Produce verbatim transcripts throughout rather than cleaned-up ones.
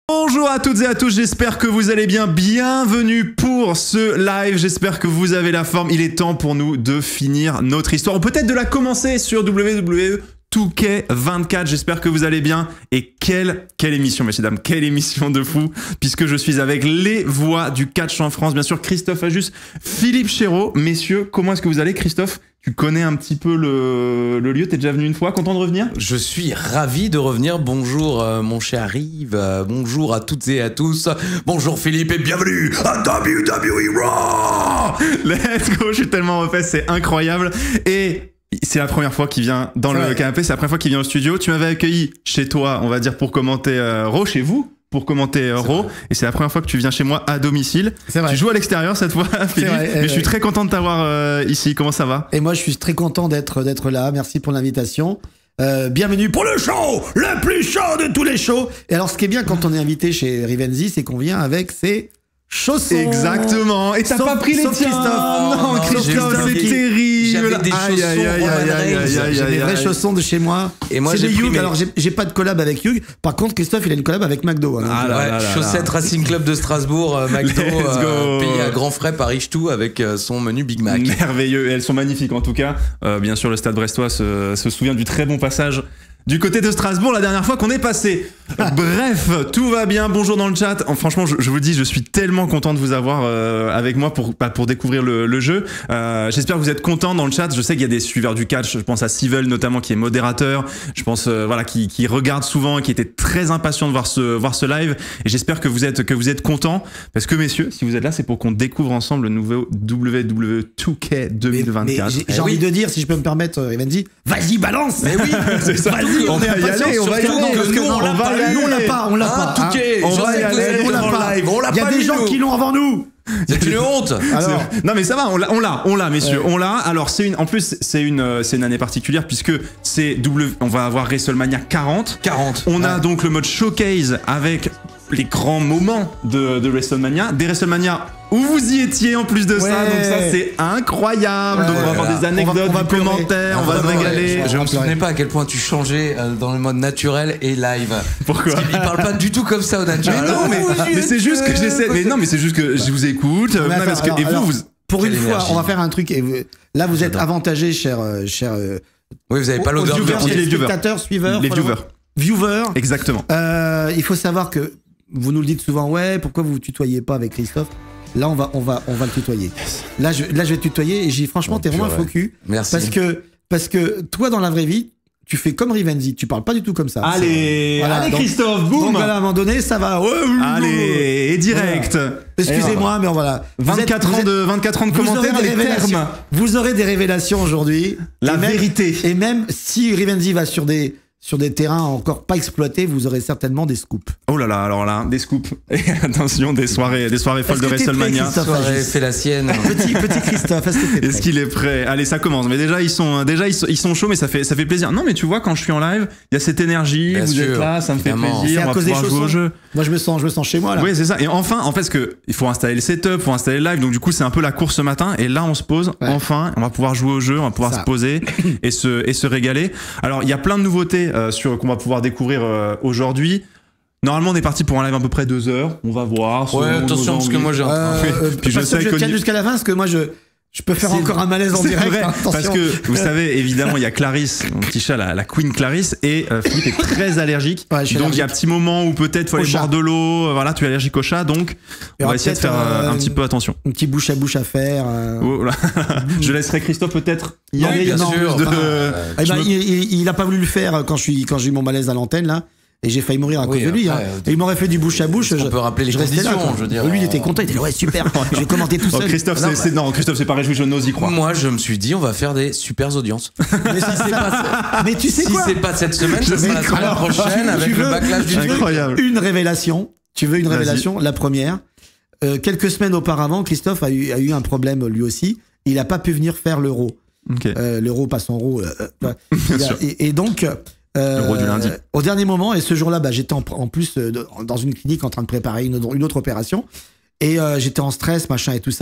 Bonjour à toutes et à tous, j'espère que vous allez bien. Bienvenue pour ce live, j'espère que vous avez la forme. Il est temps pour nous de finir notre histoire, ou peut-être de la commencer sur W W E deux K vingt-quatre. J'espère que vous allez bien. Et quelle, quelle émission, messieurs, dames, quelle émission de fou, puisque je suis avec les voix du catch en France. Bien sûr, Christophe Ajus, Philippe Chéreau. Messieurs, comment est-ce que vous allez, Christophe? Tu connais un petit peu le, le lieu, t'es déjà venu une fois, content de revenir? Je suis ravi de revenir, bonjour euh, mon cher Yves, euh, bonjour à toutes et à tous, bonjour Philippe et bienvenue à W W E Raw. Let's go, je suis tellement refait, c'est incroyable. Et c'est la première fois qu'il vient dans le ouais. canapé, c'est la première fois qu'il vient au studio. Tu m'avais accueilli chez toi, on va dire, pour commenter euh, Raw, chez vous pour commenter euh, Raw, et c'est la première fois que tu viens chez moi à domicile. Tu joues à l'extérieur cette fois, Philippe, vrai, mais euh, je suis très content de t'avoir euh, ici. Comment ça va? Et moi, je suis très content d'être d'être là. Merci pour l'invitation. Euh, bienvenue pour le show, le plus chaud de tous les shows. Et alors, ce qui est bien quand on est invité chez Rivenzi, c'est qu'on vient avec ses chaussons. Exactement. Et t'as Sauf- pas pris les sauf tiens. Christophe. Non, Non, non, Christophe, j'ai- c'est j'ai- terrible. j'avais des Aïe, chaussons aïe, aïe, Roman aïe, aïe, Reigns. aïe, aïe, J'ai aïe, des vrais aïe. chaussons de chez moi. Et moi, c'est j'ai des pris Hugh. mes- Alors, j'ai j'ai pas de collab avec Hugh. Par contre, Christophe, il a une collab avec McDo. hein. Ah là Ouais, là là chaussettes là. Racing Club de Strasbourg, euh, McDo, Let's go. euh, payé à grands frais par Richtou avec euh, son menu Big Mac. Merveilleux, et elles sont magnifiques en tout cas. Euh, bien sûr, le Stade Brestois se, se souvient du très bon passage du côté de Strasbourg la dernière fois qu'on est passé. Bref, tout va bien. Bonjour dans le chat. Oh, franchement, je, je vous le dis, je suis tellement content de vous avoir euh, avec moi pour, bah, pour découvrir le, le jeu. Euh, J'espère que vous êtes contents dans le chat. Je sais qu'il y a des suiveurs du catch. Je pense à Civil notamment qui est modérateur. Je pense euh, voilà qui, qui regarde souvent et qui était très impatient de voir ce voir ce live. Et j'espère que vous êtes que vous êtes contents parce que messieurs, si vous êtes là, c'est pour qu'on découvre ensemble le nouveau W W E deux K deux mille vingt-quatre. Mais j'ai Eh j'ai envie oui. de dire, si je peux me permettre, Rivenzi, vas-y, balance. Mais oui, C'est ça. Vas-y, On on est va y impatients, aller, on va y surtout aller, que parce que nous, on on l'a va pas, y aller. nous, on l'a pas, on l'a Ah, pas. Touquet, on je va sais y que vous aller, êtes On l'a en pas. live, on l'a Il y a pas des vu, gens nous. qui l'ont avant nous. C'est une honte. Alors, C'est- Non mais ça va, on l'a, on l'a, on l'a, messieurs, on l'a. Alors c'est une, en plus c'est une, euh, c'est une année particulière puisque c'est W, on va avoir WrestleMania quarante. quarante. On a Ouais. donc le mode showcase avec les grands moments de, de WrestleMania, des WrestleMania où vous y étiez en plus de ça, Ouais. donc ça c'est incroyable. Ouais, donc on va avoir voilà. des anecdotes, On va- on va des pleurer. commentaires, on, On va va se pleurer. régaler. Je me On souvenais pleurait. pas à quel point tu changeais euh, dans le mode naturel et live. Pourquoi? Parce qu'il parle pas du tout comme ça au naturel. Mais non, mais, mais c'est juste que j'essaie. Mais non, mais c'est juste que je vous écoute. Mais non, attends, parce que, alors- et vous, alors, vous. pour Quelle une fois, énergie. on va faire un truc. Et vous- là, vous êtes J'adore. avantagé, cher, euh, cher euh, Oui, vous avez pas l'odeur de viewers, viande. les viewers. spectateurs, suiveurs, Les followers. viewers. Viewers. Exactement. Euh, il faut savoir que vous nous le dites souvent. Ouais, pourquoi vous vous tutoyez pas avec Christophe? Là, on va, on va, on va le tutoyer. Là, je, là, je vais te tutoyer et j'ai franchement, Oh, t'es vraiment un purée. faux cul. Merci. Parce que, parce que toi, dans la vraie vie, tu fais comme Rivenzi. Tu parles pas du tout comme ça. Allez, Voilà, allez donc- Christophe, Donc boum. voilà, à un moment donné, ça va. Ouais, Allez, et direct. Excusez-moi, mais voilà. Vous êtes- vingt-quatre vous ans êtes- de vingt-quatre ans de vous aurez commentaires des avec révélations. termes. Vous aurez des révélations aujourd'hui. La Et même- vérité. Et même si Rivenzi va sur des, sur des terrains encore pas exploités, vous aurez certainement des scoops. Oh là là, alors là, des scoops. Et attention, des soirées, des soirées folles Est-ce de que t'es prêt, WrestleMania. Christophe? Soirée, fais la sienne. Petit, petit Christophe, est-ce que t'es prêt? Est-ce qu'il est prêt? Allez, ça commence. Mais déjà, ils sont, déjà, ils sont, ils sont chauds, mais ça fait, ça fait plaisir. Non, mais tu vois, quand je suis en live, il y a cette énergie, Bien vous sûr, êtes là, ça me fait évidemment. plaisir. C'est à On va cause des pouvoir jouer au chaussons. jeu. Moi, je me sens, je me sens chez moi, là. Oui, c'est ça. Et enfin, en fait, ce que il faut installer le setup, il faut installer le live. Donc, du coup, c'est un peu la course ce matin. Et là, on se pose. Ouais. Enfin, on va pouvoir jouer au jeu, on va pouvoir Ça. se poser et se, et se régaler. Alors, il y a plein de nouveautés euh, sur qu'on va pouvoir découvrir euh, aujourd'hui. Normalement, on est parti pour un live à peu près deux heures. On va voir. Ouais, selon attention, nos parce que envies. moi j'ai un train. Euh, euh, Puis je pas sûr sais que je qu'au tienne niveau- jusqu'à la fin, parce que moi, je, je peux faire C'est- encore un malaise en C'est direct. vrai, hein, parce attention. que vous savez, évidemment, il y a Clarisse, mon petit chat, la, la Queen Clarisse, et euh, Philippe est très allergique. Ouais, je suis donc il y a un allergique. petit moment où peut-être faut Au aller chat. boire de l'eau. euh, Voilà, tu es allergique au chat, donc Il y on aura va essayer de faire peut-être, euh, un euh, petit peu attention. Un petit bouche à bouche à faire. euh. Oh là. Je laisserai Christophe peut-être y Oui, aller. bien il y a sûr. plus de- Enfin, Eh je ben, me- il, il, il a pas voulu le faire quand je suis, quand j'ai eu mon malaise à l'antenne, là. Et j'ai failli mourir à Oui, cause de lui. après, hein. euh, Et il m'aurait fait du bouche à bouche. est-ce qu'on je- peut rappeler les je restais là, conditions, quoi. je veux dire, Lui, il on- était content. Il était là, ouais, super. Je vais commenter tout Oh, seul. Christophe, Non, c'est, c'est- non, Christophe, c'est pas réjoui, je n'ose y croire. Moi, je me suis dit, on va faire des super audiences. mais, si c'est pas- mais tu sais Si quoi c'est pas cette semaine, ce sera la semaine Alors, prochaine tu- avec tu le veux- backlash du tu veux truc. Incroyable. Une révélation. Tu veux une Vas-y. révélation? La première. Euh, quelques semaines auparavant, Christophe a eu, a eu un problème lui aussi. Il n'a pas pu venir faire l'euro. Ok. Euh, l'euro pas son euro. euh, euh, Bien il a- sûr. et, et donc, euh, L'euro du lundi. au dernier moment, et ce jour-là, bah, j'étais en, en plus euh, de- dans une clinique en train de préparer une, autre- une autre opération. Et euh, j'étais en stress, machin et tout ça.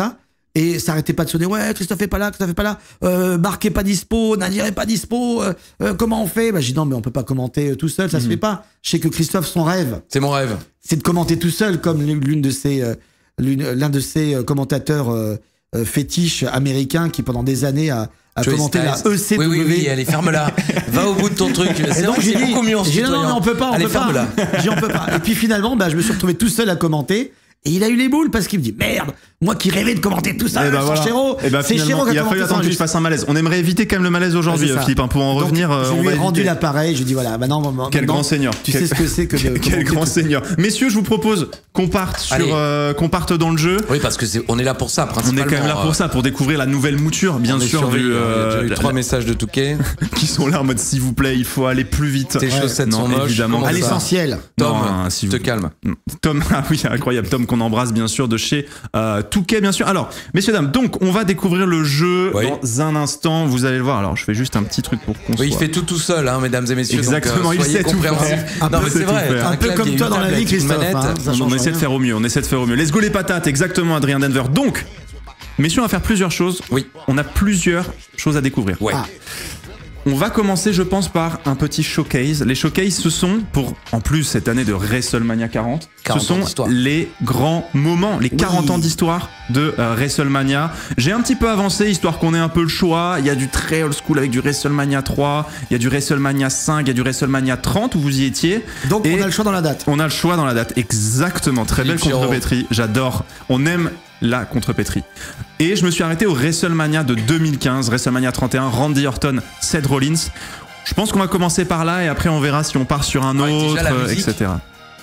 Et ça arrêtait pas de sonner. Ouais, Christophe est pas là, Christophe est pas là. Euh, Marc est pas dispo, Nadir est pas dispo. Euh, euh, comment on fait? Bah, j'ai dit non, mais on peut pas commenter euh, tout seul, ça mmh. se fait pas. Je sais que Christophe, son rêve. C'est mon rêve. C'est de commenter tout seul, comme l'une de ses, euh, l'un de ses commentateurs euh, euh, fétiches américains qui pendant des années a, a commenté la E C W. Oui, oui, oui, allez, ferme-la. Va au bout de ton truc. C'est donc j'ai dit, beaucoup mieux en j'ai dit non, non, on peut pas, on allez, peut pas. J'ai dit on peut pas. Et puis finalement, bah, je me suis retrouvé tout seul à commenter. Et il a eu les boules parce qu'il me dit merde, moi qui rêvais de commenter tout ça, et bah voilà. Chéreau, et bah c'est Chéreau qui a il a fallu attendre que je fasse un malaise. On aimerait éviter quand même le malaise aujourd'hui, ah, Philippe, hein, pour en donc, revenir. Je on lui ai va rendu éviter. l'appareil, je lui ai dit voilà, maintenant, maintenant quel grand seigneur. Tu quel... sais ce que c'est que de quel grand seigneur. Messieurs, je vous propose qu'on parte sur, euh, qu'on parte dans le jeu. Oui, parce que c'est, on est là pour ça, principalement. On est quand même là pour ça, pour découvrir la nouvelle mouture, bien sûr. Du, euh, il y a eu trois messages de Touquet qui sont là en mode s'il vous plaît, il faut aller plus vite. Tes chaussettes sont moches. Évidemment. À l'essentiel. Tom, te calme. Tom, ah oui, incroyable. Tom qu'on embrasse bien sûr de chez euh, Touquet, bien sûr. Alors, messieurs dames, donc on va découvrir le jeu oui. dans un instant. Vous allez le voir. Alors, je fais juste un petit truc pour qu'on oui, soit... il fait tout tout seul, hein, mesdames et messieurs. Exactement, donc, euh, il sait tout faire. Un non, peu, mais c'est vrai. Un peu comme toi dans la vie, Christophe. Hein, on, on essaie de faire au mieux. On essaie de faire au mieux. Let's go les patates. Exactement, Adrien Denver. Donc, messieurs, on va faire plusieurs choses. Oui. On a plusieurs choses à découvrir. Ouais. Ah. On va commencer, je pense, par un petit showcase. Les showcases, ce sont, pour en plus cette année de WrestleMania quarante, ce sont les grands moments, les quarante oui. ans d'histoire de euh, WrestleMania. J'ai un petit peu avancé, histoire qu'on ait un peu le choix. Il y a du très old school avec du WrestleMania trois, il y a du WrestleMania cinq, il y a du WrestleMania trente où vous y étiez. Donc et on a le choix dans la date. On a le choix dans la date, exactement. Très belle contrepétrie, j'adore. On aime la contrepétrie. Et je me suis arrêté au WrestleMania de deux mille quinze, WrestleMania trente et un, Randy Orton, Seth Rollins. Je pense qu'on va commencer par là et après on verra si on part sur un ouais, autre, euh, et cetera.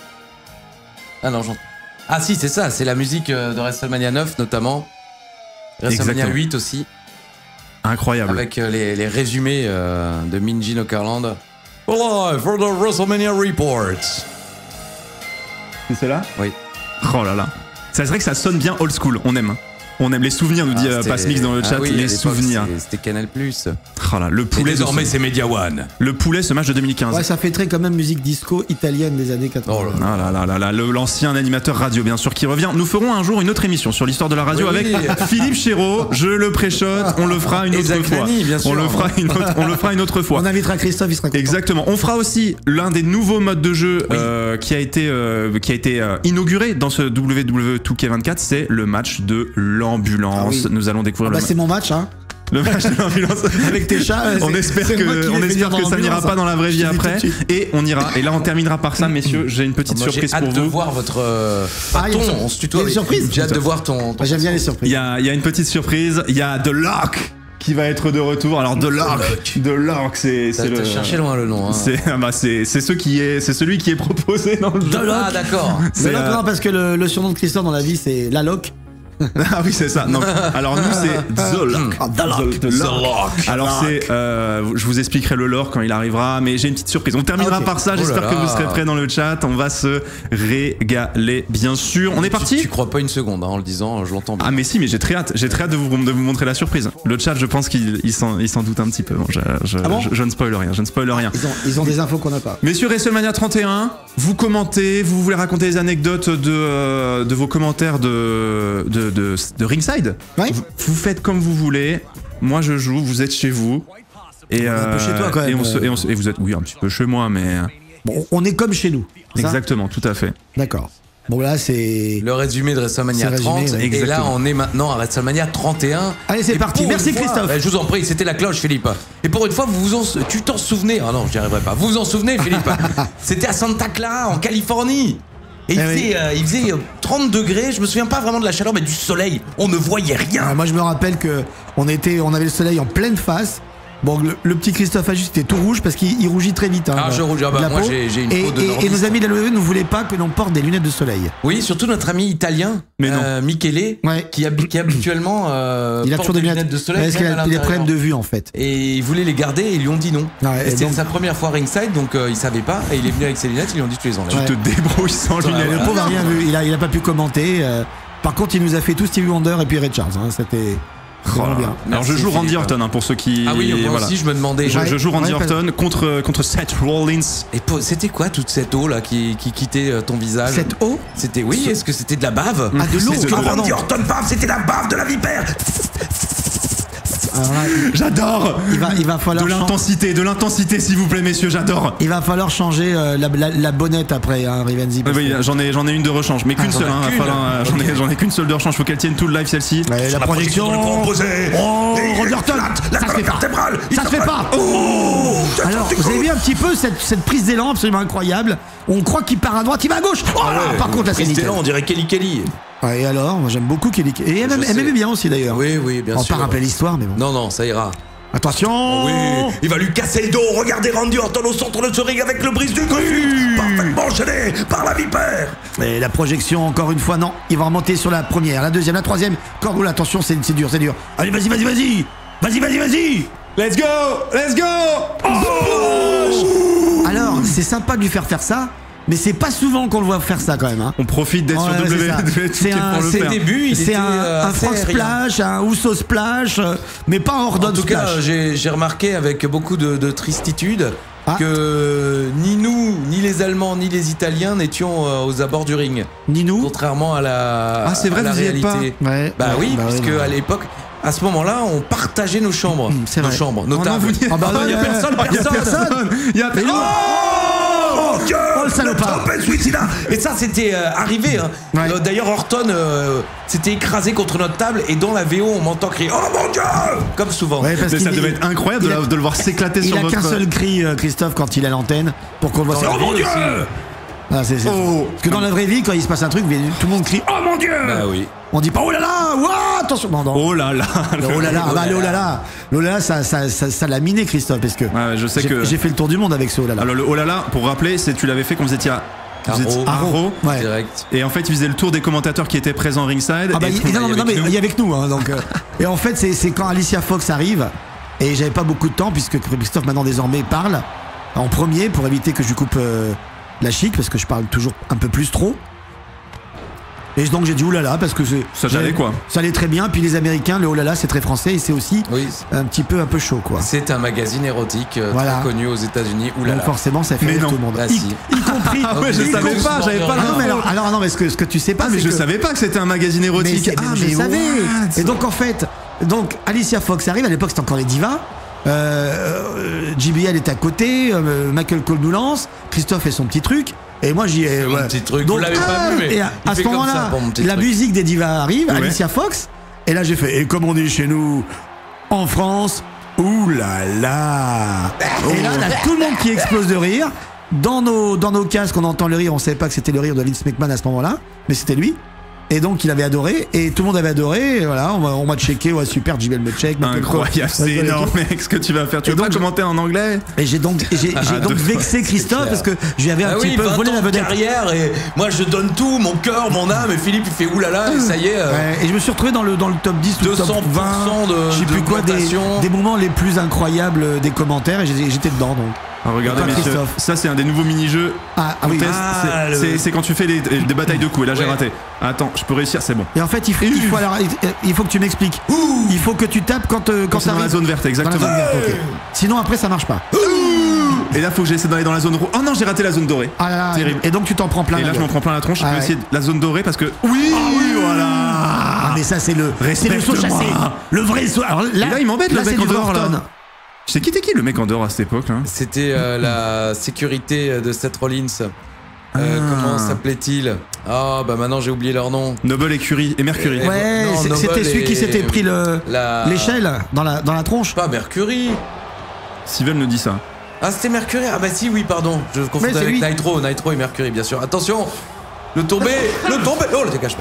Ah non, j'entends. Ah si, c'est ça, c'est la musique de WrestleMania neuf notamment. WrestleMania Exactement. huit aussi. Incroyable. Avec les, les résumés euh, de Minji Nokerland. Live for the WrestleMania Report. C'est celle-là ? Oui. Oh là là. C'est vrai que ça sonne bien old school, on aime. On aime les souvenirs, nous dit ah, Passmix dans le chat, ah oui, les souvenirs. C'était Canal plus. Oh là, le poulet. Et désormais, de ce... c'est Media One. Le poulet, ce match de deux mille quinze. Ouais, ça fait très quand même musique disco italienne des années quatre-vingts. Oh là là là là là, le, l'ancien animateur radio, bien sûr, qui revient. Nous ferons un jour une autre émission sur l'histoire de la radio oui. avec Philippe Chéreau. Je le préchote, on le fera une autre Zach fois. Nani, bien sûr. On le fera une autre, on le fera une autre fois. On invitera Christophe, il sera content. Exactement. On fera aussi l'un des nouveaux modes de jeu oui. euh, qui a été euh, qui a été euh, inauguré dans ce W W E deux K vingt-quatre, c'est le match de l'ambulance. Ah oui. Nous allons découvrir ah bah le c'est mon match hein. Le match de l'ambulance avec tes chats. On espère que on espère que ça n'ira pas dans la vraie vie après et on ira et là on terminera par ça messieurs, j'ai une petite moi, surprise j'ai pour hâte vous. de voir votre euh, ah, ton, on se tutoie. Il y a une surprise. J'ai hâte de voir ton, ton J'aime bien les surprises. Il y a il y a une petite surprise, il y a The Lock qui va être de retour. Alors The Lock, The Lock, c'est c'est le. T'as cherché loin le nom. Hein. C'est ah bah c'est c'est ce qui est c'est celui qui est proposé dans le jeu. The Lock. Ah d'accord. The Lock non parce que le, le surnom de Christophe dans la vie c'est La Lock. Ah oui c'est ça. Non. Alors nous c'est The Lock. Oh, The Lock. The, the Lock. Lock. Alors c'est, euh, je vous expliquerai le lore quand il arrivera, mais j'ai une petite surprise. On terminera okay. par ça. J'espère oh que vous serez prêts dans le chat. On va se régaler, bien sûr. On est parti. Tu, tu crois pas une seconde hein, en le disant, je l'entends bien. Ah mais si, mais j'ai très hâte. J'ai très hâte de vous, de vous montrer la surprise. Le chat, je pense qu'il il s'en, il s'en doute un petit peu. Bon, je, je, ah bon je, je ne spoil rien. Je ne spoil rien. Ils ont, ils ont des infos qu'on n'a pas. Messieurs, WrestleMania trente et un. Vous commentez. Vous voulez raconter des anecdotes de euh, de vos commentaires de de de, de Ring Side. Ouais. Vous, vous faites comme vous voulez. Moi, je joue. Vous êtes chez vous. Et, on euh, est un peu chez toi quand même. Et, on se, et, on se, et vous êtes, oui, un petit peu chez moi, mais. Bon, on est comme chez nous. Exactement, tout à fait. D'accord. Bon là c'est le résumé de WrestleMania trente résumé, ouais. Et là on est maintenant à WrestleMania trente et un. Allez c'est parti, merci fois, Christophe. Je vous en prie, c'était la cloche Philippe. Et pour une fois vous vous en, tu t'en souvenais. Ah non, j'y arriverai pas. Vous vous en souvenez Philippe. C'était à Santa Clara en Californie. Et il, eh faisait, oui. euh, il faisait trente degrés, je me souviens pas vraiment de la chaleur mais du soleil, on ne voyait rien. Ah, moi je me rappelle que on était, on avait le soleil en pleine face. Bon, le, le petit Christophe Ajus était tout rouge parce qu'il rougit très vite. Hein, ah, je rouge, ah bah, moi j'ai, j'ai une et, peau de et, et nos amis de la W W E ne voulaient pas que l'on porte des lunettes de soleil. Oui, surtout notre ami italien, mais non. Euh, Michele, ouais. qui, hab- qui habituellement euh, il a porte toujours des lunettes, lunettes de soleil. Parce qu'il a, a des problèmes de vue en fait. Et il voulait les garder et ils lui ont dit non. Ouais, c'était donc... sa première fois ringside, donc euh, il savait pas. Et il est venu avec ses lunettes, ils lui ont dit tu les enlèves. Tu ouais. te débrouilles sans ouais, lunettes. Le pauvre a rien vu, il a, il a pas pu commenter. Euh, par contre, il nous a fait tout Stevie Wonder et puis Ray Charles. Hein, c'était. C'est vraiment bien. Alors je Merci, joue Randy Philippe. Orton hein, pour ceux qui. Ah oui, moi voilà. aussi je me demandais. Je, je joue Randy Ouais, Orton contre, contre Seth Rollins. Et po- c'était quoi toute cette eau là qui, qui quittait euh, ton visage? Cette eau C'était oui, est-ce que c'était de la bave? Ah, de l'eau. C'est de Ah, l'eau. pardon. Randy Orton bave, c'était la bave de la vipère. Alors là, il- J'adore. il va, il va falloir De chan- l'intensité, de l'intensité s'il vous plaît messieurs, j'adore. il va falloir changer euh, la, la, la bonnette après, hein, Rivenzi. parce Oui, que- j'en ai, j'en ai une de rechange, mais qu'une Ah, seule. j'en ai Hein, va qu'une. falloir, euh, j'en ai, j'en ai qu'une seule de rechange. Faut qu'elle tienne tout le live celle-ci. Ouais, la projection. Oh, Randy Orton, ça se fait pas. Ça se fait pas. Alors, vous avez vu un petit peu cette, cette prise d'élan absolument incroyable. On croit qu'il part à droite, il va à gauche. Oh là, par contre, là, c'est C'était nickel. là, on dirait Kelly Kelly. Ouais, et alors, moi j'aime beaucoup Kelly. Et elle, Je aime- elle sais. m'aimait bien aussi d'ailleurs. Oui, oui, bien On va sûr. pas rappeler l'histoire, mais bon. Non, non, ça ira. Attention. Oui, il va lui casser le dos. Regardez Randy Orton au centre de ce ring avec le brise du cul. Parfaitement enchaîné par la vipère. Et la projection, encore une fois, non. Il va remonter sur la première, la deuxième, la troisième. Cordon, attention, c'est c'est dur, c'est dur. Allez, vas-y, vas-y, vas-y. Vas-y, vas-y, vas-y. Let's go, let's go. Alors, c'est sympa de lui faire faire ça, mais c'est pas souvent qu'on le voit faire ça quand même. Hein. On profite d'être Ouais, sur c'est ça. W W E C'est un- pour le Ses faire. débuts, il C'est était un, euh, un assez frog aérien. splash, un Uso splash, euh, mais pas un En Orton tout cas, splash. j'ai j'ai remarqué avec beaucoup de, de tristitude Ah. que ni nous, ni les Allemands, ni les Italiens n'étions euh, aux abords du ring. Ni nous. Contrairement à la, Ah, c'est vrai, à la vous y êtes réalité. pas. Ouais. Bah oui, Bah parce ouais, que non. à l'époque, à ce moment-là, on partageait nos chambres. Hum, c'est nos vrai. chambres, nos Oh non, tables. vous n'y êtes Ah bah pas. non, Il y a ouais. personne, Il y a personne. personne. Il y a personne. Oh, Dieu, Oh, le salopard. Et ça, c'était euh, arrivé. Hein. Ouais. Euh, D'ailleurs, Orton euh, s'était écrasé contre notre table et dans la V O, on m'entend crier Oh mon Dieu comme souvent. Ouais, parce Mais ça qu'il- devait être incroyable de, il a- la- de le voir s'éclater Il sur a votre. qu'un seul cri, euh, Christophe, quand il est à l'antenne, pour qu'on le voit. Dans C'est- la Oh mon vie Dieu. aussi. Ah, c'est- c'est- Oh. Parce que dans la vraie vie, quand il se passe un truc, tout le monde crie Oh mon Dieu. Bah oui. On dit pas oh là là, ouah, attention. Non, non. Oh là là. Le oh là là, ah bah, le oh là là, le oh là là, ça, ça, ça, ça l'a miné, Christophe, parce que Ouais, ouais, je sais j'ai que. j'ai fait le tour du monde avec ce oh là là. Alors le oh là là, pour rappeler, c'est tu l'avais fait quand vous étiez à. Vous étiez Arro. à Arro. Ouais. Direct. Et en fait, il faisait le tour des commentateurs qui étaient présents ringside. Ah bah, et il, tout- non, non, il y non, avait mais que nous. il y avait que nous, hein, donc. euh, et en fait, c'est c'est quand Alicia Fox arrive, et j'avais pas beaucoup de temps, puisque Christophe maintenant désormais parle en premier pour éviter que je lui coupe euh, la chic, parce que je parle toujours un peu plus trop. Et donc j'ai dit oulala parce que c'est- Ça t'allait, quoi. Ça allait très bien. Puis les Américains, le oulala c'est très français et c'est aussi Oui. un petit peu un peu chaud quoi. C'est un magazine érotique euh, Voilà. très connu aux États-Unis. Ouh là Donc là. forcément ça fait Mais rire non. tout le monde. Bah y, si. y compris. Ah ouais, je y savais compris- pas, j'avais pas Ah non, mais l'info. alors, alors non mais ce que, ce que tu sais pas Ah mais c'est je que- savais pas que c'était un magazine mais, érotique. c'est- Ah mais je savais. what Et donc en fait, donc Alicia Fox arrive. À l'époque c'était encore les divas. Euh, euh, J B L est à côté. euh, Michael Cole nous lance. Christophe fait son petit truc. Et moi j'y ai. Mon petit truc, vous l'avez pas vu, mais Et à, il à ce fait comme moment-là, ça pour mon petit la truc. musique des divas arrive. Ouais. Alicia Fox. Et là j'ai fait. Et comme on dit chez nous en France, ouh là là. Et là, t'as tout le monde qui explose de rire. Dans nos, dans nos casques, on entend le rire. On savait pas que c'était le rire de Vince McMahon à ce moment-là, mais c'était lui. Et donc, il avait adoré. Et tout le monde avait adoré. Et voilà, on m'a, on m'a checké. Ouais, super, J B L me check. Michael Cole. Incroyable, c'est Et énorme tout. mec ce que tu vas faire. Tu Et veux pas donc, je- commenter en anglais? Et j'ai donc, et j'ai, j'ai Ah, donc deux vexé Christophe clair. parce que je lui avais un Ah petit oui, peu vingt volé ans la de vedette. carrière et moi je donne tout, mon cœur, mon âme et Philippe il fait oulala et ça y est. euh, Ouais, et je me suis retrouvé dans le, dans le top dix ou le top deux cents pour cent vingt, de- je sais plus quoi, des, d'augmentation. des moments les plus incroyables des commentaires et j'étais, j'étais dedans donc. Ah, regardez Pas messieurs, Christophe. ça c'est un des nouveaux mini-jeux. Ah, ah oui. Test, Ah, c'est- le- c'est c'est quand tu fais les- des batailles de coups. Et là j'ai Ouais. raté. Attends, je peux réussir, c'est bon. Et en fait, il faut, il faut, alors, il faut que tu m'expliques. Il faut que tu tapes quand, euh, quand, Quand c'est ça dans la arrive. zone verte, Dans la exactement. zone verte, ok. Sinon, après, ça marche pas. Et là faut que j'essaie d'aller dans la zone rouge. Oh non, j'ai raté la zone dorée. Ah là là, Terrible. et donc, tu t'en prends plein. Et la là je m'en gueule. prends plein la tronche. Je Ah peux ouais. essayer de- la zone dorée parce que. Oui, oui, voilà. Ah, mais ça, c'est le, c'est le saut Respecte-moi. chassé. Le vrai saut. Alors là, Et là, il m'embête, le là, mec c'est en du dehors, là. Orton. Je sais qui était qui le mec en dehors à cette époque là. C'était euh, la sécurité de Seth Rollins. Euh, Ah. Comment s'appelait-il? Ah bah maintenant j'ai oublié leur nom. Noble et Curie et Mercury. Et- Ouais, non, c'est- Noble c'était celui qui et- s'était pris le, La- l'échelle dans la, dans la tronche. Pas Mercury. Steven nous dit ça. Ah c'était Mercury. Ah bah si oui pardon. Je Mais confondais c'est avec lui. Nitro, Nitro et Mercury bien sûr. Attention. Le tombé, le tombé. Oh le dégage pas.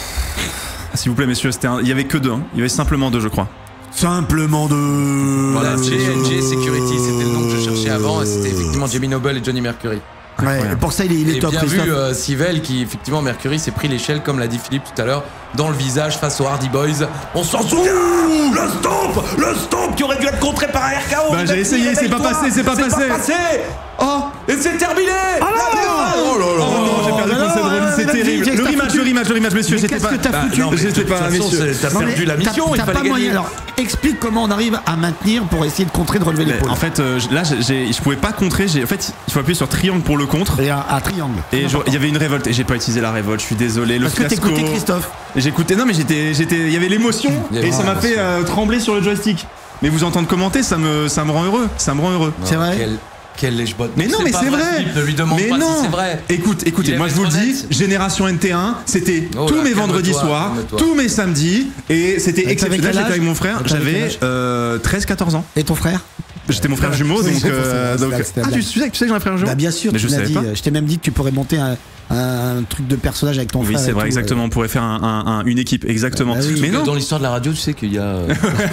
Ah, S'il vous plaît messieurs, c'était un- il y avait que deux. Hein. Il y avait simplement deux je crois. Simplement de. Voilà, J N J Security, c'était le nom que je cherchais avant et c'était effectivement Jamie Noble et Johnny Mercury. Ouais, pour ça, il est, il est Et top, bien Christophe. vu euh, Civil qui effectivement Mercury s'est pris l'échelle comme l'a dit Philippe tout à l'heure dans le visage face aux Hardy Boys. On s'en souvient. Le stomp, le stomp qui aurait dû être contré par un R K O. Bah, j'ai essayé, c'est pas passé, c'est pas passé. C'est pas passé. Oh, et c'est terminé. Oh là là. Oh là là. Oh non, j'ai perdu contre cette release, c'est terrible. Le rematch, le rematch, le rematch, messieurs, j'étais pas. Qu'est-ce que t'as foutu? non, mais J'étais de pas, toute façon, messieurs. c'est- t'as perdu la mission, il T'as fallait pas gagner. moyen. Alors, explique comment on arrive à maintenir pour essayer de contrer, de relever Mais l'épaule. en fait, euh, là, j'ai, je pouvais pas contrer. J'ai, en fait, il faut appuyer sur triangle pour le contre. Et à, à triangle. Et genre, il y avait une révolte et j'ai pas utilisé la révolte. Je suis désolé. Le Parce que fiasco. t'écoutais Christophe. J'écoutais. Non, mais j'étais, j'étais. Il y avait l'émotion Il y avait et ça m'a l'émotion. fait euh, trembler sur le joystick. Mais vous entendre commenter, ça me, ça me rend heureux. Ça me rend heureux. C'est vrai. Quel, quel lèche-botte. Mais non, mais pas c'est vrai. Philippe, ne lui demande Mais pas non. si c'est vrai. Écoute, Il écoutez, aime moi je être vous le dis, honnête. Génération N T un, c'était Oh tous là, mes calme-toi, vendredis soirs, calme-toi. tous mes samedis, et c'était Et t'avais exceptionnel. quel J'étais âge avec mon frère, Et t'avais quel j'avais âge euh, treize quatorze ans. Et ton frère? J'étais mon frère jumeau, Oui, donc. c'est euh, pour ça, donc- c'était la Ah, tu blague. sais, tu sais que j'ai un frère jumeau? Bah bien sûr, Mais tu je l'as savais dit. pas. Je t'ai même dit que tu pourrais monter un, un truc de personnage avec ton Oui, frère. c'est et vrai, tout, exactement. On pourrait faire un- un- un- une équipe, exactement. Bah oui. Mais non. Dans l'histoire de la radio, tu sais qu'il y a. euh,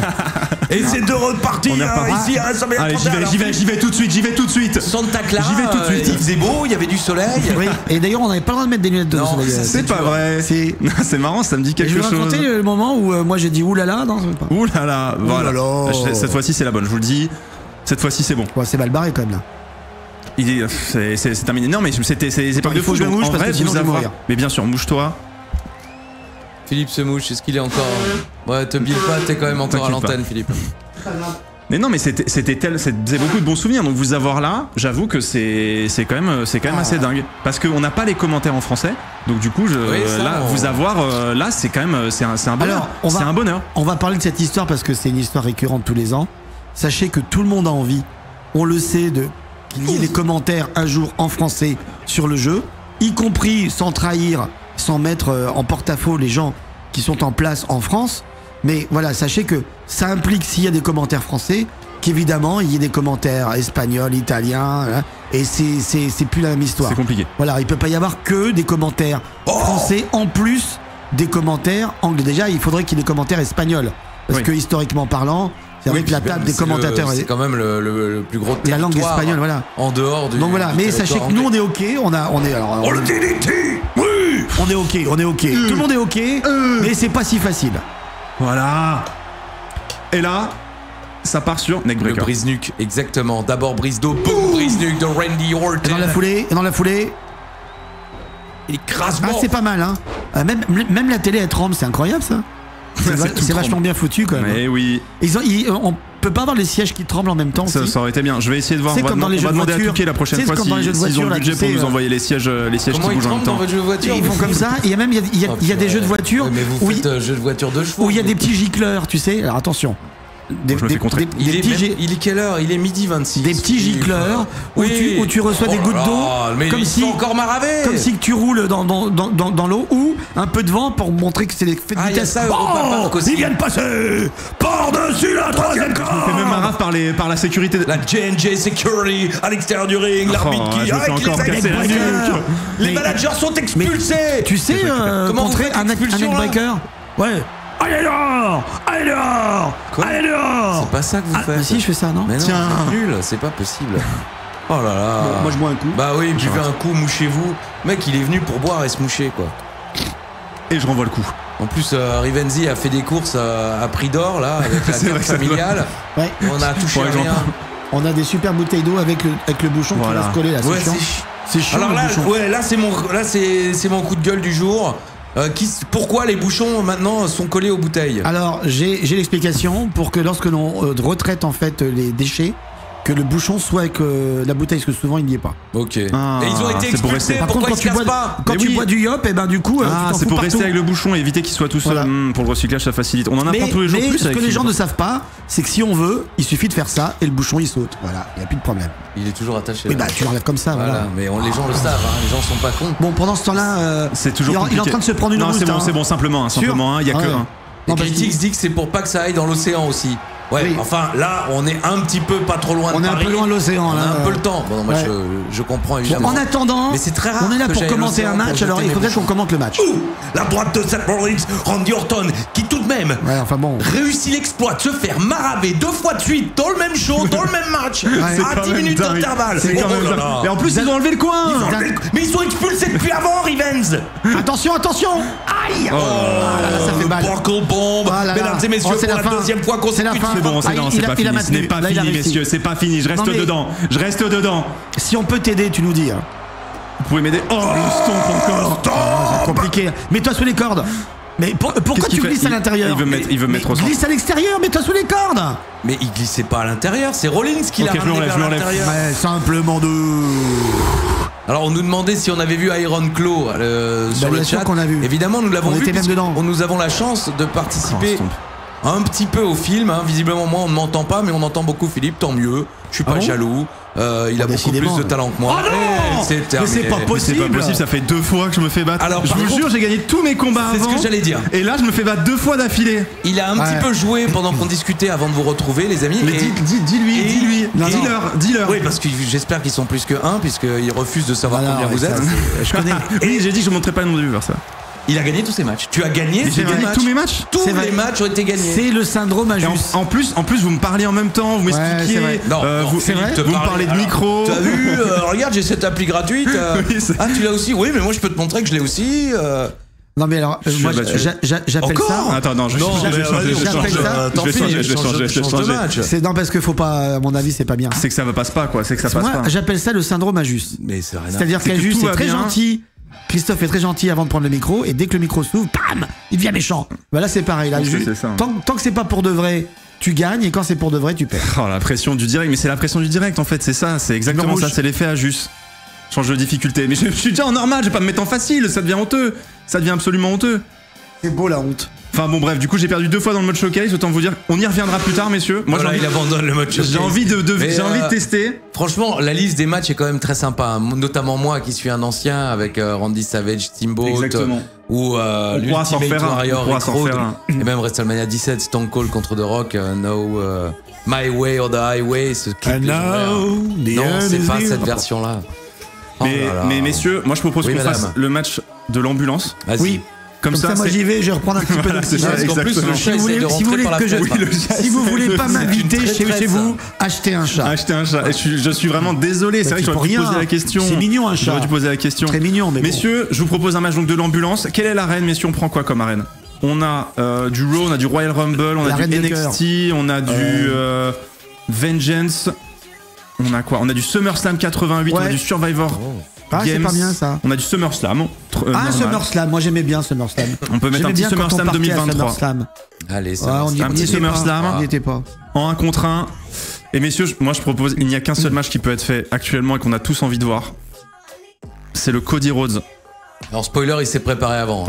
Et c'est de repartir On est reparti. ici à S M R Allez, j'y trente et un, vais, j'y vais, j'y vais tout de suite, j'y vais tout de suite. Santa Clara, J'y vais tout de suite. euh, il faisait beau, il y avait du soleil. Oui. Et d'ailleurs, on n'avait pas le droit de mettre des lunettes de Non, soleil. ça, euh, C'est pas dur. vrai. C'est- Non, c'est marrant, ça me dit Et quelque je vais chose. raconter le moment où euh, moi j'ai dit oulala. Non, c'est pas. Ouh là là, voilà. là là. Je- Cette fois-ci, c'est la bonne, je vous le dis. Cette fois-ci, c'est bon. Ouais, c'est mal barré quand même là. Il est- C'est c'est- c'est terminé. Non, mais c'était c'est c'est pas Attends, de il faut fou. que je me donc, mouche en parce vrai, que sinon vous je vais avoir- mourir. Mais bien sûr, mouche-toi. Philippe se mouche, est-ce qu'il est encore. Ouais, te bille pas, t'es quand même encore à T'inquiète pas. l'antenne, Philippe. Mais non, mais c'était c'était tel, c'est- faisait beaucoup de bons souvenirs. Donc vous avoir là, j'avoue que c'est c'est quand même c'est quand même Ah. assez dingue parce qu'on n'a pas les commentaires en français. Donc du coup, je, Oui, ça, là, on- vous avoir euh, là, c'est quand même c'est un, c'est un bonheur. Alors, on va- C'est un bonheur. On va parler de cette histoire parce que c'est une histoire récurrente tous les ans. Sachez que tout le monde a envie, on le sait, de qu'il y ait des commentaires un jour en français sur le jeu, y compris sans trahir, sans mettre euh, en porte-à-faux les gens qui sont en place en France. Mais voilà, sachez que ça implique, s'il y a des commentaires français, qu'évidemment il y ait des commentaires espagnols, italiens, hein, et c'est c'est c'est plus la même histoire. C'est compliqué. Voilà, il peut pas y avoir que des commentaires français en plus des commentaires anglais. Déjà, il faudrait qu'il y ait des commentaires espagnols. Parce Oui. que historiquement parlant, c'est vrai Oui, que la puis table même, des c'est le- commentateurs. C'est elle- quand même le, le- le plus gros La langue territoire espagnole, voilà. En dehors du. Donc voilà, du mais sachez territoire que nous on anglais. est ok, on a, on est alors. Oh on, le D D T. Oui. on est ok, on est ok. Euh. Tout le monde est ok, mais c'est pas si facile. Voilà. Et là, ça part sur Le neckbreaker. brise-nuque, exactement. D'abord brise d'eau, boum, brise-nuque de Randy Et Orton. dans la foulée, et dans la foulée. Écrasement. Ah, c'est pas mal, hein. Euh, Même, même la télé elle tremble, c'est incroyable ça. C'est C'est va- tout c'est vachement tremble. bien foutu quand même. Mais oui, Ils ont, ils- on peut pas avoir les sièges qui tremblent en même temps. ça, aussi. ça aurait été bien. Je vais essayer de voir. C'est On va, comme dans demander- les on va jeux de demander à voiture. Touquet la prochaine C'est fois comme si- dans les jeux de s'ils ont voiture, le là, budget tu pour sais, nous euh, envoyer les sièges, euh, les sièges Comment qui ils bougent en même tremblent dans temps. votre jeu de voiture Ils font comme ça. Il y a même il y a, il y a- Oh, il y a des purée. jeux de voiture Ouais, mais vous où faites il- euh, jeu de voiture de chevaux. où il y a des petits gicleurs, tu sais. Alors attention. Des, je me des- fais contrer. des- Il des est, petits même- gi- il est quelle heure? Il est midi vingt-six. des petits gicleurs où, Oui. tu, où tu reçois Oh des là gouttes là, d'eau mais comme ils si sont encore maravé. comme si que tu roules dans, dans, dans, dans, dans l'eau ou un peu de vent pour montrer que c'est des faits de Ah, il y a vitesse. ça, Europa Park aussi. Ils viennent passer par-dessus la troisième corde. Je fais même marave par, les, par la sécurité. de- La J and J Security à l'extérieur du ring, l'arbitre Oh, qui je me fais avec encore les casser la neckbreakers. nuque. Les Mais- managers sont expulsés. Tu sais euh, Comment vous contrer faites un, un l'expulsion, là neckbreaker? Ouais. Allez dehors! Allez dehors! Quoi Allez dehors! C'est pas ça que vous Ah, faites. bah si, je fais ça, non? Mais non, Tiens. c'est nul, c'est pas possible. Oh là là. Bon, moi, je bois un coup. Bah oui, buvez un coup, mouchez-vous. Mec, il est venu pour boire et se moucher, quoi. Et je renvoie le coup. En plus, euh, Rivenzi a fait des courses euh, à prix d'or, là, avec la C'est vrai carte que ça doit- familiale. Ouais. On a touché Ouais, à j'en rien. On a des super bouteilles d'eau avec le, avec le bouchon Voilà. qui va se coller là. C'est Ouais, chiant. c'est chi- C'est chiant. Alors le là, bouchon. ouais, là c'est mon, là c'est, c'est mon coup de gueule du jour. Euh, qui, pourquoi les bouchons maintenant sont collés aux bouteilles? Alors, j'ai j'ai l'explication pour que lorsque l'on euh, retraite en fait les déchets, que le bouchon soit avec euh, la bouteille, parce que souvent il n'y est pas. Ok. Ah, et ils ont été c'est pour expulsés. rester. Par Pourquoi contre, quand ils se tu, cassent bois, pas? quand Mais tu oui. bois du yop, et ben du coup, euh, tu Ah, t'en c'est fous pour partout. rester avec le bouchon et éviter qu'il soit tout seul. Voilà. Hmm, pour le recyclage, ça facilite. On en apprend Mais, tous les jours mais plus ce avec que les gens Philippe. ne savent pas, c'est que si on veut, il suffit de faire ça et le bouchon il saute. Voilà, il n'y a plus de problème. Il est toujours attaché. Oui, là. bah tu l'enlèves comme ça, voilà. Voilà, mais on- les gens le savent, hein, les gens sont pas cons. Bon, pendant ce temps-là, euh, C'est toujours il, est en- il est en compliqué. train de se prendre une Non, rousse. c'est bon, hein. c'est bon, simplement un. Sûr Simplement un, il y a Ah que ouais. un. Les Non, parce critiques qu'il- disent que c'est pour pas que ça aille dans l'océan aussi. Ouais, Oui. enfin là, on est un petit peu pas trop loin On de est un Paris. peu loin de l'océan, On là. a un peu le temps. Bon, non, moi Ouais. je, je comprends évidemment. En attendant, Mais c'est très rare on est là que pour j'aille à commenter l'océan un pour match, jeter alors il mes faudrait bouchons. qu'on commente le match. Ouh, la droite de Seth Rollins, Randy Orton, qui tout de même Ouais, enfin bon. réussit l'exploit de se faire maraver deux fois de suite dans le même show, dans le même match, C'est à quand dix même minutes dingue. d'intervalle. C'est quand Oh même là dingue. là. Et en plus, ils ont enlevé le coin. Ils ont enlevé le- Mais ils sont expulsés depuis avant, Rivens. Attention, attention. Ah Aïe Oh, ah là là, ça fait mal. Buckle bomb. Ah là là. Mesdames et messieurs, Oh, c'est pour la la, fin. deuxième fois C'est la consécutive. fin. C'est bon, c'est Ah, non, il c'est a- pas il a fini. Ce maintenu. n'est pas Là, il a fini, réussi. messieurs. C'est pas fini. Je reste Non, mais- dedans. Je reste dedans. Si on peut t'aider, tu nous dis. hein. Vous pouvez m'aider. Oh, le stomp encore. Ah, c'est compliqué. Mets-toi sous les cordes. Mais pour- pourquoi Qu'est-ce qu'il tu fait glisses à Il- l'intérieur il veut mettre- il veut Mais mettre au centre. glisse à l'extérieur, mets-toi sous les cordes. Mais il glissait pas à l'intérieur, c'est Rollins qui Ok, l'a je ramené l'enlève, vers je l'enlève. l'intérieur. Ouais, simplement de. Alors on nous demandait si on avait vu Iron Claw euh, sur bien le sûr chat. qu'on l'a vu. Évidemment, nous l'avons On vu. était même puisque dedans. on- Nous avons la chance de participer Oh, stomp. un petit peu au film. Hein. Visiblement, moi, on ne m'entend pas, mais on entend beaucoup Philippe. Tant mieux. Je suis pas Ah bon jaloux. Euh, il a Ah, beaucoup décidément. plus de talent que moi. Oh non Et c'est Mais terminé. c'est pas Mais possible. c'est pas possible, ça fait deux fois que je me fais battre. Alors, je par vous contre- jure, j'ai gagné tous mes combats C'est ce avant. que j'allais dire. Et là, je me fais battre deux fois d'affilée. Il a un Ouais. petit peu joué pendant qu'on discutait avant de vous retrouver, les amis. Mais et- dis, dis, dis-lui, et- dis-lui, Non, non. dis-leur, dis-leur. Oui, parce que j'espère qu'ils sont plus que un, puisqu'ils refusent de savoir Voilà, combien ouais, vous ça, êtes. c'est- Je connais. Oui, j'ai dit que je montrais pas le nom de viewers, ça. Il a gagné tous ses matchs. Tu as gagné Mais ces j'ai deux gagné matchs. tous mes matchs. Tous C'est vrai. les matchs ont été gagnés. C'est le syndrome Et Ajus. en, en plus, en plus, vous me parliez en même temps, vous Ouais, m'expliquiez. c'est vrai. Non, euh, non, vous, c'est vrai te vous me parlais- parlez de alors, micro. T'as vu euh, Regarde, j'ai cette appli gratuite. euh, Oui, c'est- ah, tu l'as aussi. Oui, mais moi, je peux te montrer que je l'ai aussi. euh. Non mais alors, euh, Je suis moi abattu. j'a- j'a- j'appelle Encore ça. Attends, non, je, Non, je, je vais mais changer, vas-y, je on vais j'appelle changer. ça. euh, tant Je vais pis, changer, je vais change- changer, je vais change de changer. match. C'est non parce qu'il faut pas. À mon avis, c'est pas bien. C'est que ça va passe pas, quoi. C'est que ça passe Moi, pas. j'appelle ça le syndrome Ajus. Mais c'est rien. à- C'est-à-dire C'est que qu'Ajus tout est va très bien. gentil. Christophe est très gentil avant de prendre le micro et dès que le micro s'ouvre, bam, il devient méchant. Bah là c'est pareil. Là, Je pense que Ajus, c'est ça. tant, tant que c'est pas pour de vrai, tu gagnes et quand c'est pour de vrai, tu perds. Oh, la pression du direct, mais c'est la pression du direct en fait, c'est ça, c'est exactement Numéro ça, rouge. c'est l'effet à juste. Change de difficulté. Mais je, je suis déjà en normal, je vais pas me mettre en facile, ça devient honteux. Ça devient absolument honteux. C'est beau la honte. Enfin bon, bref, du coup j'ai perdu deux fois dans le mode showcase, autant vous dire, on y reviendra plus tard, messieurs. Moi Voilà, j'ai il envie, abandonne le match. j'ai envie de, de- Mais, j'ai envie de euh, tester. Franchement, la liste des matchs est quand même très sympa, hein. Notamment moi qui suis un ancien avec euh, Randy Savage, Steamboat, Exactement. ou euh, On pourra s'en l'Ultimate refaire un, on Warrior, pourra Rick s'en Rude, refaire un. et même WrestleMania dix-sept, Stone Cold contre The Rock, euh, No euh, My Way or the Highway, ce clip I légendaire. know the Non, end c'est is pas near. cette version-là. Oh Mais, là là. mais messieurs, moi je propose Oui, qu'on madame. fasse le match de l'ambulance. Vas-y. Oui. Comme, Comme ça, moi c'est- j'y vais, je vais reprendre un petit peu Voilà, c'est d'oxygène. ça, Parce qu'en plus, exactement. le chat Si vous essaie de voulez, si vous rentrer voulez par la que je, fenêtre. Oui, le chat si vous essaie voulez de- pas c'est une m'inviter très, chez, très chez ça. vous, achetez un chat. Acheter un chat. Et je, suis, je suis vraiment désolé, c'est vrai que tu j'aurais peux dû rien. poser la question. C'est mignon, un chat. J'aurais dû poser la question. Très mignon, mais bon. Messieurs, je vous propose un match donc de l'ambulance. Quelle est l'arène, messieurs? On prend quoi comme arène? On a euh, du Raw, on a du Royal Rumble, on a L'arène du de N X T, on a du Euh. euh, Vengeance. On a quoi? On a du SummerSlam quatre-vingt-huit, on a Ouais. du Survivor Ah, c'est Games. pas bien ça. On a du SummerSlam. tr- euh, Ah, normal. SummerSlam, moi j'aimais bien SummerSlam. On peut mettre J'aimais un petit bien quand on SummerSlam partait à deux mille vingt-trois. SummerSlam. Allez, Ouais, ça on y, Un on y petit était SummerSlam. pas. On y était pas. En un contre un. Et messieurs, je- moi je propose, il n'y a qu'un seul match qui peut être fait actuellement et qu'on a tous envie de voir. C'est le Cody Rhodes. Alors, spoiler, il s'est préparé avant.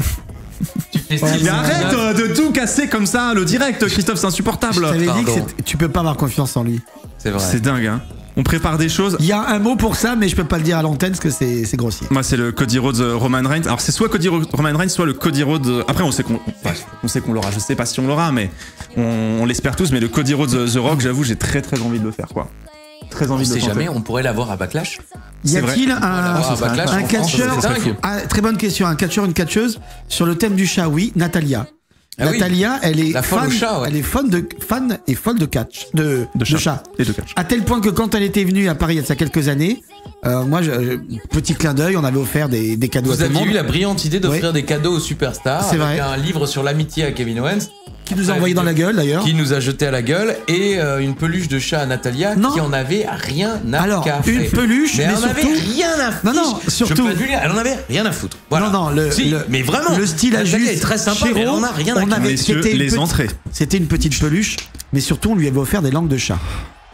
Tu fais Ouais, six, Mais non, arrête neuf. euh, de tout casser comme ça, le direct, Christophe, c'est Je insupportable. t'avais dit que Pardon. c'était- tu peux pas avoir confiance en lui. C'est vrai. C'est dingue, hein. On prépare des choses. Il y a un mot pour ça, mais je peux pas le dire à l'antenne parce que c'est c'est grossier. Moi, c'est le Cody Rhodes euh, Roman Reigns. Alors, c'est soit Cody Ro- Roman Reigns, soit le Cody Rhodes. euh, Après, on sait qu'on, enfin, on sait qu'on l'aura. Je sais pas si on l'aura, mais on, on l'espère tous. Mais le Cody Rhodes euh, The Rock, j'avoue, j'ai très très envie de le faire, quoi. Très On envie de le sait tenter. jamais, on pourrait l'avoir à Backlash. Y C'est a-t-il Voilà, un, ce serait un incroyable. En France, catcheur ça serait dingue. ah, très bonne question. Un catcheur, une catcheuse sur le thème du chat. Oui, Natalia. Ah oui. Natalia, elle est La folle fan, au chat, ouais. elle est fan de fan et folle de catch, de, De de chat. chat. Et de catch. À tel point que quand elle était venue à Paris il y a quelques années, euh, moi, je, euh, petit clin d'œil, on avait offert des, des cadeaux Vous à tout le aviez monde. eu la brillante idée d'offrir Oui. des cadeaux aux superstars. C'est avec vrai. un livre sur l'amitié à Kevin Owens. Qui nous a envoyé dans la gueule d'ailleurs. Qui nous a jeté à la gueule. Et euh, une peluche de chat à Natalia Non. qui en avait rien à Alors, carrer. une peluche, mais mais elle en avait surtout- rien à foutre. Non, non, surtout- Je peux pas te dire, elle en avait rien à foutre. Voilà. Non, non, le, Si, le- mais vraiment. le style à Natalia juste. est très sympa, mais elle en a rien à on carrer. avait, Messieurs, c'était une les petite- entrées. C'était une petite peluche, mais surtout on lui avait offert des langues de chat.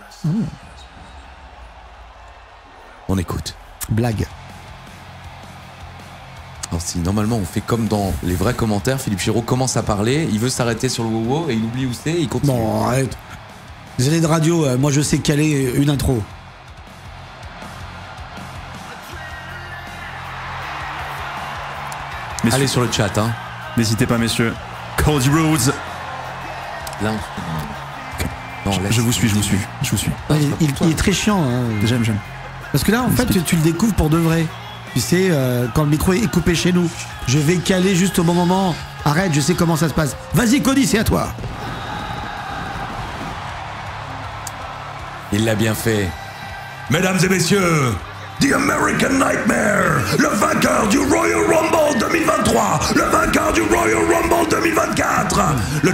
On écoute. Blague. Alors si normalement on fait comme dans les vrais commentaires, Philippe Chiraud commence à parler, il veut s'arrêter sur le wow et il oublie où c'est, il continue. Bon, arrête. Vous allez de radio, euh, moi je sais caler une intro. Messieurs, Allez sur le chat, hein. n'hésitez pas, messieurs. Cody Rhodes. Là, on... Non, laisse. Je vous suis, je vous suis, je vous suis. Ouais, il, il- il est très chiant. hein. J'aime, j'aime. Parce que là, en fait, tu, tu le découvres pour de vrai. Tu sais, euh, quand le micro est coupé chez nous, je vais caler juste au bon moment. Arrête, je sais comment ça se passe. Vas-y, Cody, c'est à toi. Il l'a bien fait. Mesdames et messieurs, The American Nightmare, le vainqueur du Royal Rumble deux mille vingt-trois, le vainqueur du Royal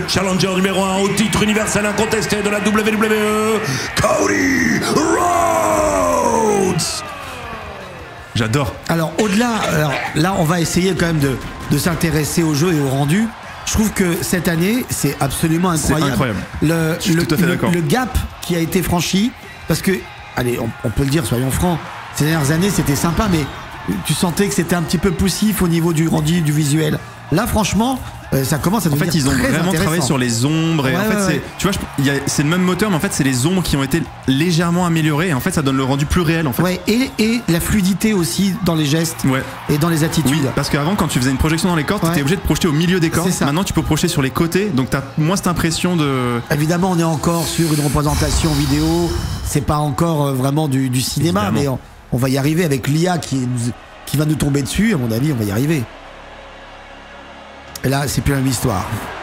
challenger numéro un au titre universel incontesté de la W W E, Cody Rhodes. J'adore. Alors au-delà, alors, là on va essayer quand même de, de s'intéresser au jeu et au rendu. Je trouve que cette année c'est absolument incroyable. C'est incroyable. Le, Je suis le, tout à fait le, d'accord. le gap qui a été franchi, parce que, allez, on, on peut le dire, soyons francs, ces dernières années c'était sympa, mais tu sentais que c'était un petit peu poussif au niveau du rendu, du visuel. Là franchement, euh, ça commence à En devenir fait, ils ont très vraiment intéressant. travaillé sur les ombres. Et Ouais, en fait, ouais, c'est, ouais. tu vois, je- il y a- c'est le même moteur, mais en fait, c'est les ombres qui ont été légèrement améliorées. Et en fait, ça donne le rendu plus réel. En fait. Ouais, et, et la fluidité aussi dans les gestes Ouais. et dans les attitudes. Oui, parce qu'avant, quand tu faisais une projection dans les cordes, Ouais. tu étais obligé de projeter au milieu des cordes. C'est ça. Maintenant, tu peux projeter sur les côtés. Donc, tu as moins cette impression de. Évidemment, on est encore sur une représentation vidéo. C'est pas encore euh, vraiment du, du cinéma, Évidemment. mais on, on va y arriver avec l'I A qui, nous- qui va nous tomber dessus. À mon avis, on va y arriver. Et là, c'est plus la même histoire.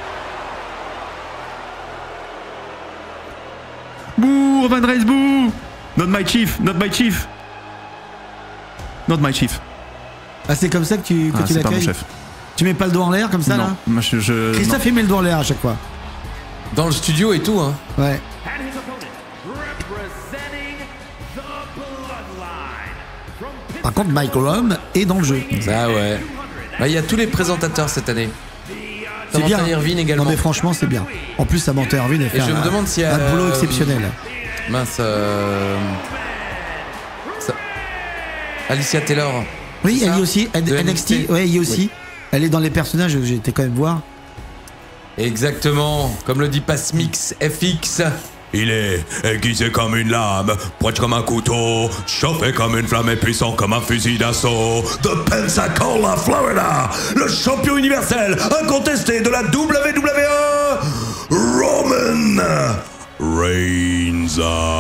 Bouh, Roman Reigns, bouh! Not my chief, not my chief. Not my chief. Ah, c'est comme ça que tu, que Ah, tu c'est pas mon l'accueilles. chef. Tu mets pas le doigt en l'air comme ça non, là moi je. je non. Christophe, il met le doigt en l'air à chaque fois. Dans le studio et tout, hein. Ouais. And his opponent, representing the Bloodline from Par contre, Michael Rome est dans le jeu. Ah ouais. Bah, il y a tous les présentateurs cette année. C'est bien. Samantha Irvine également. Non mais franchement, c'est bien. En plus, Samantha Irvine a fait Et je un, me demande s'il y a, un boulot euh, exceptionnel. Mince. euh, ça- Alicia Taylor. Oui, c'est elle ça y est aussi. N- De N X T, N X T. ouais, elle y est aussi. Oui. Elle est dans les personnages, j'ai été quand même voir. Exactement. Comme le dit Passmix F X. Il est aiguisé comme une lame, proche comme un couteau, chauffé comme une flamme et puissant comme un fusil d'assaut. De Pensacola, Florida, le champion universel incontesté de la W W E, Roman Reigns.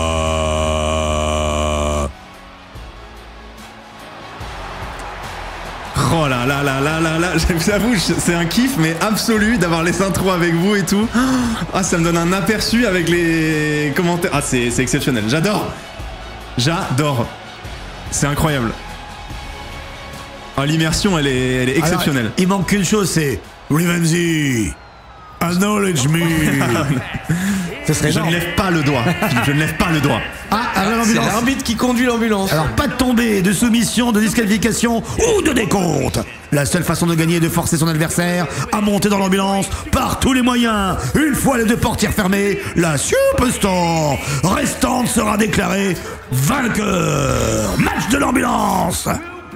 Oh là là là là là là, j'avoue, c'est un kiff, mais absolu d'avoir les intros avec vous et tout. Ah, ça me donne un aperçu avec les commentaires. Ah, c'est c'est exceptionnel. J'adore. J'adore. C'est incroyable. Ah, l'immersion, elle est, elle est exceptionnelle. Alors, il manque qu'une chose, c'est Rivenzi, acknowledge me. ce serait Je ne énorme. lève pas le doigt. Je ne lève pas le doigt. Ah, alors C'est l'ambulance. l'arbitre qui conduit l'ambulance. Alors pas de tombée, de soumission, de disqualification ou de décompte. La seule façon de gagner est de forcer son adversaire à monter dans l'ambulance par tous les moyens. Une fois les deux portières fermées, la superstar restante sera déclarée vainqueur. Match de l'ambulance.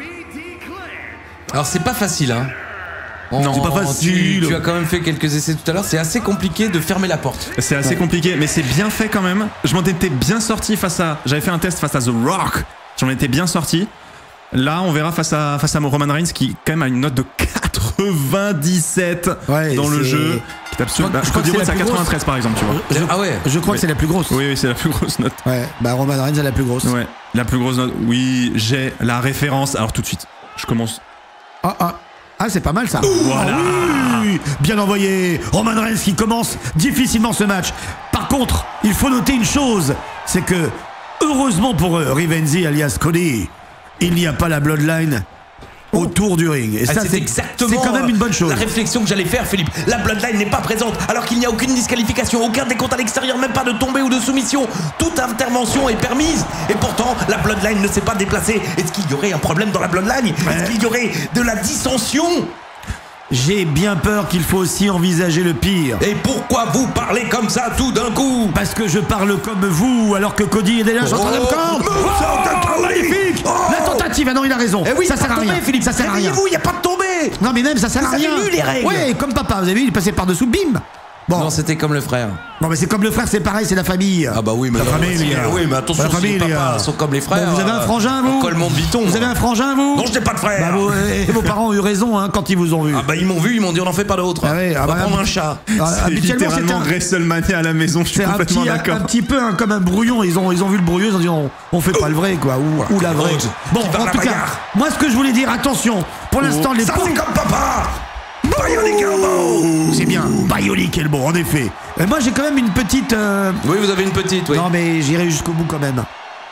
Alors c'est pas facile, hein. Non, c'est pas facile. Tu, tu as quand même fait quelques essais tout à l'heure. C'est assez compliqué de fermer la porte. C'est assez compliqué, mais c'est bien fait quand même. Je m'en étais bien sorti face à. J'avais fait un test face à The Rock. J'en étais bien sorti. Là, on verra face à, face à Roman Reigns qui, quand même, a une note de quatre-vingt-dix-sept Ouais, dans le c'est- jeu. Qui est absolument. Je crois- je crois Cody que Rhodes, c'est c'est la à plus grosse. quatre-vingt-treize, par exemple, tu vois. Je, Ah ouais. je crois Oui. que c'est la plus grosse. Oui, oui, c'est la plus grosse note. Ouais, bah Roman Reigns est la plus grosse. Ouais, la plus grosse note. Oui, j'ai la référence. Alors, tout de suite, je commence. Ah, ah. Ah, c'est pas mal ça. Voilà. Ah oui, bien envoyé. Roman Reigns qui commence difficilement ce match. Par contre, il faut noter une chose, c'est que heureusement pour eux, Rivenzi alias Cody, il n'y a pas la Bloodline autour du ring. Et Ah, ça, c'est c'est exactement c'est quand même une bonne chose. La réflexion que j'allais faire, Philippe. La Bloodline n'est pas présente, alors qu'il n'y a aucune disqualification, aucun décompte à l'extérieur, même pas de tombée ou de soumission. Toute intervention est permise. Et pourtant, la Bloodline ne s'est pas déplacée. Est-ce qu'il y aurait un problème dans la Bloodline? Est-ce qu'il y aurait de la dissension? J'ai bien peur qu'il faut aussi envisager le pire. Et pourquoi vous parlez comme ça tout d'un coup? Parce que je parle comme vous, alors que Cody est déjà en train de me Oh, corde. oh, Oh, magnifique. oh. La tentative, ah non, il a raison. Eh oui, ça pas sert à tombé, rien. Philippe. Ça sert à rien. Réveillez-vous, il n'y a pas de tombée. Non, mais même ça sert Vous à rien. avez lu les règles. Ouais, comme papa, vous avez vu, il est passé par-dessous, bim. Bon. Non, c'était comme le frère. Non, mais c'est comme le frère, c'est pareil, c'est la famille. Ah bah oui, mais la non, famille, si, les gars. oui, mais attention, La famille, si les les papas gars. sont comme les frères. Bon, vous avez un euh, frangin, vous Col Monte-Viton. Vous avez un frangin, vous Non, je n'ai pas de frère. Bah, vos, et vos parents ont eu raison hein, quand ils vous ont vu. Ah bah ils m'ont vu, ils m'ont dit on n'en fait pas d'autres. Ah ouais, ah on va bah, prendre ah, un chat. Ah, C'est habituellement, c'est littéralement un, WrestleMania à la maison, je suis c'est un complètement petit, un, d'accord. un petit peu hein, comme un brouillon. Ils ont, ils ont vu le brouilleux, ils ont dit on, on fait pas le vrai, quoi, ou, ou la vraie. Rhodes, Bon, qui va à en la tout cas, bagarre. moi, ce que je voulais dire, attention, pour l'instant, les Ça pauvres- c'est comme papa. Bionic Elbow. c'est bien, Bionic Elbow, en effet. Et moi, j'ai quand même une petite. euh, Oui, vous avez une petite, oui. Non, mais j'irai jusqu'au bout quand même.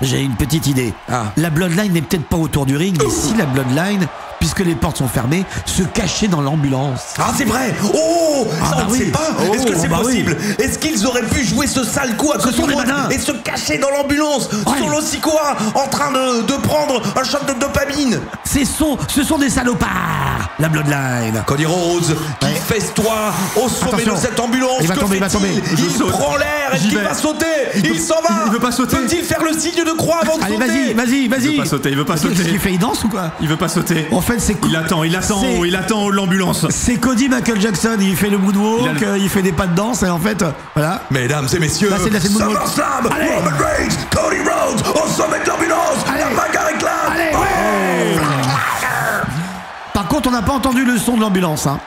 J'ai une petite idée. Ah. La Bloodline n'est peut-être pas autour du ring, mais si la Bloodline, puisque les portes sont fermées, se cacher dans l'ambulance. Ah, c'est vrai. Oh, Ah, ça bah on ne oui. sait pas. Oh, Est-ce que c'est bah possible? Est-ce qu'ils auraient pu jouer ce sale coup à Ce côté sont de des l'autre malins. et se cacher dans l'ambulance, Ouais. Solo Sikoa en train de, de prendre un shot de dopamine? Ce sont, ce sont des salopards, la Bloodline. Cody Rhodes qui Ouais. festoie au sommet Attention. de cette ambulance. Il va que tomber, il va fait-il? tomber. Je Il saute. prend l'air. Est-ce J'y qu'il vais. va sauter? Il Il, peut- s'en va. il veut pas sauter. Peut-il faire le signe de croix avant de Allez, sauter? vas-y, vas-y, vas-y. Il veut pas sauter, il veut pas sauter. Qu'est-ce qu'il fait? Il danse ou quoi? Il veut pas sauter. En fait, c'est Il attend, il attend, C'est- oh, il attend en haut de l'ambulance. C'est Cody Michael Jackson, il fait le moonwalk, Il a le- euh, il fait des pas de danse et en fait, euh, voilà. Mesdames et messieurs, Là, c'est de la- c'est le moonwalk. SummerSlam, Allez. Roman Reigns, Cody Rhodes au sommet de l'ambulance. Allez. La bagarre éclate. Allez, ouais. Par contre, on n'a pas entendu le son de l'ambulance. Hein.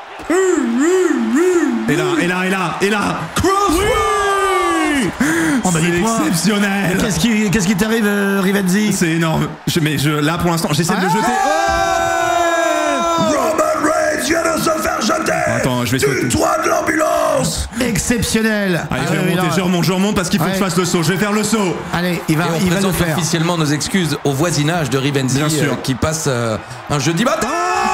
Et là, et là, et là, et là. Oui. Oh, bah, C'est dites-moi. exceptionnel. Qu'est-ce qui, qu'est-ce qui t'arrive, euh, Rivenzi? C'est énorme. Je- mais je, là, pour l'instant, j'essaie de le Ah. jeter. Roman Reigns vient de se faire jeter. Attends, je vais sauter. du toit de l'ambulance. Exceptionnel. Allez, Ah, je vais oui, remonter, là. je remonte, je remonte parce qu'il faut Ouais. que je fasse le saut. Je vais faire le saut. Allez, il va, Et on il va le présente faire. officiellement nos excuses au voisinage de Rivenzi Bien sûr. euh, qui passe euh, un jeudi matin.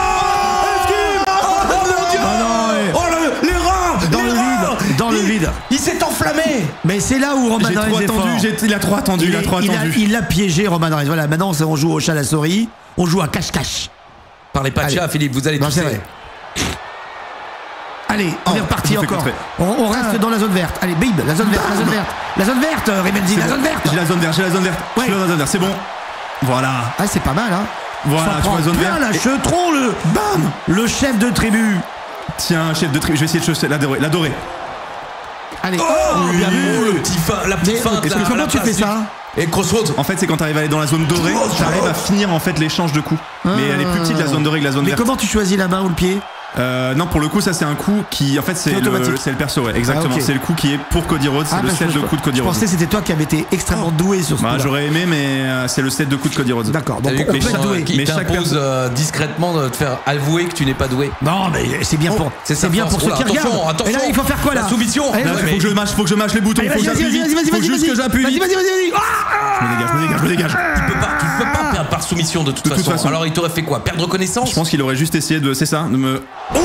Oh non, ouais. Oh le- l'erreur Dans le l'erreur. vide, dans le Il- vide. Il s'est enflammé. Mais c'est là où Roman J'ai trop Reigns est fort. attendu, j'ai- il a trop attendu, il, a est- trop il a- attendu. il a piégé Roman Reigns. Voilà, maintenant c'est- on joue au chat à la souris, on joue à cache-cache. Parlez pas de Allez. chat, Philippe, vous allez Non, tousser. c'est vrai. Allez, on Oh, est reparti je me fais encore. contrer. On, on reste dans la zone verte. Allez, bim, la zone verte, la zone verte. La zone verte, euh, Rivenzi, la C'est zone bon. verte. J'ai la zone verte, j'ai la zone verte. Ouais. Je suis dans la zone verte, c'est bon. Voilà. Ah, c'est pas mal, hein. Voilà, Ça tu prend vois, zone plein verte. la Chetron, le bam, le chef de tribu. Tiens, chef de tribu, je vais essayer de chausser, l'adorer. l'adorer. Allez, Oh, oh, bien vu. oh, le petit fin, la petite Mais feinte est-ce là, que à comment la tu place fais du- ça? Et Crossroads. En fait, c'est quand t'arrives à aller dans la zone dorée, t'arrives à finir en fait l'échange de coups. Mais elle est plus petite la zone dorée que la zone Mais verte. comment tu choisis la main ou le pied? Euh, non, pour le coup, ça c'est un coup qui, en fait, c'est C'est le, automatique. c'est le perso, ouais, exactement. Ah, ok. C'est le coup qui est pour Cody Rhodes, c'est Ah, le bah, set je- de coups de Cody Je Rhodes. pensais que c'était toi qui avais été extrêmement doué sur ce Bah, coup-là. j'aurais aimé, mais euh, c'est le set de coups de Cody Rhodes. D'accord, T'as donc vu on que peut être Sean, doué. qui Mais chaque t'impose personne- euh, discrètement de te faire avouer que tu n'es pas doué. Non, mais c'est bien pour, c'est c'est sa bien force. pour ceux Oh qui là, attention, regardent. attention. Et là, il faut faire quoi là? La soumission. Allez, Là, Ouais, faut mais- que je mâche, faut que je mâche les boutons, Allez, faut que vas-y, vas-y, j'appuie vas-y, vite. vas-y, Faut vas-y, juste vas-y. que j'appuie Vas-y, vite. vas-y, vas-y, vas-y. Ah. Je me dégage, je me dégage, je me dégage. Tu peux pas, tu peux pas perdre par soumission de toute, De toute façon. façon. Alors il t'aurait fait quoi? Perdre connaissance? Je pense qu'il aurait juste essayé de, c'est ça, de me.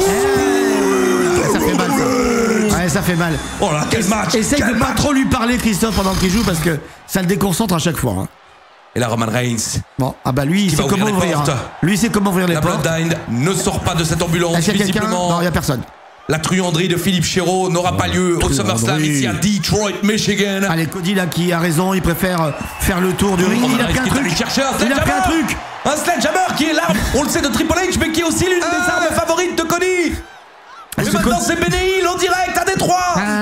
Ça fait mal, ça. Ouais, ça fait mal. Oh là, quel match! Essaye quel de pas match. trop lui parler, Christophe, pendant qu'il joue, parce que ça le déconcentre à chaque fois. hein. Et là, Roman Reigns. Bon, ah bah lui, il Qui sait va comment ouvrir les ouvrir. portes. hein. Lui, il sait comment ouvrir les La portes. Bloodline ne sort pas de cette ambulance, Est-ce qu'il y a quelqu'un? visiblement. Non, il y a personne. La truanderie de Philippe Chéreau n'aura pas lieu au SummerSlam truanderie. ici à Detroit, Michigan. Allez, Cody, là, qui a raison, il préfère euh, faire le tour du ring. Roman Il a Reigns pris un qui est allé truc. chercher un Il a pris un sledgehammer. truc. Un sledgehammer qui est l'arme, on le sait, de Triple H, mais qui est aussi l'une des armes favorites de Cody. Mais Est-ce que maintenant, Cody- c'est Benny Hill en direct à Détroit.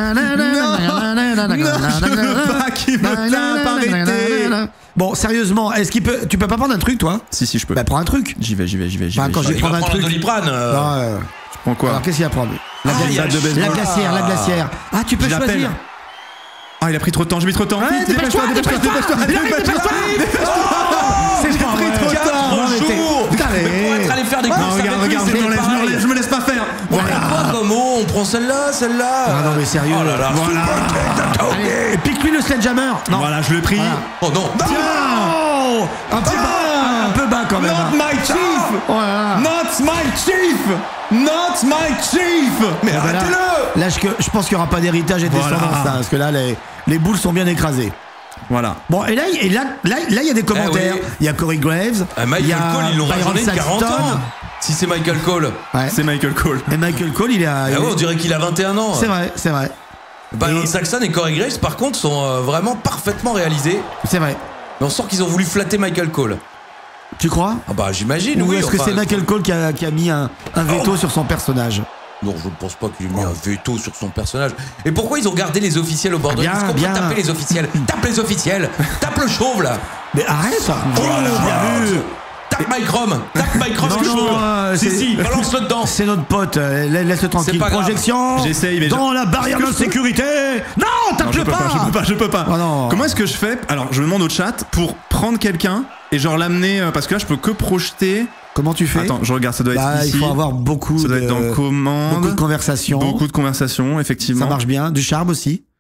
Non, je veux pas qu'il me tape, arrêtez. Bon, sérieusement, est-ce qu'il peut. Tu peux pas prendre un truc, toi? Si, si, je peux. Bah, prends un truc. J'y vais, j'y vais, j'y vais. j'y Bah, vais, quand j'y j'ai- vais. Il va prendre un prendre un truc. Doliprane. euh. Ah, ouais. Je prends quoi? Alors, qu'est-ce qu'il va prendre? La, Ah, glacière, il y a Batte de le- baseball. la glacière, la glacière. Ah, tu peux Je l'appelle. choisir. Ah, il a pris trop de temps, j'ai mis trop de temps. Ouais, Vite, dépêche-toi, dépêche-toi, dépêche-toi. dépêche-toi, dépêche-toi. C'est pas vrai. trop de Quatre temps. Non, mais t'es- jours Putain, Mais pour mais- être allé faire des Non, courses regarde, avec lui, regarde, je c'était me laisse, je me pareil. laisse, je me laisse pas faire. Voilà. Voilà. Quoi comme mot? On prend celle-là, celle-là. Ah non, mais sérieux. Oh là là. Voilà. Allez, pique-lui le sledgehammer. Non. Voilà, je l'ai pris. Voilà. Oh non. Oh, un peu bas, un peu bas quand même. Not my chief. Voilà. Not my chief. Not my chief. Mais Ah bah là, arrêtez-le. là, je, je pense qu'il n'y aura pas d'héritage et de Voilà. descendance, là, parce que là, les, les boules sont bien écrasées. Voilà. Bon, et là, et là, là, là, il y a des commentaires. Eh oui. Il y a Corey Graves. Ah, il y Michael a Cole, ils l'ont Byron rajeuni de quarante Saxton. ans. Si c'est Michael Cole. Ouais. C'est Michael Cole. Et Michael Cole, il est à. Ah ouais, on dirait qu'il a vingt et un ans. C'est vrai, c'est vrai. Byron Et- Saxton et Corey Graves, par contre, sont euh, vraiment parfaitement réalisés. C'est vrai. Mais on sent qu'ils ont voulu flatter Michael Cole. Tu crois? Ah bah j'imagine, Ou oui. est-ce que enfin, c'est Michael Cole qui a, qui a mis un, un veto Oh. sur son personnage? Non, je ne pense pas qu'il ait mis un veto sur son personnage. Et pourquoi ils ont gardé les officiels au bord de Bien, Est-ce qu'on peut bien. taper les officiels? Tape les officiels. Tape le chauve là. Mais arrête! Oh, bien vu. Tape Mike Rom. Tape Mike Rom Non, le non, chauve. euh, Si, c'est- si, balance-le dedans. C'est notre pote, euh, la- laisse-le tranquille. pas grave. Projection J'essaye, mais je- dans la barrière de Est-ce que je peux- sécurité. Non, Non, tape-le je peux pas. pas, je peux pas, je peux pas. Oh non. Comment est-ce que je fais? Alors, je me demande au chat pour prendre quelqu'un et genre l'amener euh, parce que là, je peux que projeter. Comment tu fais? Attends, je regarde, ça doit être Bah, ici. il faut avoir beaucoup Ça doit de, être dans commande. beaucoup de conversations. Beaucoup de conversations, effectivement. Ça marche bien. Du charme aussi.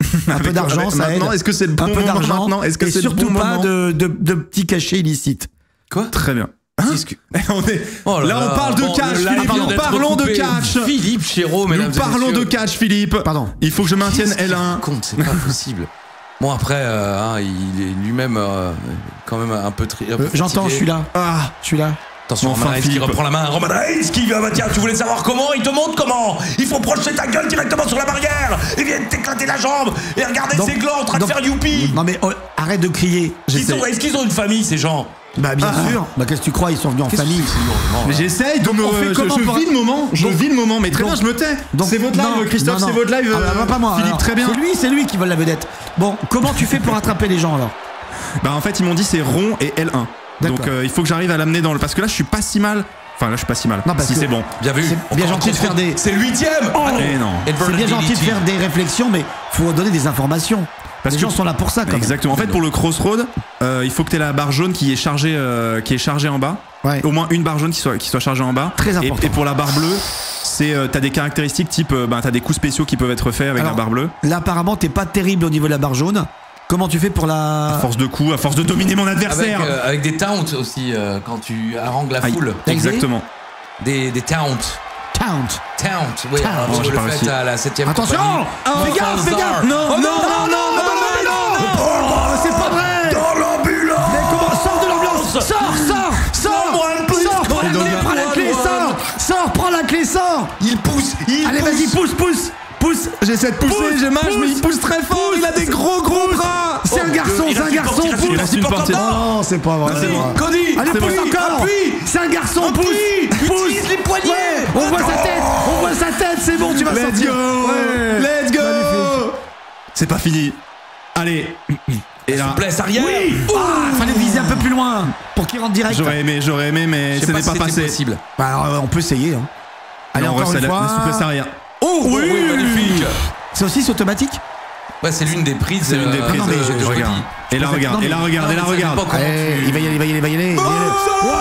Un peu d'argent, ça aide. Maintenant, est-ce que c'est le bon Un peu moment d'argent. maintenant Est-ce que Et c'est le surtout bon pas moment de, de, de petits cachets illicites. Quoi? Très bien. Qu'est-ce que- On est... Oh là là, là. on parle de Bon, catch, le live Philippe. vient Nous d'être parlons de recoupé. catch. Philippe Chéreau, mesdames Nous et parlons messieurs. de catch, Philippe. Pardon. Il faut que je maintienne Qu'est-ce qu'il L un. raconte, c'est pas possible. Bon, après, euh, hein, il est lui-même euh, quand même un peu tri. un peu Euh, J'entends, fatigué. je suis là. Ah, Je suis là. Attention, Enfin, Roman Reigns qui Philippe. reprend la main. Roman Reigns qui vient, bah tiens, tu voulais savoir comment? Il te montre comment. Il faut projeter ta gueule directement sur la barrière. Il vient de t'éclater la jambe. Et regardez Donc- ses glands en train donc- de faire youpi. Non mais oh, arrête de crier. Ils j'essaie. sont- Est-ce qu'ils ont une famille, ces gens? Bah bien Ah. sûr. Bah qu'est-ce que tu crois, ils sont venus en famille. mais j'essaye de me. on fait Je, comment je pour- vis le moment. Je Donc- vis le moment. Mais très donc- bien, je me tais. Donc, C'est votre live, non, Christophe. non, non. C'est votre live. Ah, bah, euh, pas moi. Philippe, alors. très bien. C'est lui, c'est lui qui vole la vedette. Bon, comment tu fais pour attraper les gens alors? Bah en fait, ils m'ont dit c'est rond et L un. D'accord. Donc euh, il faut que j'arrive à l'amener dans le. Parce que là, je suis pas si mal. Enfin là, je suis pas si mal. Non, parce si que- c'est bon. Bien vu. C'est bien Encore gentil de contre- faire des- C'est le huitième. Ah non. Eh non. C'est bien gentil de faire des réflexions, mais faut donner des informations. Parce les que- gens sont là pour ça quand même. Exactement. En fait, pour le crossroad, euh, il faut que tu aies la barre jaune qui est chargée, euh, qui est chargée en bas. Ouais. Au moins une barre jaune qui soit, qui soit chargée en bas. Très Et- important. Et, pour la barre bleue, c'est euh, t'as des caractéristiques type, euh, bah, t'as des coups spéciaux qui peuvent être faits avec Alors, la barre bleue. Là apparemment t'es pas terrible au niveau de la barre jaune. Comment tu fais pour À la... force de coups, à force de dominer mon Avec, adversaire. euh, avec des taunts aussi, euh, quand tu harangues la Aïe. foule. Exactement. Des, des taunts. Count. Taunt, oui, Taunt. alors, Oh, vous j'ai le pas faites réussi. à la septième Attention. compagnie. Oh, fais gaffe, fais gaffe. Non, Oh, non, non, non, non, non, non, non. Oh, c'est pas vrai. Dans l'ambulance. Mais comment sors de l'ambiance? Sors, sors, sors, One, please, sors, prends la one, clé, one, prends la one, clé, one. sors, sors, prends la clé, sors. Il pousse, il Allez, pousse. vas-y, pousse, pousse, pousse. J'essaie de pousser, Pousse, j'ai mal, pousse, mais il pousse très fort. pousse. Il a des gros, gros bras. C'est un garçon, il c'est un reste une garçon, porte, il reste une pousse. reste une porte. Non, non, c'est pas vrai. c'est bon. Cody, Allez, C'est pousse bon. encore. Appuie. C'est un garçon, Appuie. pousse, pousse. Utilise les poignets. Ouais, on voit sa tête, on voit sa tête, c'est bon, tu vas Let's sortir. go. Ouais. Let's go. Magnifique. C'est pas fini. Allez. Et là, Place arrière. Oui. Ah, fallait viser un peu plus loin pour qu'il rentre direct. j'aurais aimé, j'aurais aimé, mais Je sais ce pas n'est si pas c'était passé. possible. Bah, alors, euh, on peut essayer. Hein. Allez, Non, encore reste une à la- fois. la souplesse arrière. Oh, oui, Oui. magnifique. C'est aussi c'est automatique. Ouais, c'est l'une des prises. C'est l'une des euh, prises. non, mais euh, je- de je regarde. Cody. Et là, préfère- regarde. non, Et là, mais- regarde. Et là, Non, mais ça regarde. dépend comment Allez, tu- il va y aller, il va y aller, il va y aller. il va y aller.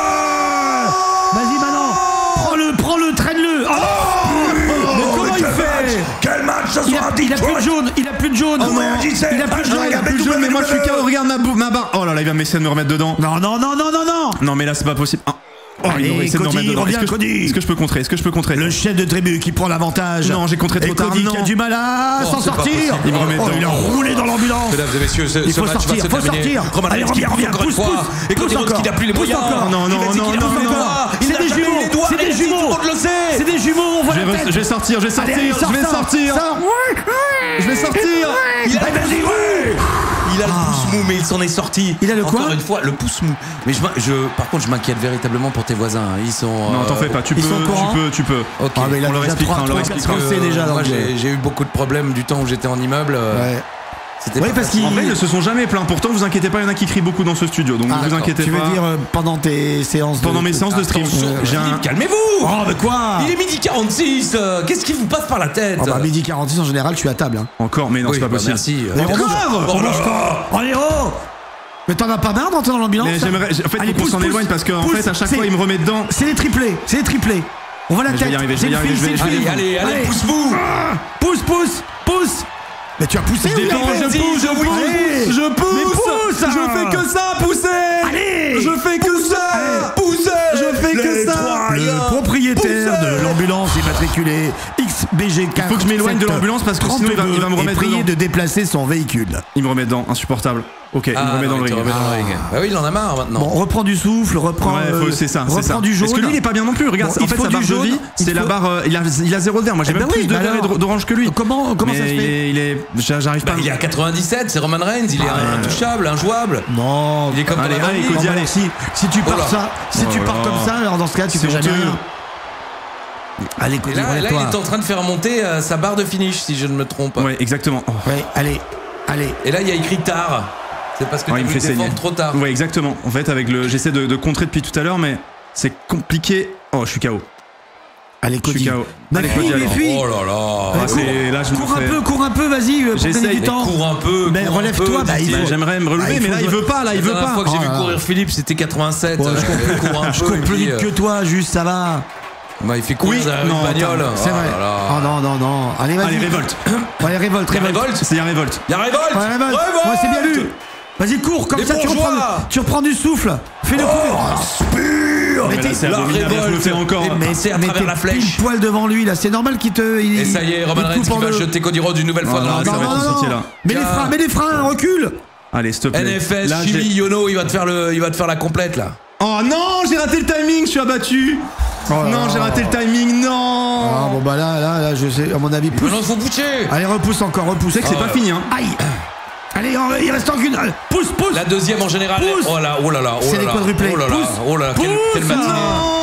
Vas-y maintenant, prends-le, prends-le, traîne-le. Oh mais comment il fait? Quel match ce Il soir a, à il a plus de Detroit. jaune, il a plus de jaune. Vous réagissez. Il a plus de Ah, je jaune. regarde Plus jaune, mais moi je suis K O. Regarde ma, bou- ma barre. Oh là là, il va m'essayer de me remettre dedans. Non, non, non, non, non, non. Non, mais là, c'est pas possible. Ah. Oh, Allez, il aurait essayé de me Cody, remettre dedans. reviens, Est-ce que, je- Cody. est-ce que je peux contrer Est-ce que je peux contrer Le chef de tribu qui prend l'avantage. Non, j'ai contré trop Et tard, Cody non. qui a du mal à Oh, s'en c'est pas sortir. possible. Il me remet Oh, dedans. il a roulé dans l'ambulance. Mesdames et messieurs, ce, Il ce faut match sortir, va se faut terminer. sortir. Roman Allez, Reigns qui reviens, pousse reviens, encore une pousse, fois. pousse, Et Cody pousse Rhodes qui encore. n'a plus les Pousse moyens. encore. Non, non, Il a dit non, qu'il a non, plus les non, doigts. non. Il C'est n'a des jamais eu jumeaux, les doigts. c'est des Et jumeaux. Tout le monde le sait. C'est des jumeaux, on voit Je la vais, tête. je vais sortir, je vais sortir, Allez, sors, je vais sors, sortir. sors. Je vais sortir. Il a Allez, vas-y, ouais. Il a le pouce mou, mais il s'en est sorti. Il a le quoi? Encore une fois, le pouce mou. Mais je, m'in- je, par contre, je m'inquiète véritablement pour tes voisins. Ils sont. Non, t'en euh, fais pas. Tu peux, ils sont au courant tu peux, tu peux. Ok. Ah, mais il a On leur déjà expliquera, trois, on leur trois, quatre expliquera. procès déjà. Moi, donc, euh, j'ai j'ai eu beaucoup de problèmes du temps où j'étais en immeuble. euh, Ouais. C'était Oui, pas parce facile. En vrai, ils ne se sont jamais plaints. Pourtant, vous inquiétez pas, il y en a qui crient beaucoup dans ce studio. Donc, Ah, ne vous d'accord. inquiétez Tu pas. veux dire euh, pendant tes séances de- Pendant mes séances de stream, Attention, j'ai un. Philippe, calmez-vous. Oh, mais quoi? Il est midi quarante-six. euh, Qu'est-ce qui vous passe par la tête? Oh, bah, midi quarante-six en général, je suis à table. Hein. Encore, mais non, Oui, c'est pas bah, possible. merci. Mais Euh, on mange- on mange quoi? Oh, les oh. Mais t'en as pas marre d'entrer dans l'ambulance? Mais j'aimerais. En fait, Allez, faut qu'on pousse, s'en pousse, éloigne parce qu'en pousse. fait, à chaque C'est- fois, il me remet dedans. C'est les triplés, c'est les triplés. On voit la Mais je vais tête. y arriver, je C'est vais y une arriver, fille, je vais- c'est une je vais- fille. Allez, allez, allez, pousse-vous. Pousse, pousse, pousse. Mais tu as poussé ou Détends, pas? je pousse, je pousse, Allez. je pousse, Mais pousse. je fais que ça, pousser. Allez. Je fais que ça, pousser. Je fais que ça. Le propriétaire de l'ambulance immatriculée X B G quatre. Il faut que je m'éloigne de l'ambulance parce que sinon il va- il va me remettre est prié dedans. de déplacer son véhicule. Il me remet dedans, insupportable. Ok, il me Ah, remet non, dans le il te ring. remet dans le ring. Bah oui, il en a marre maintenant. Bon, reprend du souffle, reprend. Ouais, faut- euh, c'est ça, c'est reprend ça. du jaune. Parce que lui, il est pas bien non plus. Regarde, Bon, en il fait, faut sa du barre de jaune, vie, il c'est la faut- barre. euh, il, a, il a zéro de vert. Moi, j'ai Eh même ben plus oui, de bah vert et alors. d'or- d'orange que lui. Comment, comment Mais ça se il fait? est, il est, j'a- j'arrive Bah, pas. il est à quatre-vingt-dix-sept, c'est Roman Reigns, il est intouchable, injouable. Non, Il est comme Allez, dans la allez, vraie Cody, vie. allez. Si, si tu pars Oh là. ça, si Oh tu là pars là. comme ça, alors dans ce cas, tu C'est fais jamais honteux. rien. Allez, Et Cody, là, là, il relève-toi. est en train de faire monter euh, sa barre de finish, si je ne me trompe. Ouais, exactement. Oh. Ouais, allez, allez. Et là, il y a écrit tard. C'est parce que Ouais, tu il me voulu fait saigner. défendre trop tard. Ouais, exactement. En fait, avec le, j'essaie de, de contrer depuis tout à l'heure, mais c'est compliqué. Oh, je suis K O. Allez, Je suis Cody. K O. Mais Allez, fuis, Cody, mais allez. fuis. Oh là là. Ah, c'est- là, je me Cours un fais- peu, cours un peu, vas-y, pour J'essaye. gagner du Mais temps. Cours un peu. Mais cours un relève-toi, peu, bah, il dit-il. Bah, faut- j'aimerais me relever, Ah, il mais faut là, il jouer. veut pas. Là, il La veut dernière pas. fois que j'ai Oh vu là là. courir Philippe, c'était quatre-vingt-sept. Ouais, Euh, je cours un Je peu. cours et plus puis, vite euh, que toi, juste, ça va. Bah, il fait courir Oui, derrière non, une bagnole. attends, C'est Oh vrai. là là. Oh non, non, non. Allez, vas-y. Allez, révolte. Ouais, révolte, Il y a révolte. révolte. C'est un révolte. Il y a révolte. Ouais, révolte. Ouais, c'est bien vu. Vas-y, cours, comme Les ça tu bourgeois. reprends, tu reprends du souffle. Fais-le courir. Spure. Mais là, c'est la abominable, je le révolte fais encore. est passée à Mais travers t'es la flèche. pile poil devant lui, là. C'est normal qu'il te. Il, Et ça y est, Roman il te Reigns coupe qui en va deux. jeter Cody Rhodes une nouvelle fois Non, dans non, la ça Non, va non, être non, sorti, non. là. Mets les Tiens. freins, mets les freins, recule. Allez, s'il te plaît. N F S, Là, j'ai- Chili, Yono, il va te faire le, il va te faire la complète là. Oh non, j'ai raté le timing, je suis abattu. Oh là non, là. j'ai raté le timing, non. Ah bon bah là, là, là, je sais, à mon avis, pousse. Maintenant, faut boucher. Allez, repousse encore, repousse. C'est que c'est pas fini, hein. Aïe. Allez, en- il reste encore une. Pousse, pousse. La deuxième en général. Pousse. Oh là, oh là là, oh C'est là les là. quadruplés. Oh là là, Pousse. oh là là, quelle, quelle Pousse. matinée.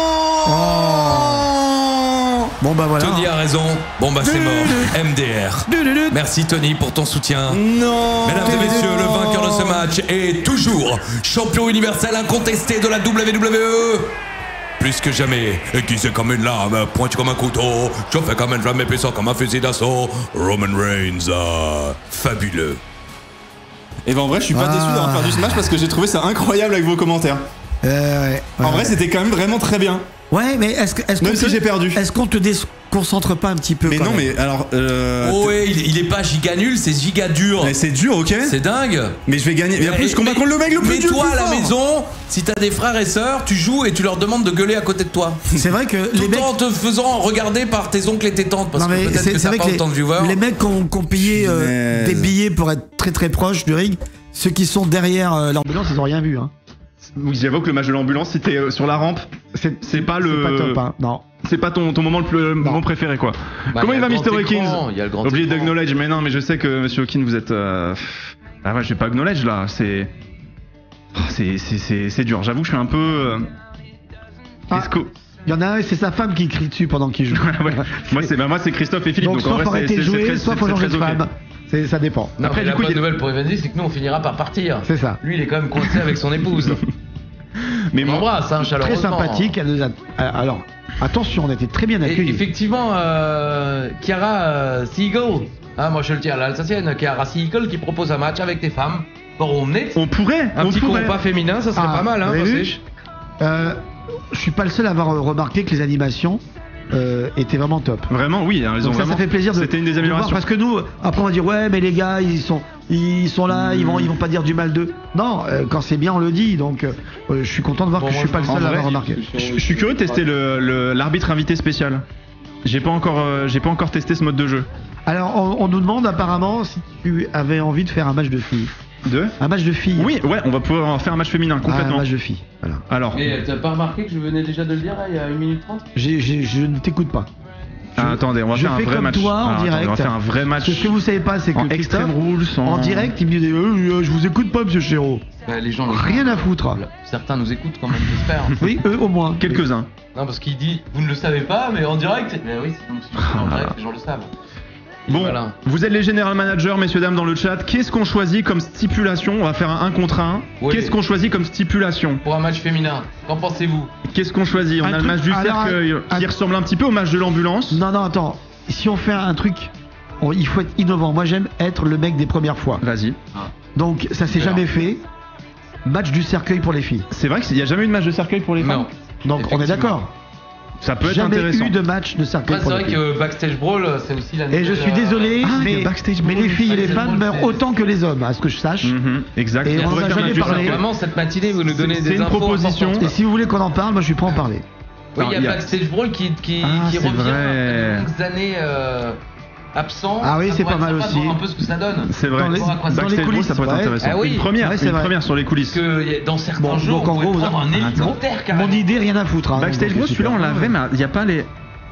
Oh. Bon bah voilà. Tony a raison. Bon bah c'est mort. M D R. Merci Tony pour ton soutien. Non. Mesdames et messieurs, le vainqueur de ce match est toujours champion universel incontesté de la W W E. Plus que jamais, aiguisé comme une lame, pointu comme un couteau, chauffé comme une flamme et puissant comme un fusil d'assaut, Roman Reigns, euh, fabuleux. Et ben en vrai, je suis pas Ah. déçu d'avoir perdu ce match parce que j'ai trouvé ça incroyable avec vos commentaires. Euh, ouais, En ouais. vrai, c'était quand même vraiment très bien. Ouais, mais est-ce que, est-ce Même qu'on si te- j'ai perdu. Est-ce qu'on te déconcentre pas un petit peu Mais quand non, même mais alors. Euh, Oh ouais, il, il est pas giga nul, c'est giga dur. mais c'est dur, ok. C'est dingue. Mais je vais gagner. Et en plus, je combats Mais- contre le mec le plus mais dur. toi le à plus la fort. maison, si t'as des frères et sœurs, tu joues et tu leur demandes de gueuler à côté de toi. C'est vrai que les Tout mecs. en te faisant regarder par tes oncles et tes tantes, parce Non que mais peut-être c'est que c'est t'as vrai pas que les, autant de viewers. les mecs qui ont, qui ont payé euh, Punaise. des billets pour être très très proches du ring, ceux qui sont derrière euh, l'ambulance, ils ont rien vu. Hein. Oui, j'avoue que le match de l'ambulance, si t'es euh, sur la rampe, c'est c'est pas le. C'est pas top, hein. Non. C'est pas ton, ton moment le plus le moment préféré, quoi. Bah, Comment y il a va, le Mister grand Hawkins? écran, y a le grand Obligé écran. d'acknowledge, mais non, mais je sais que Monsieur Hawkins, vous êtes. Euh... Ah ouais, je vais pas acknowledge là, c'est. Oh, c'est- c'est c'est- c'est dur, j'avoue que je suis un peu. euh, Ah. Est-ce que- Il y en a un et c'est sa femme qui crie dessus pendant qu'il joue. Ouais, moi, c'est bah, moi, c'est Christophe et Philippe, Donc, donc, en soit faut vrai, c'est arrêter de c'est- c'est jouer, très- soit c'est faut très- changer de très ok. femme. C'est- Ça dépend. Non, Après, mais du la coup, bonne il y a- nouvelle pour Evandy, c'est que nous on finira par partir. C'est ça. Lui, il est quand même coincé avec son épouse. Mais On moi, l'embrasse, hein, Très chaleureusement. sympathique. Elle nous a- Alors, attention, on a été très bien Et accueillis. effectivement, euh, Chiara euh, Seagull, hein, moi je le tiens à l'Alsacienne, Chiara Seagull qui propose un match avec tes femmes. Pour emmener on pourrait, un on petit pourrait. combat féminin, ça serait Ah, pas mal, hein, vous avez vu Passage. Euh, je suis pas le seul à avoir remarqué que les animations euh, étaient vraiment top. Vraiment, oui, hein, ils ont Donc ça, vraiment. ça fait plaisir de, C'était une des de voir, améliorations. parce que nous, après on va dire ouais mais les gars ils sont ils sont là, ils vont ils vont pas dire du mal d'eux. Non, euh, quand c'est bien on le dit. Donc euh, je suis content de voir Bon, que je moi, suis pas le je- seul en à vrai, avoir remarqué. Je, je suis curieux de tester le le- l'arbitre invité spécial. J'ai pas encore, euh, j'ai pas encore testé ce mode de jeu. Alors on, on nous demande apparemment si tu avais envie de faire un match de filles. De Un match de filles. Oui, ouais, on va pouvoir faire un match féminin Ah, un complètement. match de filles. Voilà. Alors, Mais euh, t'as pas remarqué que je venais déjà de le dire là, il y a une minute trente? J'ai- j'ai- je ne t'écoute pas. ah, attendez, on va je faire un fais vrai comme match. toi en Alors, attendez, direct. on va faire un vrai match. Parce que ce que vous savez pas, c'est que en Christophe, extreme rules, en, en direct, il me dit euh, euh, je vous écoute pas, monsieur Chéreau. Bah, les gens le Rien à foutre. Certains nous écoutent quand même, j'espère. Oui, eux au moins. Quelques-uns. Non, parce qu'il dit, vous ne le savez pas, mais en direct. Mais oui, c'est donc si je fais en direct, les gens le savent. Bon, Voilà. vous êtes les général managers, messieurs dames, dans le chat. Qu'est-ce qu'on choisit comme stipulation? On va faire un un contre un. Oui. Qu'est-ce qu'on choisit comme stipulation? Pour un match féminin, qu'en pensez-vous? Qu'est-ce qu'on choisit? On Un a le truc- match du alors, cercueil un- qui ressemble un petit peu au match de l'ambulance. Non, non, attends. Si on fait un truc, on- il faut être innovant. Moi, j'aime être le mec des premières fois. Vas-y. Donc, ça s'est Alors. jamais fait. Match du cercueil pour les filles. C'est vrai qu'il n'y a jamais eu de match de cercueil pour les femmes. Non. Donc, on est Effectivement. d'accord. Ça peut être Jamais intéressant. eu de match de cercueil Après, c'est pour vrai les filles. que Backstage Brawl, c'est aussi la Et je suis nouvelle, euh, désolé, Ah, il y mais, a Backstage mais Brawl. les filles et les Backstage femmes Brawl, meurent c'est- autant que les hommes, à ce que je sache. Mhm, exact. Et Ça on en pourrait a faire un jamais match du parlé. cercueil. Vraiment, cette matinée, vous nous donnez C'est des une infos proposition. importantes. Et si vous voulez qu'on en parle, moi, je suis prêt à en parler. Oui, il y il y a a- Backstage Brawl qui, qui, Ah, qui c'est revient vrai. après de longues années euh, absent. Ah oui, Ça c'est pourrait pas être mal sympa de aussi. voir un peu ce que ça donne. C'est vrai. Dans les- Voir à quoi ça dans les Backstage Brawl, coulisses, ça peut être ouais. intéressant. Ah oui. Une première, Ouais, c'est une vrai. première sur les coulisses. Parce que y a- dans certains Bon, jeux, donc, on en pouvait gros, vous- prendre un Attends. hélicoptère carrément. Mon idée, rien à foutre. hein. Backstage Donc, Brawl, c'est celui-là on super. l'avait, mais il n'y a pas les.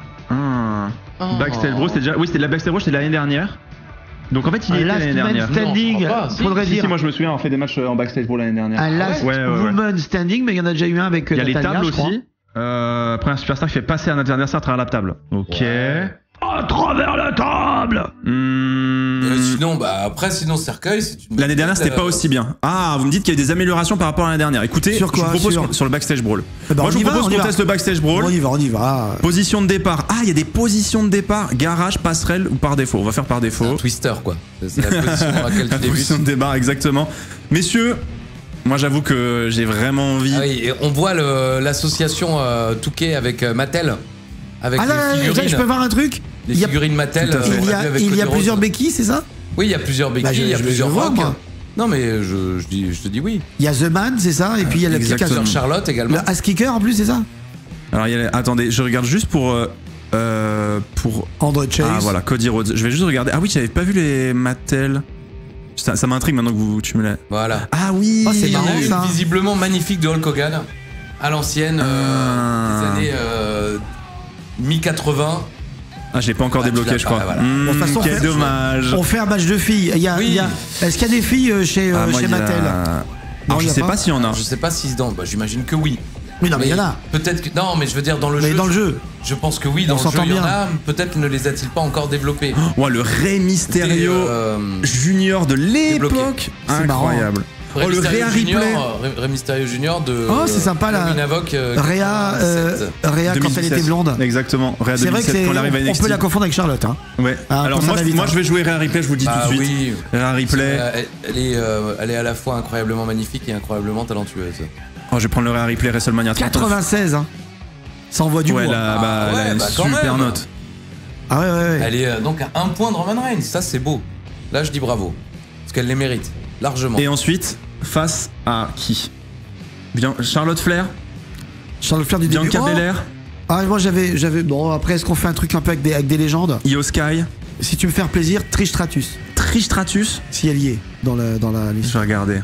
Ah. Oh. Backstage Brawl, c'était déjà. Oui, c'était de la Backstage Brawl, c'était l'année dernière. Donc en fait, il y Un était last l'année man dernière. standing, Non, je crois pas. Si, faudrait Si, dire. si, moi je me souviens, on fait des matchs euh, en Backstage Brawl l'année dernière. Un last Ouais, ouais, ouais. woman standing, mais il y en a déjà eu un avec euh, Il y a les Natalia, tables je crois. aussi. Euh, après un superstar qui fait passer un adversaire à travers la table. Ok. Ouais. À travers la table. Hmm. Euh, sinon, bah après, sinon cercueil, c'est une. L'année dernière, c'était pas Euh, aussi bien. Ah, vous me dites qu'il y a eu des améliorations par rapport à l'année dernière. Écoutez, Sur quoi, je vous propose sur sur, sur le Backstage Brawl. Eh ben, Moi, on je y vous va, propose on y qu'on va. teste le Backstage Brawl. On y va, on y va. Position de départ. Ah, il y a des positions de départ. Garage, passerelle ou par défaut. On va faire par Un défaut. twister, quoi. C'est c'est la position dans laquelle tu La débutes. position de départ, exactement. Messieurs, moi j'avoue que j'ai vraiment envie. Ah oui, et on voit le- l'association euh, Touquet avec euh, Mattel. avec Ah là, les là, figurines. je peux voir un truc. Les Il y a, figurines Mattel. Tout à fait. euh, il y a, avec il y a Cody plusieurs Rhodes. béquilles, c'est ça? Oui, il y a plusieurs béquilles, Bah, je- il y a je- plusieurs je vois, rocs. moi. Non, mais je, je, dis, je te dis oui. Il y a The Man, c'est ça? Et puis il y a le petit Exactement. casse- Charlotte également. le Ass Kicker en plus, c'est ça? Alors, il y a- attendez, je regarde juste pour. euh, euh, pour. André Chase. Ah voilà, Cody Rhodes. Je vais juste regarder. Ah oui, j'avais pas vu les Mattel. Ça, ça m'intrigue maintenant que vous, tu me l'as. Voilà. Ah oui. Oh, c'est Il y en marrant, a une ça. visiblement magnifique de Hulk Hogan à l'ancienne, euh, Ah. des années euh, mi quatre-vingts. Ah, je l'ai pas encore Ah, tu débloqué, l'as je pas, crois. voilà. Mmh, Bon, de toute façon, quel on fait- dommage. On fait un match de filles. Il y a, Oui. il y a- Est-ce qu'il y a des filles euh, chez, euh, Ah, moi, chez il y a- Mattel? Alors, il je y a sais pas pas s'il y en a. Je sais pas si dans. Bah, j'imagine que oui. Oui, non, mais il y en a. Peut-être que. Non, mais je veux dire, dans le Mais jeu. dans le jeu. Je pense que oui, dans On le jeu, s'entend il y en bien. a. Peut-être ne les a-t-il pas encore développés. Ouais, le Rey Mysterio C'était, euh, Junior de débloqué. l'époque. C'est marrant. Incroyable. Rey Oh, le Mysterio Rhea Junior, Ripley. euh, Rey- Rey Mysterio Junior de. Oh, c'est sympa, là. Halloween Havoc, euh, Réa, euh, quatre-vingt-sept. Réa quand elle deux mille dix-sept. était blonde. Exactement. Rhea C'est vrai que deux mille dix-sept c'est. quand elle arrive à On N X T. peut la confondre avec Charlotte. Hein. Ouais. Ah, Alors pour moi, ça, je, vite, moi hein. je vais jouer Rhea Ripley, je vous le dis Ah tout de suite. oui. Rhea Ripley. Euh, Elle, elle est, euh, elle est à la fois incroyablement magnifique et incroyablement talentueuse. Oh, je vais prendre le Rhea Ripley WrestleMania trente-neuf. quatre-vingt-seize, hein. Ça envoie du Ouais, bois. là, bah, Ah, elle a ouais, une bah, quand super même. note. Ah ouais, ouais, ouais. Elle est euh, donc à un point de Roman Reigns. Ça, c'est beau. Là, je dis bravo. Parce qu'elle les mérite. Largement. Et ensuite, face à qui Bien, Charlotte Flair, Charles Flair du début. Bianca Oh Belair, Ah, moi j'avais. j'avais Bon, après, est-ce qu'on fait un truc un peu avec des, avec des légendes? Io Sky, Si tu me fais plaisir, Trish Stratus. Trish Stratus. Si elle y est dans la, dans la Je liste. vais regarder.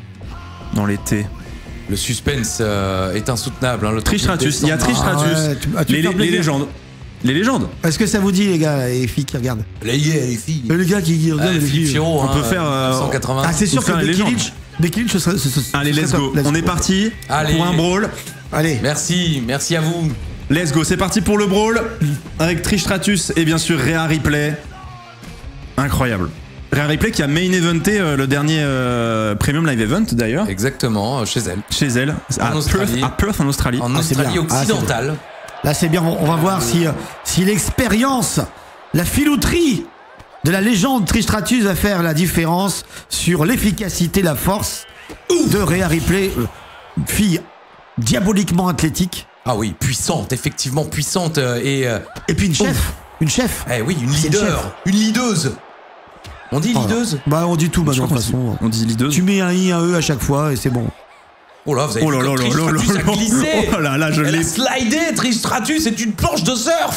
Dans l'été. Le suspense euh, est insoutenable. Hein, le temps Trish qu'il Stratus, il y a descende. Trish Ah Stratus. ouais, tu- ah, tu les, me fais les plaisir. légendes. Les légendes. Est-ce que ça vous dit, les gars et les filles qui regardent? Les gars, les filles. Euh, Les gars qui regardent, Ah, les Philippe filles. Chiro, On hein, peut faire, euh, neuf cent quatre-vingts. Ah, c'est sûr Faut que faire les Becky légendes. Lynch. Becky Lynch, ce serait. ce- ce- ce Allez, serait let's top. go. Let's On est parti Allez. pour un brawl. Allez. Merci, merci à vous. Let's go, c'est parti pour le brawl avec Trish Stratus et bien sûr Rhea Ripley. Incroyable. Rhea Ripley qui a main eventé euh, le dernier euh, Premium Live Event d'ailleurs, Exactement, euh, chez elle. chez elle, à Perth, Australie. à Perth en Australie. En Ah, c'est Australie bien. Ah, c'est occidentale. Là, c'est bien. On, on va voir si, euh, si l'expérience, la filouterie de la légende Trish Stratus va faire la différence sur l'efficacité, la force de Rhea Ripley, euh, fille diaboliquement athlétique. Ah oui, puissante, effectivement puissante euh, et. euh, Et puis une chef. Une chef. eh oui, une C'est une chef. leader, une leaduse. On dit Oh, leaduse. Bah, on dit tout Je maintenant, crois de qu'on toute dit- façon. on dit leaduse. Tu mets un i, un e à chaque fois et c'est bon. Oh là, vous avez Oh vu là comme là Trish là là Stratus là a là. glissé. Oh là là, je Elle l'ai. a slidé, Trish Stratus, c'est une planche de surf.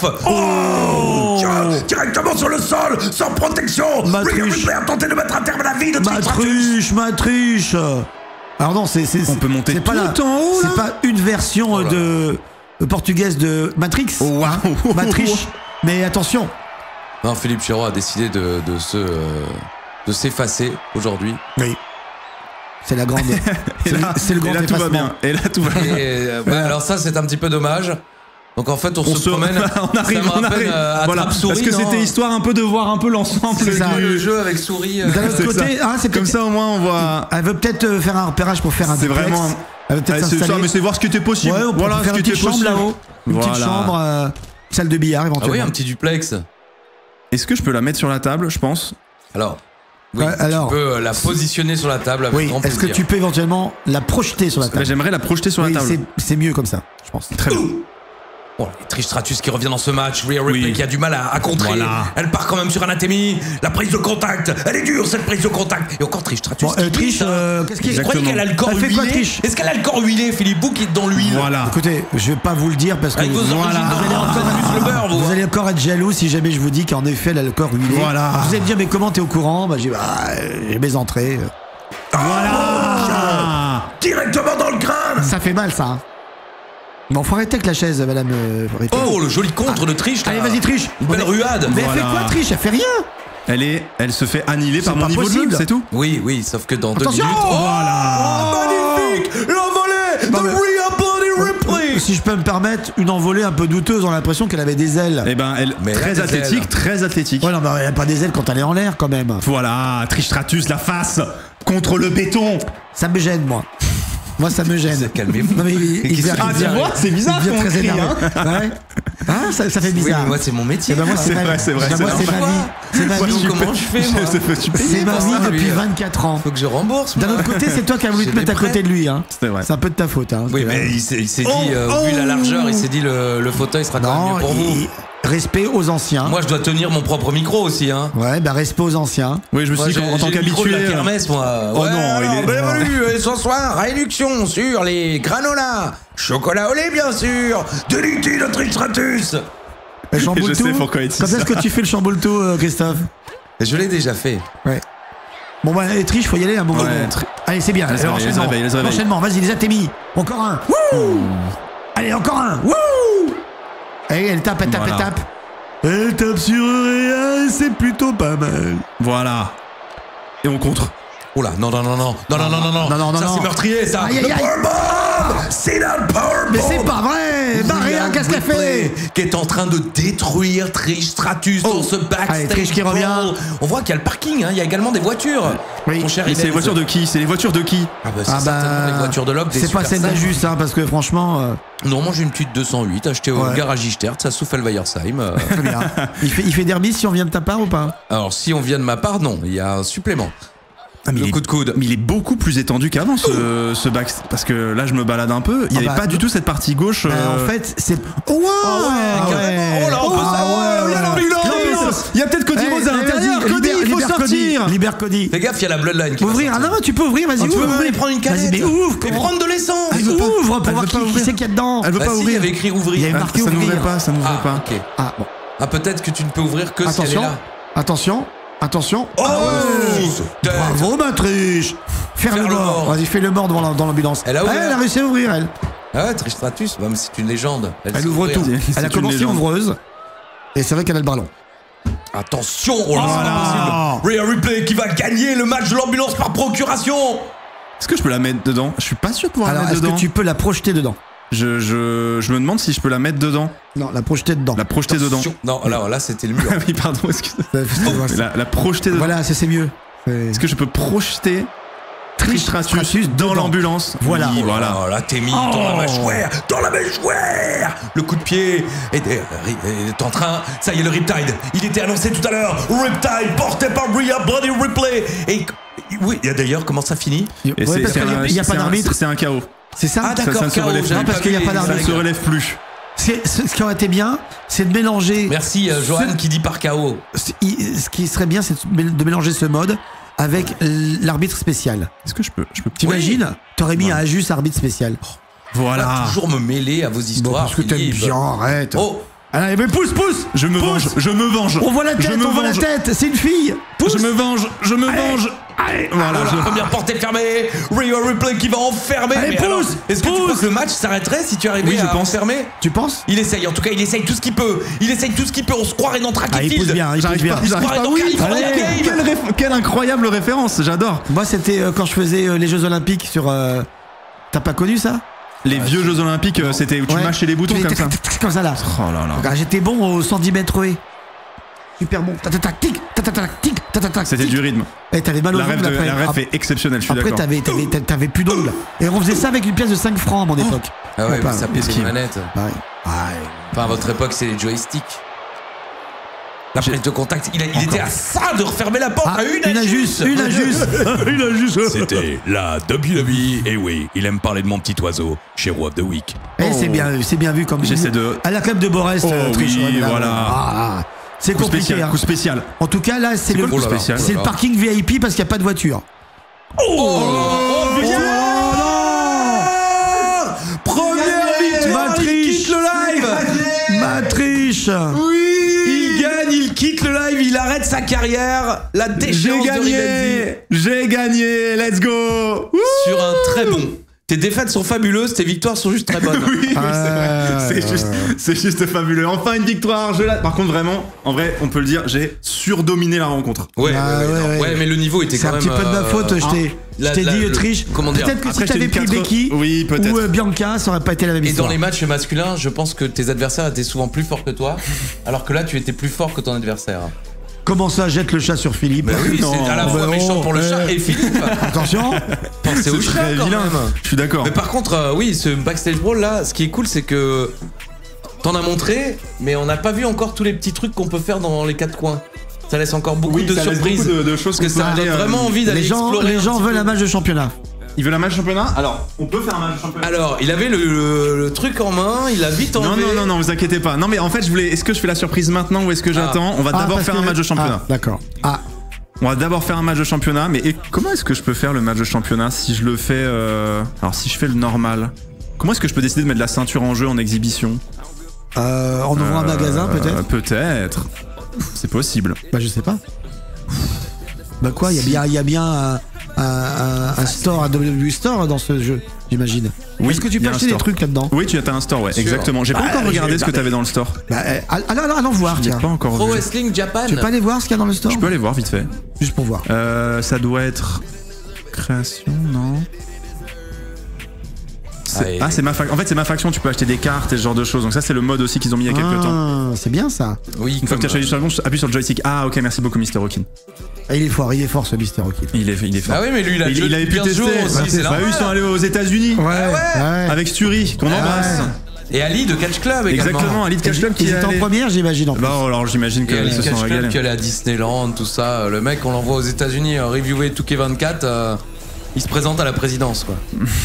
Oh Tiens, directement sur le sol, sans protection. Ma Rhea triche. Ripley a tenté de mettre un terme à la vie de Trish Stratus. Matruche, matruche. Alors non, c'est c'est On peut monter c'est pas tout la- en haut, là. C'est pas une version Oh là de de portugaise de Matrix. Oh, waouh. Matriche. Mais attention. Non, Philippe Chiro a décidé de, de se euh, de s'effacer aujourd'hui. Oui. C'est la grande. Et C'est là, le- c'est le grand et là tout va effacement. bien. Et là tout va bien. Et euh, bah, alors ça, c'est un petit peu dommage. Donc en fait, on, On se se promène. on arrive, ça me on rappelle, arrive. euh, Voilà, Attrape-souris, parce que non c'était histoire un peu de voir un peu l'ensemble C'est ça. du le jeu avec souris. euh, D'un autre C'est côté, ça. hein, c'est Comme peut-être- ça au moins on voit. Elle veut peut-être euh, faire un repérage pour faire un C'est duplex. vraiment. Elle veut peut-être Ouais, c'est ça, s'installer. mais c'est voir ce qui était possible. Ouais, on peut voilà faire ce une qui petite était chambre possible. là-haut. Une petite Voilà. chambre, euh, salle de billard Ah oui, éventuellement. un petit duplex. Est-ce que je peux la mettre sur la table, je pense? Alors, oui, Ouais, alors. tu peux euh, la positionner sur la table avec Oui, grand est-ce que plaisir. tu peux éventuellement la projeter sur la Bah, table? J'aimerais la projeter sur Oui, la table. c'est- c'est mieux comme ça, je pense. Très bien. Bon, et Trish Stratus qui revient dans ce match, Rhea Ripley Oui. qui a du mal à, à contrer. Voilà. Elle part quand même sur Anathemi. La prise de contact, elle est dure cette prise de contact. Et encore Trish Stratus. Bon, qui euh, Trish, glisse, hein. euh, qu'est-ce qui Vous croyez Exactement. qu'elle a le corps Elle fait huilé quoi, Trish Est-ce qu'elle a le corps huilé, Philippe Bou qui est dans l'huile Voilà. Écoutez, je vais pas vous le dire parce que Avec vos origines voilà. de vous, allez France, encore, plus le beurre, vous. vous allez encore être jaloux si jamais je vous dis qu'en effet elle a le corps huilé. Voilà. Vous allez me dire mais comment t'es au courant? Bah j'ai bah, euh, j'ai mes entrées. Voilà. Directement dans le crâne. Ça fait mal ça. Hein. Bon, faut arrêter avec la chaise, madame. euh, faut arrêter. Oh, le joli contre de Trish. là. Allez, vas-y, Trish. Une belle On est- ruade. Mais elle fait Voilà. quoi, Trish? Elle fait rien. Elle est, elle se fait annihiler par C'est mon pas niveau de possible. jeu, c'est tout. Oui, oui, sauf que dans Attention. deux minutes. Oh, Voilà. Magnifique L'envolée Non, de mais- Rhea Bloody Ripley. Si je peux me permettre, une envolée un peu douteuse, on a l'impression qu'elle avait des ailes. Eh ben, elle Mais elle a très des athlétique, ailes. très athlétique. Ouais, non, mais elle a pas des ailes quand elle est en l'air quand même. Voilà, Trish Stratus, la face contre le béton. Ça me gêne, moi. Moi, ça me gêne. Calmez-vous. Non, mais il, il, il, Qu'est-ce devient- que Ah, il tu devient- vois, c'est bizarre il devient qu'on très crie, énervé. Ouais. Ah, ça, ça fait Oui, bizarre. mais moi, c'est mon métier. Eh ben, moi, quoi. c'est C'est ma- vrai, c'est vrai, ben, c'est moi, c'est vrai. ma vie. C'est ma Moi, vie. tu comment payes- je fais, moi je te fais- tu payes C'est ma pour vie ça, depuis lui. vingt-quatre ans. Faut que je rembourse. D'un moi. autre côté, c'est toi qui as voulu J'ai te mettre à des côté prêts. de lui. Hein. C'est vrai. C'est un peu de ta faute. Hein, Oui, parce que mais là- il s'est il s'est dit, Oh, euh, oh. vu la largeur, il s'est dit le, le fauteuil sera quand même Non, mieux pour vous. il- respect aux anciens. Moi, je dois tenir mon propre micro aussi, hein. Ouais, bah respect aux anciens. Oui, je me Moi, suis dit j'ai- qu'en tant j'ai le micro de qu'habitué. la kermesse, moi. Oh Ouais, non, alors, il est- bienvenue, et ce soir, réduction sur les granolas, chocolat au lait, bien sûr, de l'utile de Tristratus. Le chamboule Je sais tout. pourquoi il dit Quand est-ce ça. que tu fais le chamboule tout, euh, Christophe? Je l'ai déjà fait. Ouais. Bon bah, les triches, faut y aller un moment. Ouais, donné. tri- Allez, c'est bien. Allez, Alors, allez, les enchaînement. réveille, les réveille. Enchaînement, vas-y, les a t'es mis. Encore un. Wouh. Allez, encore un. Wouh. Allez, elle tape, elle tape, Voilà. elle tape. Elle tape sur Réal, c'est plutôt pas mal. Voilà. Et on contre. Oh là, non, non, non, non, non, non, non, non, non, Non, non, non, ça non. c'est meurtrier, ça. Aïe, aïe, Le aïe. powerbomb, c'est là le powerbomb. Mais c'est pas vrai. Bah rien, qu'est-ce qu'elle fait? Qui est en train de détruire Trish Stratus Oh. dans ce backstage. Allez, Trish qui revient. brawl. On voit qu'il y a le parking, hein, il y a également des voitures. Oui. Mon cher Mais c'est les Inès. voitures de qui C'est les voitures de qui Ah bah c'est Ah certainement bah, les voitures de Locke des c'est pas Super scène Saiyans. injuste, hein, parce que franchement, euh, Non, moi j'ai une petite deux cent huit achetée au Ouais. garage Ichtert, ça souffle Elveyersheim. euh. très bien. il, fait, il fait derby si on vient de ta part ou pas? Alors si on vient de ma part, non, il y a un supplément. Ah, mais Le il est- coup de coude. Mais il est beaucoup plus étendu qu'avant ce, ce back. Parce que là, je me balade un peu. Il n'y Ah avait bah, pas du tout cette partie gauche. Euh, euh, En fait, c'est. Oh, ouais, Ah ouais, oh là, on peut Ah savoir, ouais, il y a ouais. l'ambulance. Non, mais ça- Il y a peut-être Cody Eh, Rose à eh, l'intérieur. vas-y, Cody, libère- il faut libère Cody, sortir. Libère Cody. Fais gaffe, il y a la Bloodline qui va Ouvrir, ah sortir. non, tu peux ouvrir, vas-y, Ah, tu ouvre. veux aller prendre une canette? Vas-y, mais ouvre, Et comment- prendre de l'essence. Elle veut veut pas- ouvre elle pour voir veut qui, pas qui ouvrir. c'est qu'il y a dedans. Elle veut Bah pas si, il y ouvrir. avait écrit Il y a ouvrir. une Ah, marqué ça ouvrir. n'ouvrait pas, ça n'ouvrait Ah, pas. ok. Ah, bon. Ah, peut-être que tu ne peux ouvrir que si elle est Attention, là. attention, attention. Oh, tête. Bravo, ma triche. Faire, Faire le le mort. mort. Vas-y, fais le mort devant la- dans l'ambulance. Elle a ouvert. elle a réussi à ouvrir, elle. Ah ouais, Trish Stratus, bah, mais c'est une légende. Elle sait ouvre ouvrir. tout. C'est Elle a une commencé légende. ouvreuse. Et c'est vrai qu'elle a le ballon. Attention, oh là, c'est Voilà. pas possible. Rhea Ripley qui va gagner le match de l'ambulance par procuration. Est-ce que je peux la mettre dedans Je suis pas sûr de pouvoir Alors, la mettre est-ce que dedans. tu peux la projeter dedans? Je, je, je me demande si je peux la mettre dedans. Non, la projeter dedans. La projeter dedans. Attention. Non, là, là c'était le mur. Ah oui, pardon, excuse-moi. Ça, c'est- La, la projeter dedans. Voilà, c'est c'est mieux. C'est- Est-ce que je peux projeter Trish Stratus Stratus dans dedans. l'ambulance? Voilà. Oui, voilà. Oh là, t'es mis dans la mâchoire, dans la mâchoire. Le coup de pied est, est- est en train. Ça y est, le Riptide. Il était annoncé tout à l'heure. Riptide porté par Rhea Bloody Ripley. Et oui, et d'ailleurs, comment ça finit? Et Ouais, c'est- parce c'est qu'il y a- un- il y a pas c'est un- d'arbitre. C'est un chaos. C'est ça? Ah d'accord, ça ne se K O, relève j'avais plus. pas parce qu'il y a vu pas les d'arbitre. Ça ne se règles. relève plus. C'est- Ce qui aurait été bien, c'est de mélanger. Merci, euh, Johan, qui dit par K O. Ce ce qui serait bien, c'est de mélanger ce mode avec l'arbitre spécial. Est-ce que je peux, je peux T'imagines? T'aurais mis un juste arbitre spécial. On va Voilà. toujours me mêler à vos Bon, histoires. parce que t'aimes Philippe. bien, arrête. Oh, Allez, mais pousse, pousse. Je me Pousse. venge. Je me venge. On voit la Je tête, me on voit la venge. tête. C'est une fille. Pousse. Je me venge. Je me venge. Allez, Voilà. la je- première porte est fermée. Rhea Ripley qui va enfermer. Allez, Mais pousse, alors, est-ce que tu pousse. penses que le match s'arrêterait si tu arrivais Oui, je à pense. enfermer? Tu penses? Il essaye, en tout cas, il essaye tout ce qu'il peut. Il essaye tout ce qu'il peut. On se croirait dans Track Ah, il pousse bien, il pousse J'arrive bien. pas. J'arrive croirait pas. dans Oui. California Allez. Game. Quelle, réf- quelle incroyable référence. J'adore. Moi, c'était euh, quand je faisais euh, les Jeux Olympiques sur. euh, T'as pas connu ça? Les vieux Jeux Olympiques, euh, c'était où tu Ouais. mâchais les boutons Tu comme fais ça. tic, tic, tic, Comme ça là. Oh là là. Ah, j'étais bon au cent dix mètres haies. Super bon. Ta ta ta tic, ta ta ta tic, ta ta ta. C'était tic. du rythme. Et t'avais mal aux La rêve, ongles de, après. la rêve Après- est exceptionnelle, je suis Après, d'accord. t'avais, t'avais, t'avais- t'avais plus d'ongles. Et on faisait ça avec une pièce de cinq francs à mon époque. Ah ouais, Bon, mais pas- ça pèse esquive. les manettes. Ouais. Ouais. Enfin, à votre époque, c'est les joysticks. La prise de contact, il, a- il était à ça de refermer la porte Ah, à une, une injuste, une injuste. Il a juste. C'était la W W E. Et oui, il aime parler de mon petit oiseau chez Raw of the Week. Eh, c'est bien, c'est bien vu comme. J'essaie de- À la club de Borest, Oh euh, triche, oui, ouais, là, voilà. ah, ah. C'est Coup compliqué. spécial. hein. Coup spécial. En tout cas, là, c'est le, quoi le coup spécial c'est le parking V I P parce qu'il n'y a pas de voiture. Oh, bien Première victoire, il Matriche. quitte le live. Matriche. Il gagne, il quitte le live, il arrête sa carrière. La J'ai déchéance de Rivenzi. gagné. J'ai gagné. Let's go. Wouh. Sur un très bon. Tes défaites sont fabuleuses, tes victoires sont juste très bonnes. Oui, oui, c'est Euh, vrai. C'est juste, c'est juste fabuleux. Enfin une victoire. Je la... Par contre, vraiment, en vrai, on peut le dire, j'ai surdominé la rencontre. Ouais, Ah, ouais, ouais, ouais, non. ouais. Ouais, mais le niveau était C'est quand un même. petit peu de ma euh, faute, je t'ai la- je t'ai la- dit, le- triche. comment dire Peut-être que Après, si je t'ai t'avais dit pris quatre- Becky Oui, peut-être. ou euh, Bianca, ça aurait pas été la même Et histoire. dans les matchs masculins, je pense que tes adversaires étaient souvent plus forts que toi, alors que là, tu étais plus fort que ton adversaire. Comment ça, jette le chat sur Philippe? Bah oui, c'est à la fois bah méchant non, pour le eh. chat et Philippe. Attention. Pensez au C'est chat très quand vilain. même. Je suis d'accord. Mais par contre, euh, oui, ce backstage brawl là, ce qui est cool, c'est que t'en as montré, mais on n'a pas vu encore tous les petits trucs qu'on peut faire dans les quatre coins. Ça laisse encore beaucoup Oui, de ça laisse surprises. beaucoup de- de choses parce que qu'on ça peut donne aller, euh, vraiment envie d'aller Les gens, explorer. les un gens petit veulent peu. un match de championnat. Il veut la match championnat? Alors, on peut faire un match championnat. Alors, il avait le, le- le truc en main, il a vite Non, enlevé. non, non, non, vous inquiétez pas. Non, mais en fait, je voulais. Est-ce que je fais la surprise maintenant ou est-ce que j'attends? On va Ah, d'abord parce faire que- un match de championnat. Ah, d'accord. Ah, On va d'abord faire un match de championnat. Mais et- comment est-ce que je peux faire le match de championnat si je le fais. euh, Alors, si je fais le normal, comment est-ce que je peux décider de mettre la ceinture en jeu en exhibition? euh, en ouvrant un Euh, magasin peut-être. Peut-être. C'est possible. Bah je sais pas. Bah quoi, il y a bien, il y a bien un, un, un- un store, un W W E Store dans ce jeu, j'imagine. Oui, Est-ce que tu il y peux a un acheter des store. trucs là-dedans? Oui, tu as un store, ouais, Sûr. exactement. J'ai pas Bah, encore regardé j'ai- ce que bah, t'avais dans le store. Bah, euh, allons, allons, allons voir, J'ai tiens. pas encore Pro vu. Wrestling Japan. Tu peux pas aller voir ce qu'il y a dans le store? Je peux aller voir vite fait. Juste pour voir. Euh, ça doit être création, non? C'est- Ah, et- Ah, c'est ma fac- en fait c'est ma faction, tu peux acheter des cartes et ce genre de choses. Donc ça c'est le mode aussi qu'ils ont mis il y a quelques temps. Ah, c'est bien ça. Oui, Une fois comme, que tu as choisi le charbon, appuie sur le joystick. Ah ok, merci beaucoup Mister Hawkin. Ah, il est fort, il est fort ce Mister Rocky. Il est, il est fort. Ah oui, mais lui, il a il, joué il avait pu depuis quinze tester. jours aussi, Bah, c'est bah oui, ils sont normal. allés aux États-Unis Ouais, ouais. ouais. avec Sturi, qu'on Ah embrasse. Et Ali de Catch Club également. Exactement, un lead catch club Ils qui est étaient en allé. première, j'imagine en plus. Bah alors j'imagine Et Ali qu'ils de se sont Catch Club régalés. qui allait à Disneyland, tout ça. Le mec, on l'envoie aux États-Unis euh, reviewer deux K vingt-quatre. euh, il se présente à la présidence, quoi.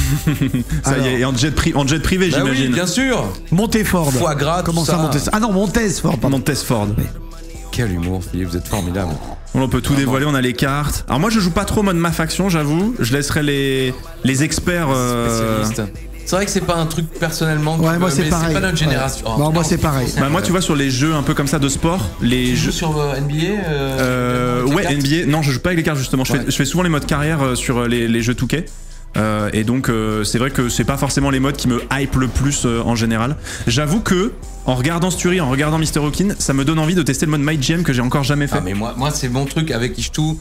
Ça y est, et en jet, pri- en jet privé Bah oui, j'imagine. bien sûr. Monteford. Foie gras, tout Comment ça, ça. Montez- Ah non, Montesford, pardon. Montesford. Quel humour, Philippe, vous êtes formidable. On peut tout dévoiler, on a les cartes. Alors moi je joue pas trop mode ma faction, j'avoue. Je laisserai les, les experts. euh, Spécialiste. C'est vrai que c'est pas un truc personnellement. Ouais, que- moi c'est mais pareil. C'est pas notre génération. Ouais. Oh, Bon, moi non, c'est pareil. Bah moi tu vois sur les jeux un peu comme ça de sport, les Tu joues jeux. sur euh, N B A euh, Euh, avec les ouais, cartes N B A. Non, je joue pas avec les cartes justement. Je, Ouais. fais, je fais souvent les modes carrière euh, sur les, les jeux deux K. Euh, et donc euh, c'est vrai que c'est pas forcément les modes qui me hype le plus euh, en général. J'avoue que en regardant Sturi, en regardant Mister Hawkin, ça me donne envie de tester le mode My G M que j'ai encore jamais fait. Ah, mais moi, moi c'est mon truc avec Ishtou.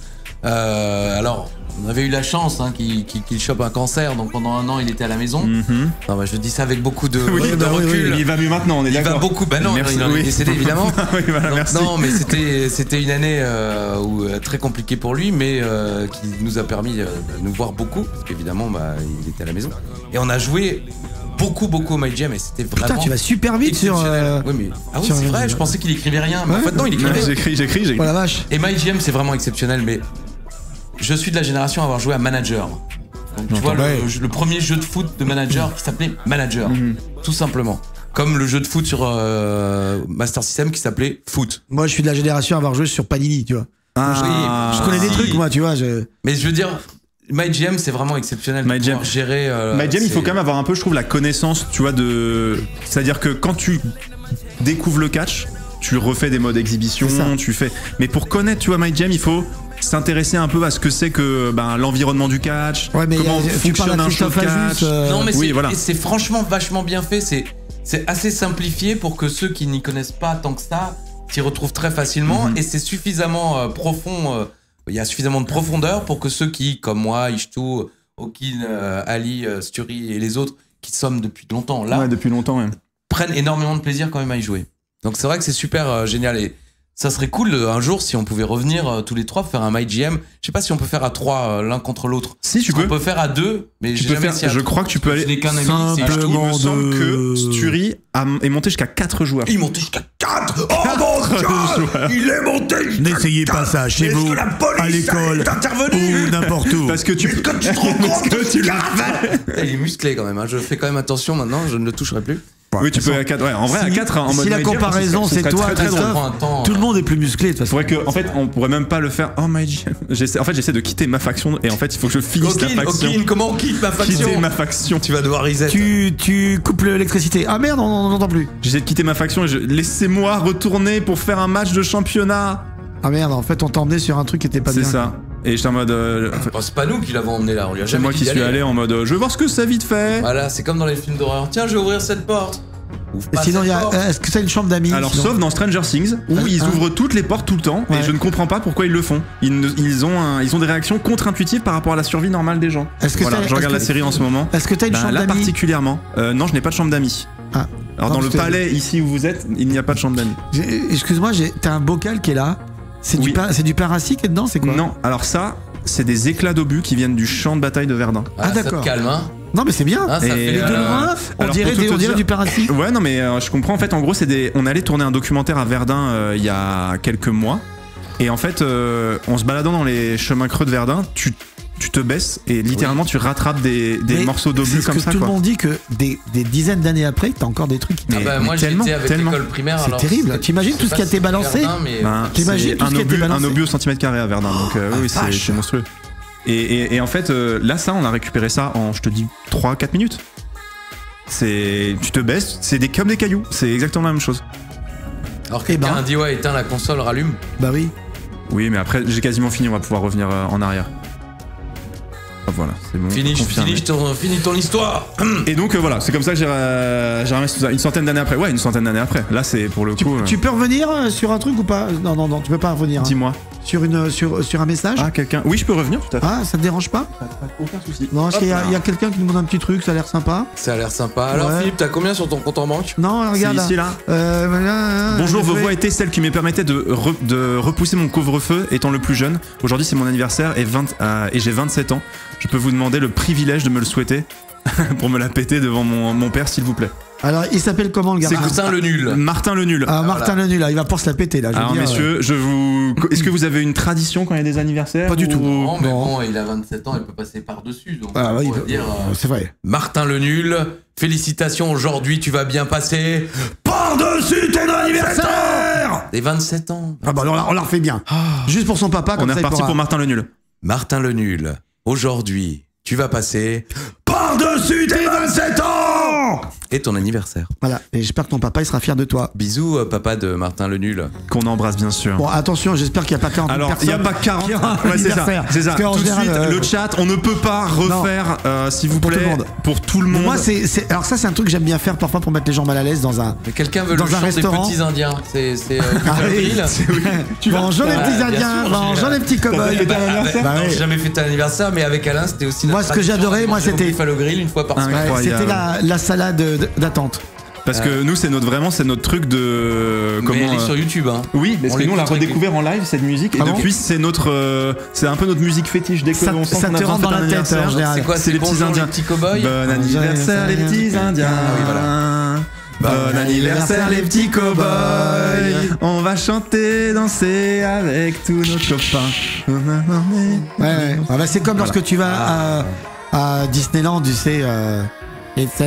Euh, alors, on avait eu la chance hein, qu'il qu'il- qu'il chope un cancer, donc pendant un an il était à la maison. Mhm. Non, bah, je dis ça avec beaucoup de, Oui, de bah oui, recul. oui, il va mieux maintenant, on est Il va d'accord. beaucoup. Bah non, Merci, il en est oui. décédé évidemment. oui, voilà, Donc, merci. non, mais c'était c'était une année euh, où, euh, très compliquée pour lui, mais euh, qui nous a permis euh, de nous voir beaucoup, parce qu'évidemment, bah, il était à la maison. Et on a joué beaucoup, beaucoup au My Jam, et c'était vraiment. Putain, tu vas super vite sur. exceptionnel. euh, Oui, mais... Ah oui, sur- c'est vrai, je pensais qu'il écrivait rien, mais en Ouais. fait, non, il Non, écrivait. J'écris, j'écris, j'écris. Oh la vache. Et My G M, c'est vraiment exceptionnel, mais je suis de la génération à avoir joué à Manager. Donc, tu vois, Ouais. le, le premier jeu de foot de Manager qui s'appelait Manager, tout simplement. Comme le jeu de foot sur euh, Master System qui s'appelait Foot. Moi, je suis de la génération à avoir joué sur Panini, tu vois. Ah, Je connais des si. trucs, moi, tu vois. Je... Mais je veux dire, My G M, c'est vraiment exceptionnel. My de G M. pouvoir gérer. Euh, My G M, il c'est- faut quand même avoir un peu, je trouve, la connaissance, tu vois, de. C'est-à-dire que quand tu découvres le catch, tu refais des modes exhibition, C'est ça. tu fais. Mais pour connaître, tu vois, My G M, il faut s'intéresser un peu à ce que c'est que ben, l'environnement du catch, Ouais, mais comment euh, tu parles fonctionne à un show de Christophe Ajus, catch. euh, Non, mais oui, c'est voilà. et c'est franchement vachement bien fait. C'est c'est assez simplifié pour que ceux qui n'y connaissent pas tant que ça s'y retrouvent très facilement. Mhm. Et c'est suffisamment euh, profond. euh, Il y a suffisamment de profondeur pour que ceux qui, comme moi, Ishtou, Hawkin, euh, Ali, euh, Sturi et les autres, qui sommes depuis longtemps là, Ouais, depuis longtemps, même. prennent énormément de plaisir quand même à y jouer. Donc c'est vrai que c'est super euh, génial. Et ça serait cool euh, un jour si on pouvait revenir euh, tous les trois faire un My G M. Je sais pas si on peut faire à trois euh, l'un contre l'autre. Si, tu On peux. peut faire à deux, mais Tu j'ai peux jamais faire, essayé à je trois. crois que tu peux Je aller. n'ai qu'un ami, c'est Simplement. Ishtou. Il me semble de- que Sturi a est monté jusqu'à quatre joueurs. Il montait jusqu'à Quatre Oh mon Dieu Il est monté jusqu'à N'essayez pas quatre. ça chez Est-ce vous, que la police à l'école est intervenue ou n'importe où. Parce que tu Est-ce que tu te rends compte que tu de ce l'as qu'il a fait Il est musclé quand même, hein. Je fais quand même attention maintenant, je ne le toucherai plus. Oui, tu peux à quatre. Ouais, en vrai, à Si- quatre, en mode si la My G M, comparaison, ce serait c'est toi, très, très drôle. Christophe, prend un temps, tout le euh. monde est plus musclé de toute façon. Faudrait que, en fait, on pourrait même pas le faire. Oh my G M. J'essaie, en fait, j'essaie de quitter ma faction et en fait, il faut que je finisse Hawkin, la faction. Hawkin, comment on quitte ma faction? Quitter ma faction. Tu vas devoir reset. Tu, tu coupes l'électricité. Ah merde, on n'entend plus. J'essaie de quitter ma faction et je... laissez-moi retourner pour faire un match de championnat. Ah merde, en fait, on t'a emmené sur un truc qui était pas C'est bien. ça. Et j'étais en mode. euh, Bon, c'est pas nous qui l'avons emmené là, on lui a c'est jamais moi dit qui d'y suis aller. allé en mode. euh, je veux voir ce que ça vite fait. Voilà, c'est comme dans les films d'horreur. Tiens, je vais ouvrir cette porte. Ouvre Et pas sinon, cette il y a- porte. est-ce que t'as une chambre d'amis Alors, sinon sauf dans Stranger Things, où Ah, ils ah. ouvrent toutes les portes tout le temps, Ouais. et je ne comprends pas pourquoi ils le font. Ils, ne- ils, ont, un- ils ont des réactions contre-intuitives par rapport à la survie normale des gens. Est-ce que Voilà, t'as- je regarde est-ce la que- série en ce moment. Est-ce que t'as une Bah, chambre là d'amis particulièrement. Euh, non, je n'ai pas de chambre d'amis. Ah. Alors Non, dans le c'était- palais ici où vous êtes, il n'y a pas de chambre d'amis. J'ai- Excuse-moi, j'ai- t'as un bocal qui est là. C'est Oui. du, pa- c'est du paraci qui est dedans, c'est quoi? Non, alors ça, c'est des éclats d'obus qui viennent du champ de bataille de Verdun. Ah, Ah, ça te d'accord. calme, hein. Non, mais c'est bien. Ah, ça Et fait Et de euh, loin, on alors, dirait, pour tout des- te on dirait dire- du paraci. Ouais, non, mais euh, je comprends. En fait, en gros, c'est des. On allait tourner un documentaire à Verdun euh, il y a quelques mois. Et en fait, euh, en se baladant dans les chemins creux de Verdun, tu, tu te baisses et littéralement tu rattrapes des, des Mais morceaux d'obus c'est ce comme que ça. tout quoi. le monde dit que des, des dizaines d'années après, t'as encore des trucs qui Ah Mais- bah, mais moi tellement, j'étais avec tellement. l'école primaire. C'est alors, terrible. c'était- T'imagines je tout sais ce qui a pas été si balancé c'était Verdun, mais- Ben, T'imagines c'est tout ce un qui a été obus, balancé un obus au centimètre carré à Verdun, donc euh, oui, c'est vache. c'est monstrueux. Et, et- et en fait, euh, là, ça, on a récupéré ça en, je te dis, trois quatre minutes. C'est, tu te baisses, c'est des, comme des cailloux, c'est exactement la même chose. Alors Eh quelqu'un ben. a dit ouais, éteins la console, rallume. Bah oui. Oui, mais après, j'ai quasiment fini, on va pouvoir revenir euh, en arrière. Ah, voilà, c'est bon. Finis, confirmé. finis ton, finis ton histoire. Et donc euh, voilà, c'est comme ça que j'ai euh, j'ai ramassé tout ça. Une centaine d'années après. Ouais, une centaine d'années après. Là, c'est pour le Tu, coup. euh, tu peux revenir euh, sur un truc ou pas? Non, non, non, tu peux pas revenir. hein. Dis-moi. Sur, une, sur, sur un message? Ah, quelqu'un. Oui, je peux revenir, tout à fait. Ah, ça te dérange pas? Aucun souci. Non, est-ce Hop qu'il y a, là. il y a quelqu'un qui nous demande un petit truc, ça a l'air sympa? Ça a l'air sympa. Alors Ouais. Philippe, t'as combien sur ton compte en banque? Non, regarde. C'est ici, là. Euh, voilà, Bonjour, je vos vais- voix étaient celles qui me permettaient de, re- de repousser mon couvre-feu étant le plus jeune. Aujourd'hui, c'est mon anniversaire et, vingt, euh, et j'ai vingt-sept ans. Je peux vous demander le privilège de me le souhaiter pour me la péter devant mon, mon père, s'il vous plaît. Alors, il s'appelle comment le gars? C'est Ah, Martin le nul. Martin le nul. ah, Martin le nul, là, il va pas se la péter là. Je veux Alors, dire, messieurs, je vous. Est-ce que vous avez une tradition quand il y a des anniversaires Pas du tout. ou- Non, mais Non. bon, il a vingt-sept ans, il peut passer par-dessus. Donc Ah, on oui, pourrait il- dire, euh, c'est vrai. Martin le nul, félicitations, aujourd'hui tu vas bien passer par-dessus ton anniversaire. Et vingt-sept ans. Ah bah, on la, on la refait bien. Juste pour son papa, comme On est ça, il reparti pourra- pour Martin le nul. Martin le nul, aujourd'hui tu vas passer par-dessus tes vingt-sept ans et ton anniversaire. Voilà, et j'espère que ton papa, il sera fier de toi. Bisous, euh, papa de Martin le nul. Qu'on embrasse, bien sûr. Bon, attention, j'espère qu'il n'y a pas quarante Alors, personnes. il n'y a pas quarante. qui ont un Ouais, c'est ça. anniversaire. C'est ça. Parce qu'en Tout de général, suite, euh, le chat, on ne peut pas refaire, euh, s'il vous Pour plaît, tout le monde. pour tout le monde. Moi, c'est, c'est- alors ça, c'est un truc que j'aime bien faire parfois pour mettre les gens mal à l'aise dans un. Mais quelqu'un veut Dans le un chant restaurant. des petits indiens. C'est c'est euh, Ah Peter oui, Grill. c'est- Bonjour les Ah, petits bien Indiens, sûr, bonjour j'ai- les petits cow-boys. fêté un anniversaire Bah Non, ouais. j'ai jamais fait un anniversaire, mais avec Alain, c'était aussi notre Moi, ce que tradition j'adorais, de moi, manger au c'était- Buffalo Grill une fois par Ah, semaine. Ouais, Incroyable. c'était la, la salade de- d'attente. Parce que nous, c'est notre vraiment, c'est notre truc de Mais comment. elle est euh, sur YouTube, hein. Oui, parce On que nous on l'a l'écoute redécouvert en live cette musique et Ah bon depuis c'est notre, euh, c'est un peu notre musique fétiche dès que Ça- on sent ça qu'on a te besoin rentre de dans fêter la un tête, anniversaire. en général. C'est quoi, C'est c'est les petits Bonjour, Indiens. les petits cow-boys. Bon anniversaire les petits Indiens. Ah oui, voilà. Bon anniversaire les petits cow-boys. On va chanter, danser avec tous nos copains. Ouais, ouais. Ah bah, c'est comme lorsque tu vas à, à Disneyland, tu sais. Euh, It's a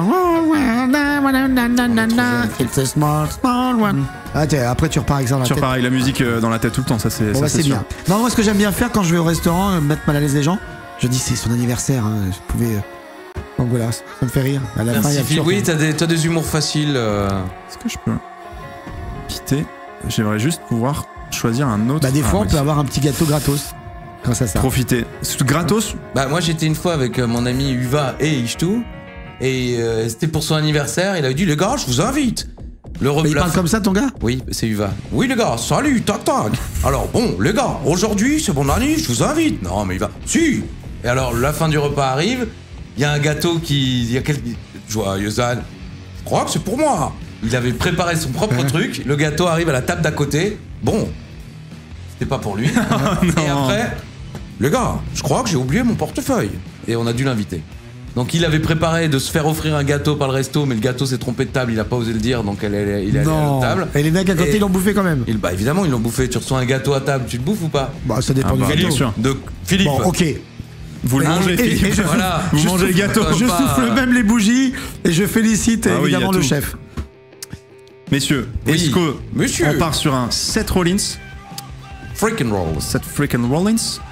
It's a small, small one. Ah, tiens, après, tu repars avec ça dans la Sur tête. pareil, la musique euh, dans la tête tout le temps, ça c'est Bon, ça, bah, c'est sûr. bien. Non, moi, ce que j'aime bien faire quand je vais au restaurant, euh, mettre mal à l'aise les gens, je dis c'est son anniversaire. Hein, je pouvais. euh, Donc voilà, ça me fait rire. À la fin, il y Merci a Philippe. toujours- Oui, t'as des, t'as des humours faciles. euh. Est-ce que je peux quitter? J'aimerais juste pouvoir choisir un autre. Bah, des Ah, fois, on oui. peut avoir un petit gâteau gratos grâce à ça. Profiter. C'est gratos. Bah moi j'étais une fois avec euh, mon ami Uva et Ishtou et euh, c'était pour son anniversaire. Il avait dit les gars, je vous invite. Le re- Mais il la parle fin- comme ça, ton gars? Oui, c'est Uva. Oui les gars, salut, tac tac. Alors bon, les gars, aujourd'hui c'est mon année, je vous invite. Non mais il va. Si. Et alors la fin du repas arrive, il y a un gâteau qui, il y a quelqu'un. Joyeux Anne. Je crois que c'est pour moi. Il avait préparé son propre truc. Le gâteau arrive à la table d'à côté. Bon, c'était pas pour lui. Et après, les gars, je crois que j'ai oublié mon portefeuille. Et on a dû l'inviter. Donc il avait préparé de se faire offrir un gâteau par le resto, mais le gâteau s'est trompé de table, il a pas osé le dire, donc elle, elle- il est allé à Non. la table. Et les mecs à côté, Et- ils l'ont bouffé quand même. Il- bah évidemment, ils l'ont bouffé. Tu reçois un gâteau à table, tu le bouffes ou pas? Bah, ça dépend Ah du bah, gâteau. bien sûr. De Philippe. Bon, ok. Vous le Et- mangez. et- et je- Voilà. Vous je mangez le souffle- gâteau. Je Pas- souffle même les bougies et je félicite Ah oui, évidemment il y a le tout. chef. Messieurs, Oui. est-ce que Monsieur. on part sur un Seth Rollins, Freaking Rolls. Seth freaking Rollins,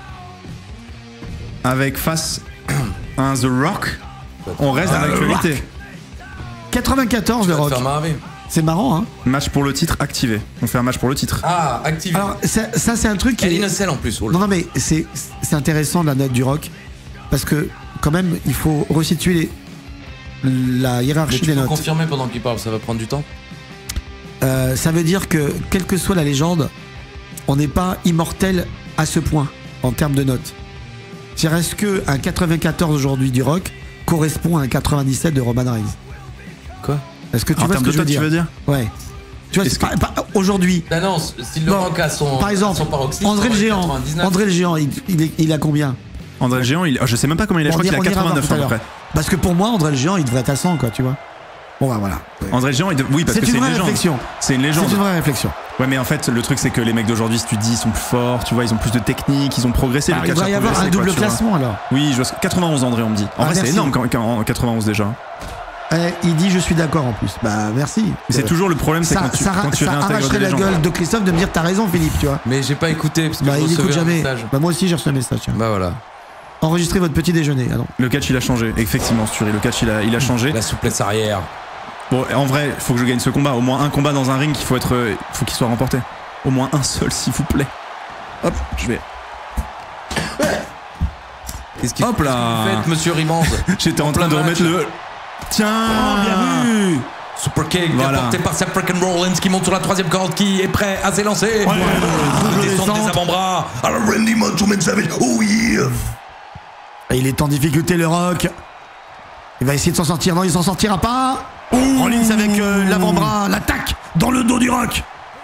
avec face un The Rock? On reste dans Ah, l'actualité. quatre-vingt-quatorze le Ça va te rock. faire marrer. C'est marrant, hein. Match pour le titre activé. On fait un match pour le titre. Ah, activé. Alors, ça, ça, c'est un truc qui Elle est. est innocente en plus. oh là. Non, non, mais c'est c'est intéressant la note du rock parce que, quand même, il faut resituer les- la Mais hiérarchie tu des peux notes. confirmer pendant qu'il parle, ça va prendre du temps. Euh, ça veut dire que, quelle que soit la légende, on n'est pas immortel à ce point en termes de notes. C'est-à-dire, est-ce qu'un quatre-vingt-quatorze aujourd'hui du rock correspond à un quatre-vingt-dix-sept de Roman Reigns? Quoi? Est-ce que tu En vois ce termes que de je veux notes, dire? tu veux dire? Ouais. Tu vois, Est-ce c'est pas- pas- aujourd'hui. Ah non, si le Non, rock a son, par exemple, son paroxysme, André le on est Géant. quatre-vingt-dix-neuf. André le Géant, il, il, est- il a combien? André le Géant, il... oh, je sais même pas comment il est, je On crois qu'il ira- a on ira voir quatre-vingt-neuf tout à à peu l'heure. près. Parce que pour moi, André le Géant, il devrait être à cent, quoi, tu vois. Bon, bah voilà. André le Géant, il de- oui, parce C'est que une c'est une vraie légende. réflexion. C'est une légende. C'est une vraie réflexion. Ouais, mais en fait, le truc, c'est que les mecs d'aujourd'hui, si tu te dis, ils sont plus forts, tu vois, ils ont plus de technique, ils ont progressé. Bah, le il catch devrait a y avoir progressé, un quoi, double tu vois. classement alors. Oui, je vois quatre-vingt-onze, André, on me dit. En Ah, vrai, c'est merci. énorme quand, quand- en quatre-vingt-onze déjà. Eh, il dit je suis d'accord en plus. Bah merci. Mais c'est Euh, toujours le problème, c'est ça, quand tu, ça, quand tu ça réintègres arracherait des la légendes. gueule de Christophe de me dire t'as raison Philippe, tu vois. Mais j'ai pas écouté parce que Bah je il écoute recevais un jamais. message. Bah moi aussi j'ai reçu un message. Tiens. Bah voilà. Enregistrez votre petit déjeuner. Ah non. Le catch, il a changé. Effectivement, Sturi, le catch, il a, il a changé. La souplesse arrière. Bon, en vrai, il faut que je gagne ce combat. Au moins un combat dans un ring, il faut être, euh, faut qu'il soit remporté. Au moins un seul, s'il vous plaît. Hop, je vais. Qu'est-ce qu'il Hop là. qu'est-ce que vous faites, monsieur Rimand? J'étais en train plein de match. remettre le. Tiens, Oh, bien vu. Super kick, Voilà. bien porté par Seth Freaking Rollins qui monte sur la troisième corde, qui est prêt à s'élancer. double Descendre des descente. avant-bras. Alors Randy Macho Man Savage, oh yeah. Et il est en difficulté le Rock. Il va essayer de s'en sortir. Non il s'en sortira pas. Rollins avec euh, l'avant-bras, l'attaque dans le dos du Rock.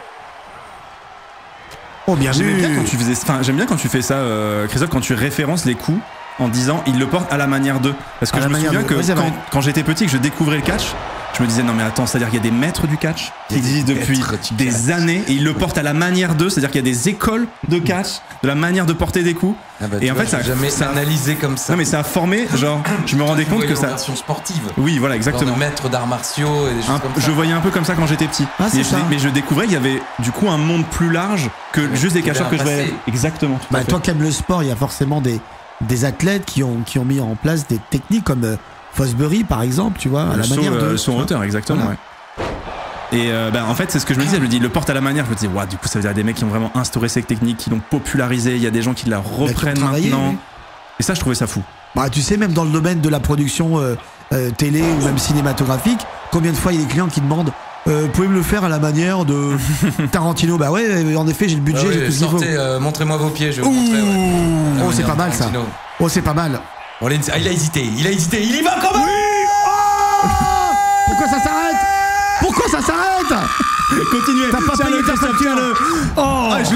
Oh bien J'aimais vu. bien quand tu faisais, enfin, j'aime bien quand tu fais ça, euh, Christophe, quand tu références les coups en disant il le porte à la manière d'eux. Parce que À je la me manière souviens d'eux. que Ouais, c'est quand, vrai. quand j'étais petit, que je découvrais le catch, je me disais non mais attends, c'est-à-dire qu'il y a des maîtres du catch qui Il y a des existent depuis maîtres du des catch. années et ils le portent à la manière d'eux, c'est-à-dire qu'il y a des écoles de catch, de la manière de porter des coups. Ah bah, et tu en vois, fait, ça, j'ai jamais ça, analysé comme ça. non mais ça a formé, genre, je me rendais compte que Voyons ça. version sportive. Oui, voilà, Genre exactement. de maître d'arts martiaux et des choses Un- comme je ça. voyais un peu comme ça quand j'étais petit. Ah, c'est mais, je, ça. mais je découvrais qu'il y avait du coup un monde plus large que juste des qui avait catcheurs un que je voyais. passé. Exactement. tout à Bah, fait. toi qui aimes le sport, il y a forcément des, des athlètes qui ont, qui ont mis en place des techniques comme euh, Fosbury par exemple, tu vois, à le la saut, manière euh, de. le saut en hauteur, exactement. Voilà. Ouais. Et euh, bah, en fait, c'est ce que je me disais. Je me dis, le porte à la manière. Je me disais, waouh, du coup, ça veut dire qu'il y a des mecs qui ont vraiment instauré cette technique, qui l'ont popularisé. Il y a des gens qui la reprennent travaillé, maintenant. oui. Et ça, je trouvais ça fou. Bah, tu sais, même dans le domaine de la production euh, euh, télé ou même cinématographique, combien de fois il y a des clients qui demandent euh, pouvez me le faire à la manière de Tarantino? Bah ouais, en effet, j'ai le Ah budget, oui, j'ai tout ce qu'il faut. sortez, euh, montrez-moi vos pieds, je vais vous montrer. Ouais. La Oh, c'est manière pas mal ça. Tarantino. Oh, c'est pas mal. Rollins, ah, il a hésité, il a hésité, il y va quand même. Pourquoi ça s'arrête? Pourquoi ça s'arrête? Continuez. T'as pas payé ta facture. Oh, Ah,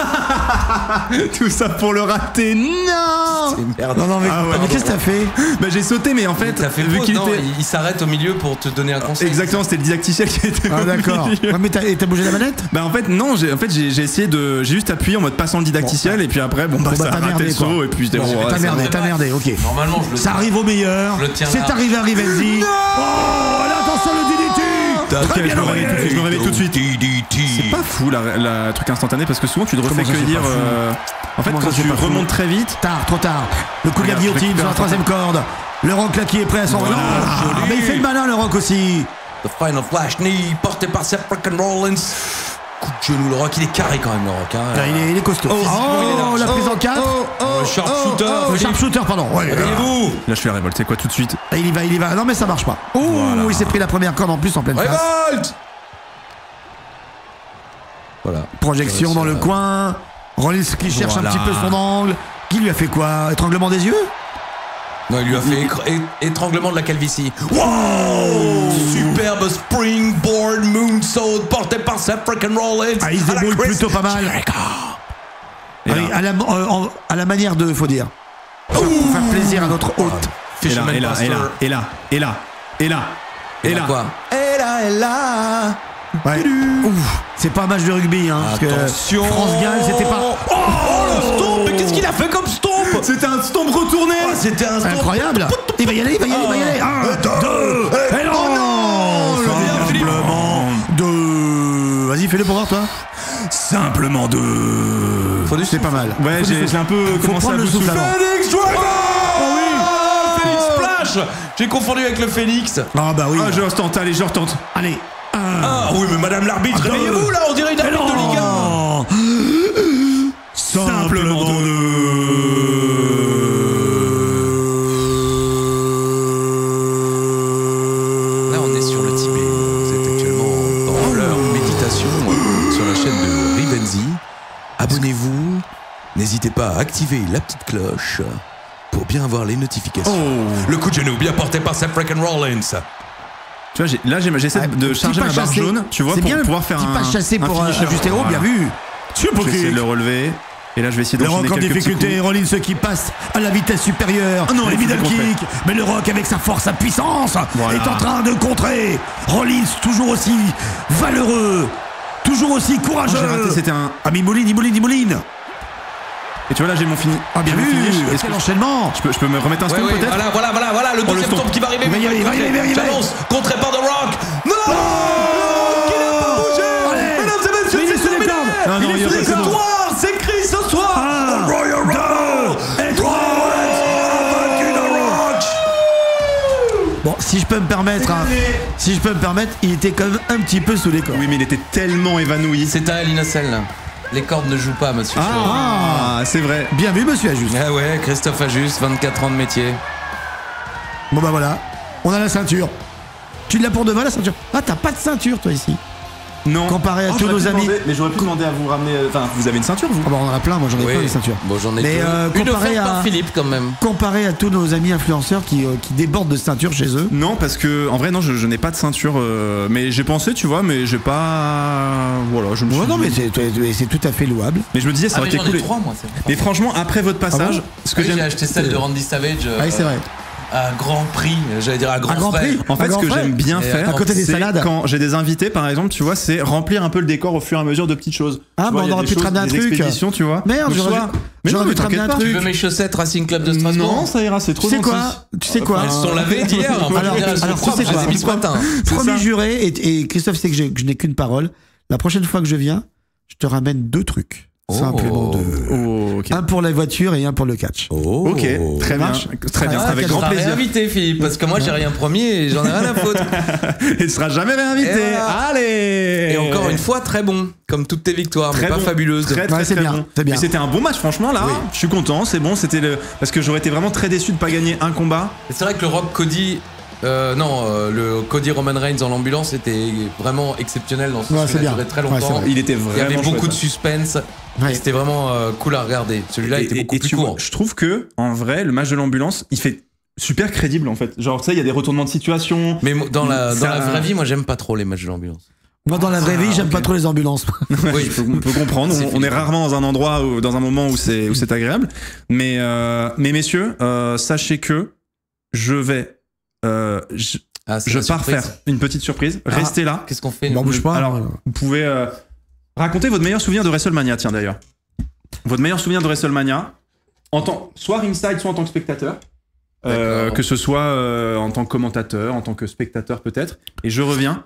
je le- Tout ça pour le rater. Non. C'est merde. non, non, mais, Ah ouais. mais qu'est-ce que t'as fait? Bah, j'ai sauté, mais en fait, T'as fait vu pause, qu'il non, était. il, il s'arrête au milieu pour te donner un conseil. Exactement, c'était le didacticiel qui était. Ah au d'accord. milieu. Ouais, mais t'as et t'as bougé la manette? Bah en fait non, j'ai en fait j'ai j'ai essayé de j'ai juste appuyé en mode passant le didacticiel et puis après bon bah Bon, bah, ça a t'as raté merdé, le quoi. saut et puis j'étais Bon, bon, t'as ouais, merdé, c'est t'as merdé, ok. Normalement, je le Ça arrive au meilleur. Je le tiens C'est là. arrivé à Rivenzi. Oh, là, attention le D D T. Ok, Très bien je me réveille tout de suite, je me réveille tout de suite. D D T. C'est pas fou la, la truc instantané parce que souvent tu te refais Comment ça, c'est cueillir pas fou euh, en fait Comment quand ça, c'est tu pas fou remontes très vite. Tard, trop tard. Le coup de la Regarde, guillotine récupère sur la un troisième corde. Le Rock là qui est prêt à son Voilà, Ah, joli. mais il fait le malin le Rock aussi. The Final Flash Knee, porté par Seth Freaking Rollins. Coup de genou, le Rock, il est carré quand même, le Rock. Hein. Là, il, est, il est costaud. Oh, physiquement, il est Oh, large. la prise en quatre. Le sharpshooter. Le Philippe. sharpshooter, pardon. Ouais, Réveillez-vous. Là je fais la révolte, c'est quoi tout de suite. Et il y va, il y va. Non mais ça marche pas. Oh, Voilà. il s'est pris la première corde en plus en pleine face. Révolte. Voilà. Projection dans le coin. Rollins qui cherche Voilà. un petit peu son angle. Qui lui a fait quoi? Étranglement des yeux? Non, il lui a fait écr- é- étranglement de la calvitie. Wow! Superbe springboard moonsault porté par Seth Freaking Rollins. Ah, il se À la débrouille Chris plutôt pas mal. Et Ah oui, là, à, la, euh, en- à la manière de, faut dire. Pour faire plaisir à notre hôte. et là, Fisherman et là, et Buster. là, et là, et là, et là, et là. Quoi? Et là, et là. Ouais. Ouf, c'est pas un match de rugby, hein. Parce que Attention. France-Galles, c'était pas. Oh, le stomp. Mais qu'est-ce qu'il a fait comme stomp? C'était un stomp retourné. Oh, c'était un stomp. Incroyable! Il va y aller, il va y aller, il va y aller! Un, deux, et non! non, le Simplement deux. Vas-y, fais-le pour voir, toi. Simplement deux. Faut du C'est pas mal. Ouais, Faut du j'ai souffle. j'ai un peu Faut commencé à prendre le vous souffle souffler. avant. Phoenix Dragon. Oh oui! Phoenix Splash. J'ai confondu avec le Phoenix. Ah bah oui. Ah, je retente, allez, je retente. Allez. Un. Ah oui, mais Madame l'arbitre, Ah, deux. réveillez-vous là, on dirait une Et arbitre de Ligue un. non! Simplement Là, on est sur le Tibet. Vous êtes actuellement dans leur méditation euh, sur la chaîne de Rivenzi. Abonnez-vous. N'hésitez pas à activer la petite cloche pour bien avoir les notifications. Oh. Le coup de genou bien porté par Seth Freaking Rollins. Tu vois, j'ai- là j'ai- j'essaie Ah, de petit charger pas ma barre chassé. jaune, tu vois, C'est pour bien, pouvoir faire petit un. pas chassé un pour euh, finisher. ajuster. Oh, bien Voilà. vu. Super Je vais essayer kick. de le relever. Et là, je vais essayer Le d'enchaîner rock en quelques petits difficulté, coups. Rollins qui passe à la vitesse supérieure. Oh non, les il faut middle contrer. kick. Mais le rock avec sa force, sa puissance Voilà. est en train de contrer. Rollins toujours aussi valeureux, toujours aussi Oh, courageux. j'ai raté, c'était un. Ah, mais il mouline, il mouline, il mouline. Et tu vois, là, j'ai mon fini. Ah, bien j'ai mon vu. finish. Est-ce Quel que enchaînement. je peux, je peux me remettre un Ouais, stone ouais, peut-être? voilà, voilà, voilà, voilà, le le deuxième stomp. tombe qui va arriver. Il va y arriver, il va y arriver, il va y arriver. J'annonce, contré par The Rock. Non, Le Rock, il n'a pas bougé. Allez. Mesdames et messieurs, Mais il est c'est sous les terminé. cordes. Non, non, Il il y est a sous pas les de bon. victoires. C'est Chris ce soir. Un, Royal Rumble. et trois. Vaincu The Rock. Bon, si je peux me permettre, hein, si je peux me permettre, il était quand même un petit peu sous les cordes. Oui, mais il était tellement évanoui. C'est à Alina Sell. Les cordes ne jouent pas, monsieur. Chaud. Ah, c'est vrai. Bien vu, monsieur Ajus. Ah ouais, Christophe Ajus, vingt-quatre ans de métier. Bon bah voilà, on a la ceinture. Tu l'as pour devant la ceinture. Ah, t'as pas de ceinture toi ici. Non. Comparé à Oh, tous j'aurais nos pu amis. demander- mais j'aurais pu demander à vous ramener. Enfin, vous avez une ceinture, vous? Ah bah on en a plein, moi j'en ai Oui. plein des ceintures. Bon, j'en ai Mais, deux. euh, Une comparé offerte à- par Philippe quand même. Comparé à tous nos amis influenceurs qui, euh, qui débordent de ceintures chez eux. Non, parce que en vrai, non, je, je n'ai pas de ceinture. euh, mais j'ai pensé, tu vois, mais j'ai pas. Voilà, je me suis. Ouais, non, mais c'est c'est tout à fait louable. Mais je me disais, ça Ah, aurait mais été j'en ai cool. trois, moi, c'est vrai. Mais franchement, après votre passage, bon ce que Oui, j'aime. j'ai acheté celle de Randy Savage. euh, Ouais, c'est vrai. À grand prix, j'allais dire à grand, À grand frais. prix. En fait, Un ce grand que frère. j'aime bien Et faire, à côté des c'est salades. quand j'ai des invités, par exemple, tu vois, c'est remplir un peu le décor au fur et à mesure de petites choses. Ah, Tu bah, vois, on il y a aurait des pu te choses, ramener un des truc. expéditions, tu vois. Merde, Le j'aurais soir. dû- Mais j'aurais non, mais dû te ramener t'inquiète un pas. truc. Tu veux mes chaussettes Racing Club de Strasbourg? Non, ça ira, c'est trop Tu sais gentil. quoi Tu sais quoi Elles se sont lavées d'hier. Enfin, Alors, je veux dire, elles sont alors, tu propres, sais je les quoi ai mis ce matin. C'est Premier ça. juré, et, et Christophe sait que j'ai- que je n'ai qu'une parole. La prochaine fois que je viens, je te ramène deux trucs. Oh. Simplement deux. Oh, ok. Un pour la voiture et un pour le catch. Oh. Ok, très bien, marche. très bien, Ah, avec quel grand Grand plaisir. réinvité, Philippe, parce que moi j'ai rien promis et j'en ai rien à foutre. Il sera jamais réinvité. Et voilà. Allez. Et encore une fois, très bon, comme toutes tes victoires, mais Très pas bon. fabuleuses. Très très Ouais, c'est très bien, bon. c'est bien. Mais c'était un bon match, franchement là. Oui. Je suis content, c'est bon. C'était le parce que j'aurais été vraiment très déçu de pas gagner un combat. Et c'est vrai que le Rock Cody, euh, non, euh, le Cody Roman Reigns en l'ambulance était vraiment exceptionnel dans ce Ouais, sens c'est qu'il a bien. duré très Ouais, c'est longtemps. vrai. Il était Il y vraiment avait beaucoup chouette, de suspense. Ouais. Et c'était vraiment euh, cool à regarder. Celui-là Et- était et- beaucoup et plus tu vois, court. je trouve que en vrai, le match de l'ambulance, il fait super crédible en fait. Genre, tu sais, il y a des retournements de situation. Mais mo- dans la, dans Ça- la vraie vie, moi j'aime pas trop les matchs de l'ambulance. Moi, dans la vraie vie, j'aime ok. pas trop les ambulances. Oui, Je peux- on peut comprendre. C'est On, on est Philippe. rarement dans un endroit, où, dans un moment où c'est où c'est agréable. Mais euh, mais messieurs, euh, sachez que je vais, euh, je, Ah, c'est je la pars surprise. faire une petite surprise. Restez là. Qu'est-ce qu'on fait Bon, nous bouge pas. Alors, vous pouvez euh, raconter votre meilleur souvenir de WrestleMania, tiens d'ailleurs. Votre meilleur souvenir de WrestleMania, en tant, soit ringside, soit en tant que spectateur. Euh, D'accord. que ce soit euh, en tant que commentateur, en tant que spectateur peut-être. Et je reviens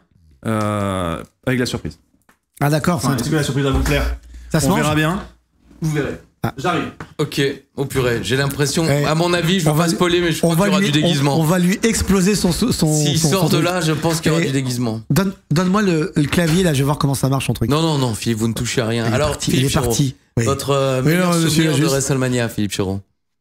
euh, avec la surprise. Ah, d'accord, c'est un Enfin, est-ce truc. que la surprise va vous plaire? Ça se On mange. verra bien. Vous verrez. Ah. J'arrive. Ok, oh purée, j'ai l'impression, Eh, à mon avis, je on veux va pas lui- spoiler, mais je crois On qu'il va, y aura lui, du déguisement. on, on va lui exploser son. son S'il son- sort son de truc. là, je pense qu'il y aura Et- du déguisement. Donne, donne-moi le, le clavier là, je vais voir comment ça marche son truc. Non, non, non, Philippe, vous ne touchez à rien. il est Alors, parti. Philippe Il est Chiro, parti. Oui. votre euh, Oui, meilleur non, monsieur, souvenir de juste- WrestleMania, Philippe Chiro.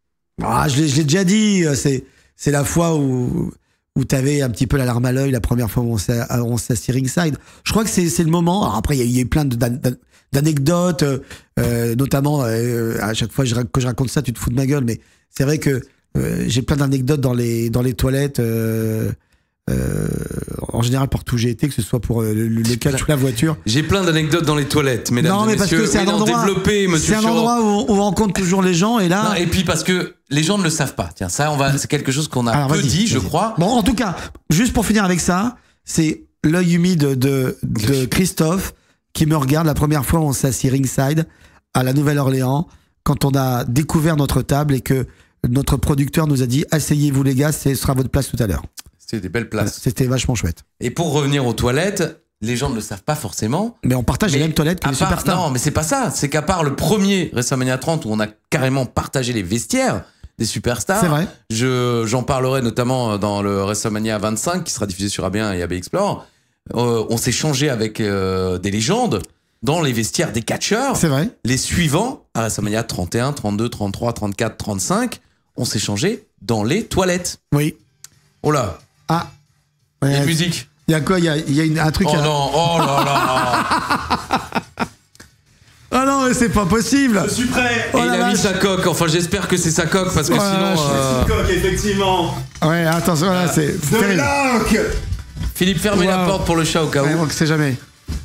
Ah, je l'ai je l'ai déjà dit, euh, c'est, c'est la fois où, où t'avais un petit peu la larme à l'œil la première fois où on s'est, on s'est assis ringside. Je crois que c'est, c'est le moment. Alors après, il y a- il y, a eu plein de, d'an- d'an- d'anecdotes, euh, euh, notamment euh, à chaque fois que je, rac- que je raconte ça, tu te fous de ma gueule, mais c'est vrai que euh, j'ai plein d'anecdotes dans les, dans les toilettes. Euh, euh, en général, partout où j'ai été, que ce soit pour euh, le, le catch ou la voiture. J'ai plein d'anecdotes dans les toilettes, mesdames non, et mais parce messieurs. que c'est Oui, un non, endroit, développé, monsieur c'est un Chiro. endroit où on, où on rencontre toujours les gens et là. Non, et puis parce que les gens ne le savent pas. Tiens, ça, on va, c'est quelque chose qu'on a Alors, peu vas-y, dit, je vas-y. crois. Bon, en tout cas, juste pour finir avec ça, c'est l'œil humide de, de Christophe qui me regarde la première fois où on s'est assis ringside à la Nouvelle-Orléans quand on a découvert notre table et que notre producteur nous a dit asseyez-vous les gars, ce sera votre place tout à l'heure. C'est des belles places. C'était vachement chouette. Et pour revenir aux toilettes, les gens ne le savent pas forcément. Mais on partage les Mais mêmes toilettes que à les part- superstars. Non, mais c'est pas ça. C'est qu'à part le premier WrestleMania trente où on a carrément partagé les vestiaires des superstars. C'est vrai. Je, j'en parlerai notamment dans le WrestleMania vingt-cinq qui sera diffusé sur A B un et A B Explore. Euh, on s'est changé avec euh, des légendes dans les vestiaires des catcheurs. C'est vrai. Les suivants, à WrestleMania trente et un, trente-deux, trente-trois, trente-quatre, trente-cinq, on s'est changé dans les toilettes. Oui. Oh là, Ah. il y a Ouais, une musique. Il y a quoi Il y a, il y a une- un truc. Oh à- non, oh là là. Ah non, mais c'est pas possible. Je suis prêt. Oh Et il la a mis vache. sa coque. Enfin, j'espère que c'est sa coque parce que Oh la sinon. vache. euh, Coq, effectivement. Ouais, attention, là, c'est, c'est De terrible. Lock. Philippe, fermez la Wow. porte pour le chat au cas où. Ouais, on ne sait jamais.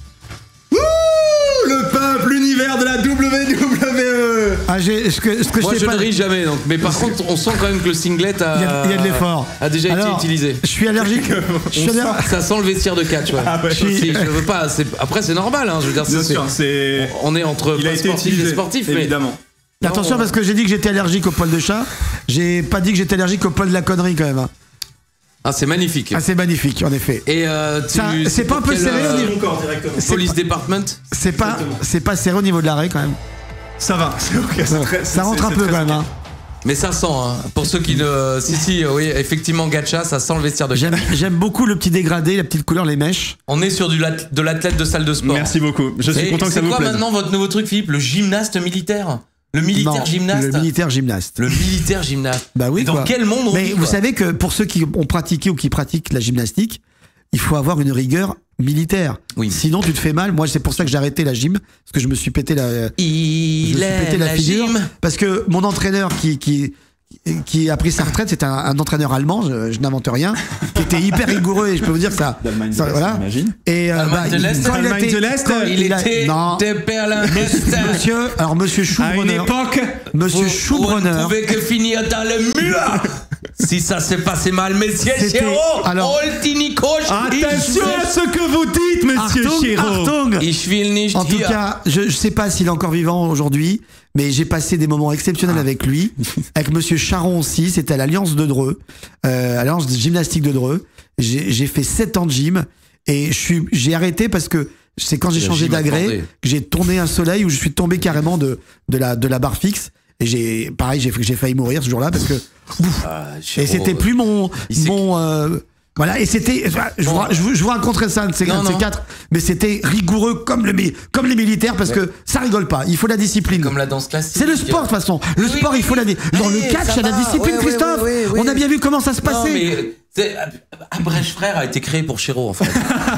Le peuple univers de la W W E. Ah, j'ai, ce que, ce que Moi, je je sais ne pas. ris jamais, donc. Mais par contre, on sent quand même que le singlet a, Il y a, il y a de l'effort. a déjà Alors, été utilisé. Je suis allergique. Je suis On aller- sent- ça sent le vestiaire de catch, ouais. Ah ouais, Si, aussi. je veux pas. c'est- Après, c'est normal, hein. Je veux dire, Bien c'est- sûr, c'est. on est entre Il a pas été sportifs utilisé, et sportifs, mais évidemment. Attention, Non, parce que j'ai dit que j'étais allergique au poil de chat. J'ai pas dit que j'étais allergique au poil de la connerie quand même. hein. ah, c'est magnifique. Ah, c'est magnifique, en effet. Et euh, tu- Ça, c'est pas un pour peu quel, serré euh, au niveau- corps directement. C'est Police pas- Department. C'est pas, c'est pas serré au niveau de l'arrêt quand même. Ça va, c'est ok. c'est très- Ça rentre c'est- un c'est peu très quand même. hein. Mais ça sent, hein. Pour ceux qui ne. Si, si, oui, effectivement, gacha, ça sent le vestiaire de J'aime, catch. j'aime beaucoup le petit dégradé, la petite couleur, les mèches. On est sur du lat- de l'athlète de salle de sport. Merci beaucoup. Je suis Et content que ça c'est vous quoi plaise. maintenant votre nouveau truc, Philippe? Le gymnaste militaire? Le militaire Non, gymnaste? Le militaire gymnaste. Le militaire gymnaste. Bah oui. Mais dans quoi. quel monde on Mais vit, vous quoi savez que pour ceux qui ont pratiqué ou qui pratiquent la gymnastique, il faut avoir une rigueur militaire. Oui. Sinon, tu te fais mal. Moi, c'est pour ça que j'ai arrêté la gym, parce que je me suis pété la, je me Il suis est pété la, la figure. gym. Parce que mon entraîneur qui, qui, qui a pris sa retraite, c'était un, un entraîneur allemand, je, je n'invente rien, qui était hyper rigoureux et je peux vous dire que ça. D'Allemagne de ça- l'Est, voilà. j'imagine. Et euh, Allemagne de il- l'Est, quand il a Allemagne été- de l'Est, quand Il a- était non, de Berlin. monsieur, alors monsieur À une Schubrenner, époque. monsieur Vous ne Schubrenner, pouvez que finir dans le mur. Si ça s'est passé mal, messieurs C'était- Chéreau, alors- Oltinikosch, Attention à ce que vous dites, monsieur Achtung, Chiro. Achtung. Ich will nicht En tout hier. cas, je, je sais pas s'il est encore vivant aujourd'hui, mais j'ai passé des moments exceptionnels Ah. avec lui, avec Monsieur Charon aussi. C'était à l'Alliance de Dreux, euh, à l'Alliance de gymnastique de Dreux. J'ai j'ai fait sept ans de gym et je suis, j'ai arrêté parce que c'est quand j'ai Le changé gym a d'agré demandé. que j'ai tourné un soleil où je suis tombé carrément de de la de la barre fixe. Et j'ai, pareil, j'ai j'ai failli mourir ce jour-là parce que Ah, et Chéreau, c'était plus mon il s'est- mon euh, voilà, et c'était, je, vous, je, vous, je vous raconterai ça, un de ces, Non, un de ces non. quatre, mais c'était rigoureux comme, le, mi- comme les militaires parce que ça rigole pas, il faut la discipline. Comme la danse classique. C'est le sport de toute façon. Le Oui, sport, oui, il faut la. oui. Dans Allez, le catch, ça il y a la va. discipline, Ouais, ouais, Christophe. ouais, ouais, ouais. On a bien vu comment ça se Non, passait. mais c'est- Abrèche Frère a été créé pour Chéreau en fait.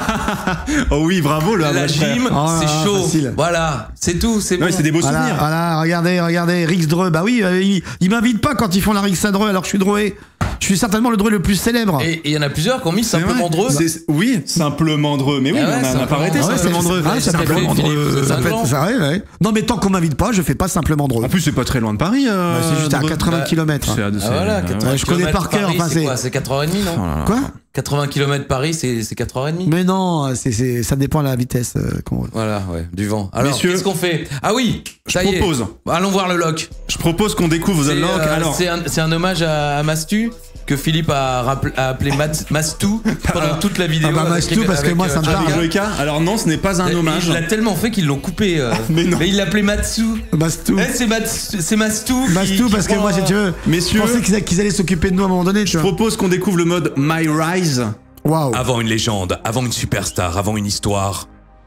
Oh oui, bravo le La Abrèche frère. gym, Oh là c'est là, chaud. facile. Voilà, c'est tout, c'est Non, bon. mais c'est des beaux Voilà, souvenirs. voilà, regardez, regardez, Rix Dreux. Bah oui, euh, il, il m'invite pas quand ils font la Rix à Dreux alors que je suis Droué. Je suis certainement le Droué le plus célèbre. Et il y en a plusieurs qui ont mis C'est simplement vrai. dreux. C'est- Oui, simplement dreux. Mais oui, Ah ouais, on a- on n'a simplement. pas arrêté Ah ouais, simplement c'est- dreux. Ah, ça simplement fait- Dreux. Philippe, Ça c'est peut un être- ça, ouais, ouais. Non, mais tant qu'on m'invite pas, je fais pas simplement Dreux. En plus, c'est pas très loin de Paris. euh, Bah, c'est juste à Dreux. quatre-vingts Bah, kilomètres. C'est à- Ah c'est- voilà, ouais. quatre-vingts Ouais, je connais kilomètres par cœur, Paris, enfin, c'est c'est- quoi, c'est quatre heures trente, non Oh là là. Quoi quatre-vingts kilomètres Paris, c'est c'est quatre heures trente. Mais non, c'est, c'est, ça dépend de la vitesse. euh, qu'on- Voilà, ouais, du vent. Alors, Messieurs, qu'est-ce qu'on fait? Ah oui, ça y est. propose. Allons voir le lock. Je propose qu'on découvre The C'est Lock. euh, Alors, c'est un, c'est un hommage à, à Mastu que Philippe a, rappel- a appelé Mat- Mastou pendant toute la vidéo. Ah bah, avec- Mastou, parce que avec, moi, ça me euh, parle. Jacques. Joyka. Alors non, ce n'est pas un Il- hommage. Il l'a tellement fait qu'ils l'ont coupé. euh. Mais non. il l'appelait Matsu. Mastou. Eh, c'est Mats- c'est Mastou. qui- Mastou, qui parce que prend, moi, si tu veux, Messieurs, je pensais qu'ils, a- qu'ils allaient s'occuper de nous à un moment donné, tu je vois. propose qu'on découvre le mode My Rise. Waouh. Avant une légende, avant une superstar, avant une histoire,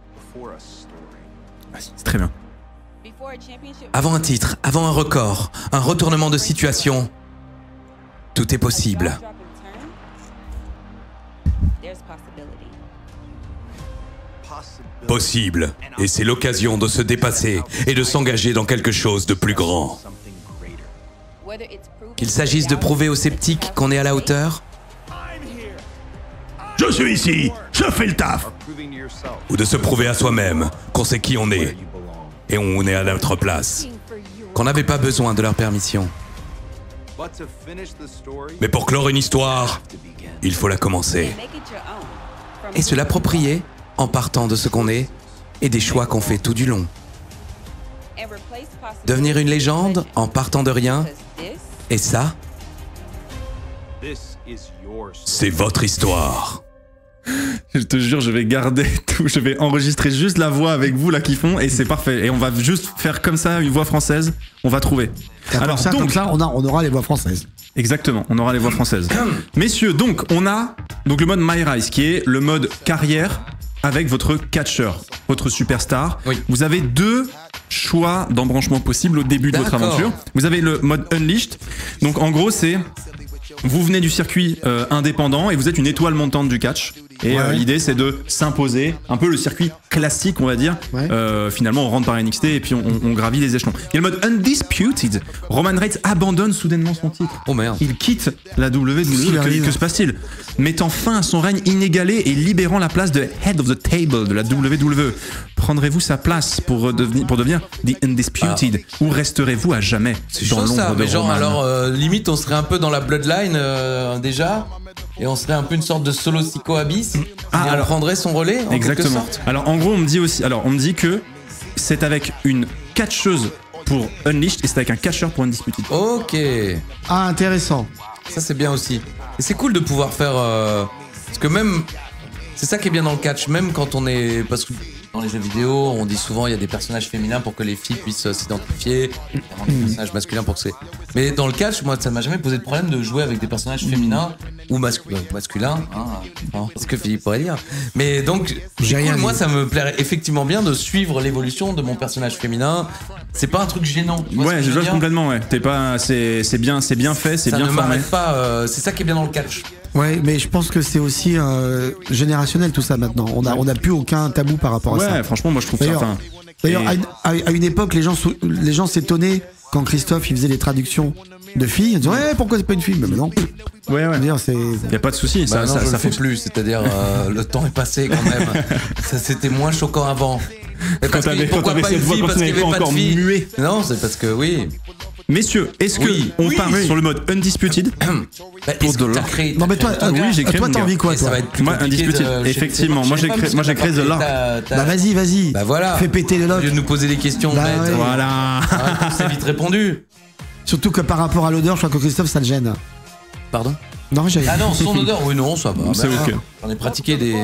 C'est très bien. Avant un titre, avant un record, un retournement de situation, tout est possible. possible. Et c'est l'occasion de se dépasser et de s'engager dans quelque chose de plus grand. Qu'il s'agisse de prouver aux sceptiques qu'on est à la hauteur, Je suis ici, je fais le taf. Ou de se prouver à soi-même qu'on sait qui on est et on est à notre place. qu'on n'avait pas besoin de leur permission. Mais pour clore une histoire, il faut la commencer. Et se l'approprier en partant de ce qu'on est et des choix qu'on fait tout du long. Devenir une légende en partant de rien, et ça, C'est votre histoire. Je te jure, je vais garder tout. Je vais enregistrer juste la voix avec vous là qui font et c'est parfait. Et on va juste faire comme ça une voix française. On va trouver. Alors ça, donc, comme ça, on, a, on aura les voix françaises. exactement, on aura les voix françaises. Messieurs, donc on a donc le mode My Rise qui est le mode carrière avec votre catcheur, votre superstar. Oui. Vous avez deux choix d'embranchement possibles au début de votre D'accord. aventure. Vous avez le mode Unleashed. Donc en gros, c'est vous venez du circuit euh, indépendant et vous êtes une étoile montante du catch. Et Ouais. euh, l'idée, c'est de s'imposer, un peu le circuit classique, on va dire. Ouais. Euh, finalement, on rentre par N X T et puis on, on- on gravit les échelons. Il y a le mode Undisputed. Roman Reigns abandonne soudainement son titre. Oh merde. Il quitte la W W Qu'est-ce qu'il E. Que, arrive que se passe-t-il? Mettant fin à son règne inégalé et libérant la place de Head of the Table de la W W E. Prendrez-vous sa place pour, devenir, pour devenir The Undisputed ou resterez-vous à jamais C'est dans chaud l'ombre ça, de mais genre Roman? alors euh, limite on serait un peu dans la bloodline euh, déjà, et on serait un peu une sorte de solo Sikoa Abyss, Ah, et alors- on prendrait son relais en quelque Exactement. sorte. Alors en gros, on me dit aussi, alors on me dit que c'est avec une catcheuse pour Unleashed et c'est avec un catcheur pour Undisputed. Ok, Ah, intéressant. ça c'est bien aussi. Et c'est cool de pouvoir faire... euh, parce que même... C'est ça qui est bien dans le catch, même quand on est... Parce que dans les jeux vidéo, on dit souvent il y a des personnages féminins pour que les filles puissent euh, s'identifier, évidemment, des personnages masculins pour que c'est... Mais dans le catch, moi, ça m'a jamais posé de problème de jouer avec des personnages féminins ou mascu- euh, masculins, hein, hein, c'est ce que Philippe pourrait dire. Mais donc, J'ai du coup, rien moi, dit. ça me plairait effectivement bien de suivre l'évolution de mon personnage féminin. C'est pas un truc gênant. tu vois ce Ouais, que je veux vois dire complètement. Ouais, t'es pas, c'est, c'est bien, c'est bien fait, c'est Ça bien ne formé. m'arrête pas. euh, c'est ça qui est bien dans le catch. Ouais, mais je pense que c'est aussi euh, générationnel tout ça maintenant. On a, on a plus aucun tabou par rapport à ça. Ouais, franchement, moi je trouve ça. D'ailleurs, Enfin, D'ailleurs, et- à, une- à- à une époque, les gens, sou- les gens s'étonnaient quand Christophe il faisait les traductions de filles. Ils disaient ouais, pourquoi c'est pas une fille? Mais non. ouais, ouais. D'ailleurs, c'est. Y a pas de souci. Ça, Bah non, ça, je ça le fais fonctionne. plus. C'est-à-dire, euh, le temps est passé quand même. Ça, c'était moins choquant avant. Mais Quand parce que- t'avais- quand pourquoi t'avais pas cette une voix, fille quand parce tu qu'il n'avais n'y pas avait pas de encore fille. mué. Non, c'est parce que oui. Messieurs, est-ce que Oui. on Oui. part sur le mode Undisputed? Bah, Pour est-ce de que t'as l'or. créé- Non, mais toi, t'as créé euh, ton oui, j'ai gars créé toi, mon t'as gars. envie quoi, Et ça toi va être plus Moi, compliqué Undisputed, de- chez- effectivement. chez Moi, les j'ai femmes, créé- parce moi, que j'ai t'as créé pas The Law. t'as- t'as- Bah vas-y, vas-y. Bah voilà. Fais péter le Au lock. lieu de nous poser des questions Bah bêtes. ouais. Voilà. Ah, c'est vite répondu. Surtout que par rapport à l'odeur, je crois que Christophe ça le gêne. Pardon? Non, j'ai. Ah non, son odeur, oui, non, ça va. C'est Bah, ok. J'en ai pratiqué des.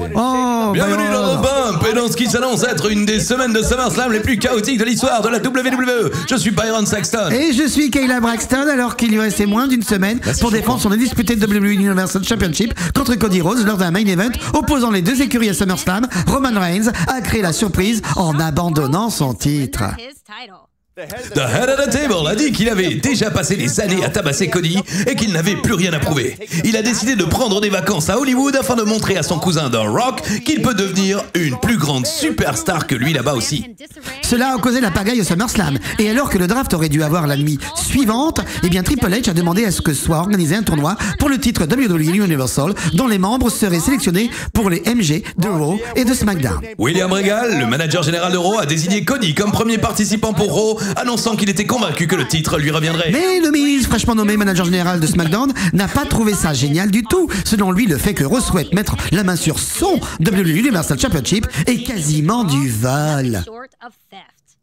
Oh, Bienvenue bah, dans le bump et dans ce qui s'annonce être une des semaines de SummerSlam les plus chaotiques de l'histoire de la W W E. Je suis Byron Saxton. Et je suis Kayla Braxton, alors qu'il lui restait moins d'une semaine Là, c'est pour choquant. défendre son indisputé W W E Universal Championship contre Cody Rhodes lors d'un main event opposant les deux écuries à SummerSlam. Roman Reigns a créé la surprise en abandonnant son titre. His title. The Head of the Table a dit qu'il avait déjà passé des années à tabasser Cody et qu'il n'avait plus rien à prouver. Il a décidé de prendre des vacances à Hollywood afin de montrer à son cousin The Rock qu'il peut devenir une plus grande superstar que lui là-bas aussi. Cela a causé la pagaille au SummerSlam. Et alors que le draft aurait dû avoir la nuit suivante, eh bien Triple H a demandé à ce que soit organisé un tournoi pour le titre W W E Universal dont les membres seraient sélectionnés pour les M G de Raw et de SmackDown. William Regal, le manager général de Raw, a désigné Cody comme premier participant pour Raw, annonçant qu'il était convaincu que le titre lui reviendrait. Mais le Miz, fraîchement nommé manager général de SmackDown, n'a pas trouvé ça génial du tout. Selon lui, le fait que Raw souhaite mettre la main sur son W W E Universal Championship est quasiment du vol. Short of theft.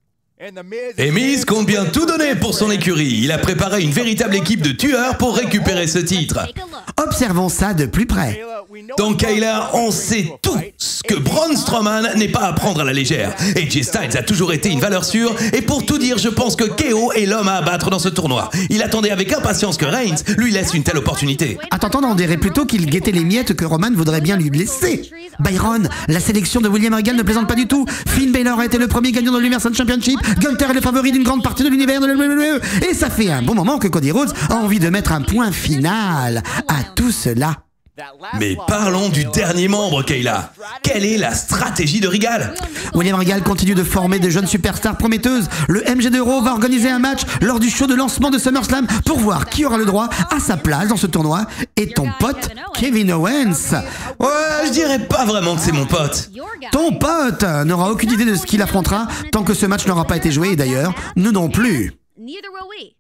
Et Miz compte bien tout donner pour son écurie. Il a préparé une véritable équipe de tueurs pour récupérer ce titre. Take a look. Observons ça de plus près. Donc Kayla, on sait tout ce que Braun Strowman n'est pas à prendre à la légère. A J Styles a toujours été une valeur sûre, et pour tout dire, je pense que K O est l'homme à abattre dans ce tournoi. Il attendait avec impatience que Reigns lui laisse une telle opportunité. À t'entendre, on dirait plutôt qu'il guettait les miettes que Roman voudrait bien lui laisser. Byron, la sélection de William Regal ne plaisante pas du tout. Finn Balor a été le premier gagnant de l'Universal Championship. Gunther est le favori d'une grande partie de l'univers de la W W E. Et ça fait un bon moment que Cody Rhodes a envie de mettre un point final à tout cela. Mais parlons du dernier membre, Kayla. Quelle est la stratégie de Regal? William Regal continue de former de jeunes superstars prometteuses. Le M G de Raw va organiser un match lors du show de lancement de SummerSlam pour voir qui aura le droit à sa place dans ce tournoi. Et ton pote, Kevin Owens. Ouais, je dirais pas vraiment que c'est mon pote. Your guy. Ton pote n'aura aucune idée de ce qu'il affrontera tant que ce match n'aura pas été joué. Et d'ailleurs, nous non plus. Neither will we.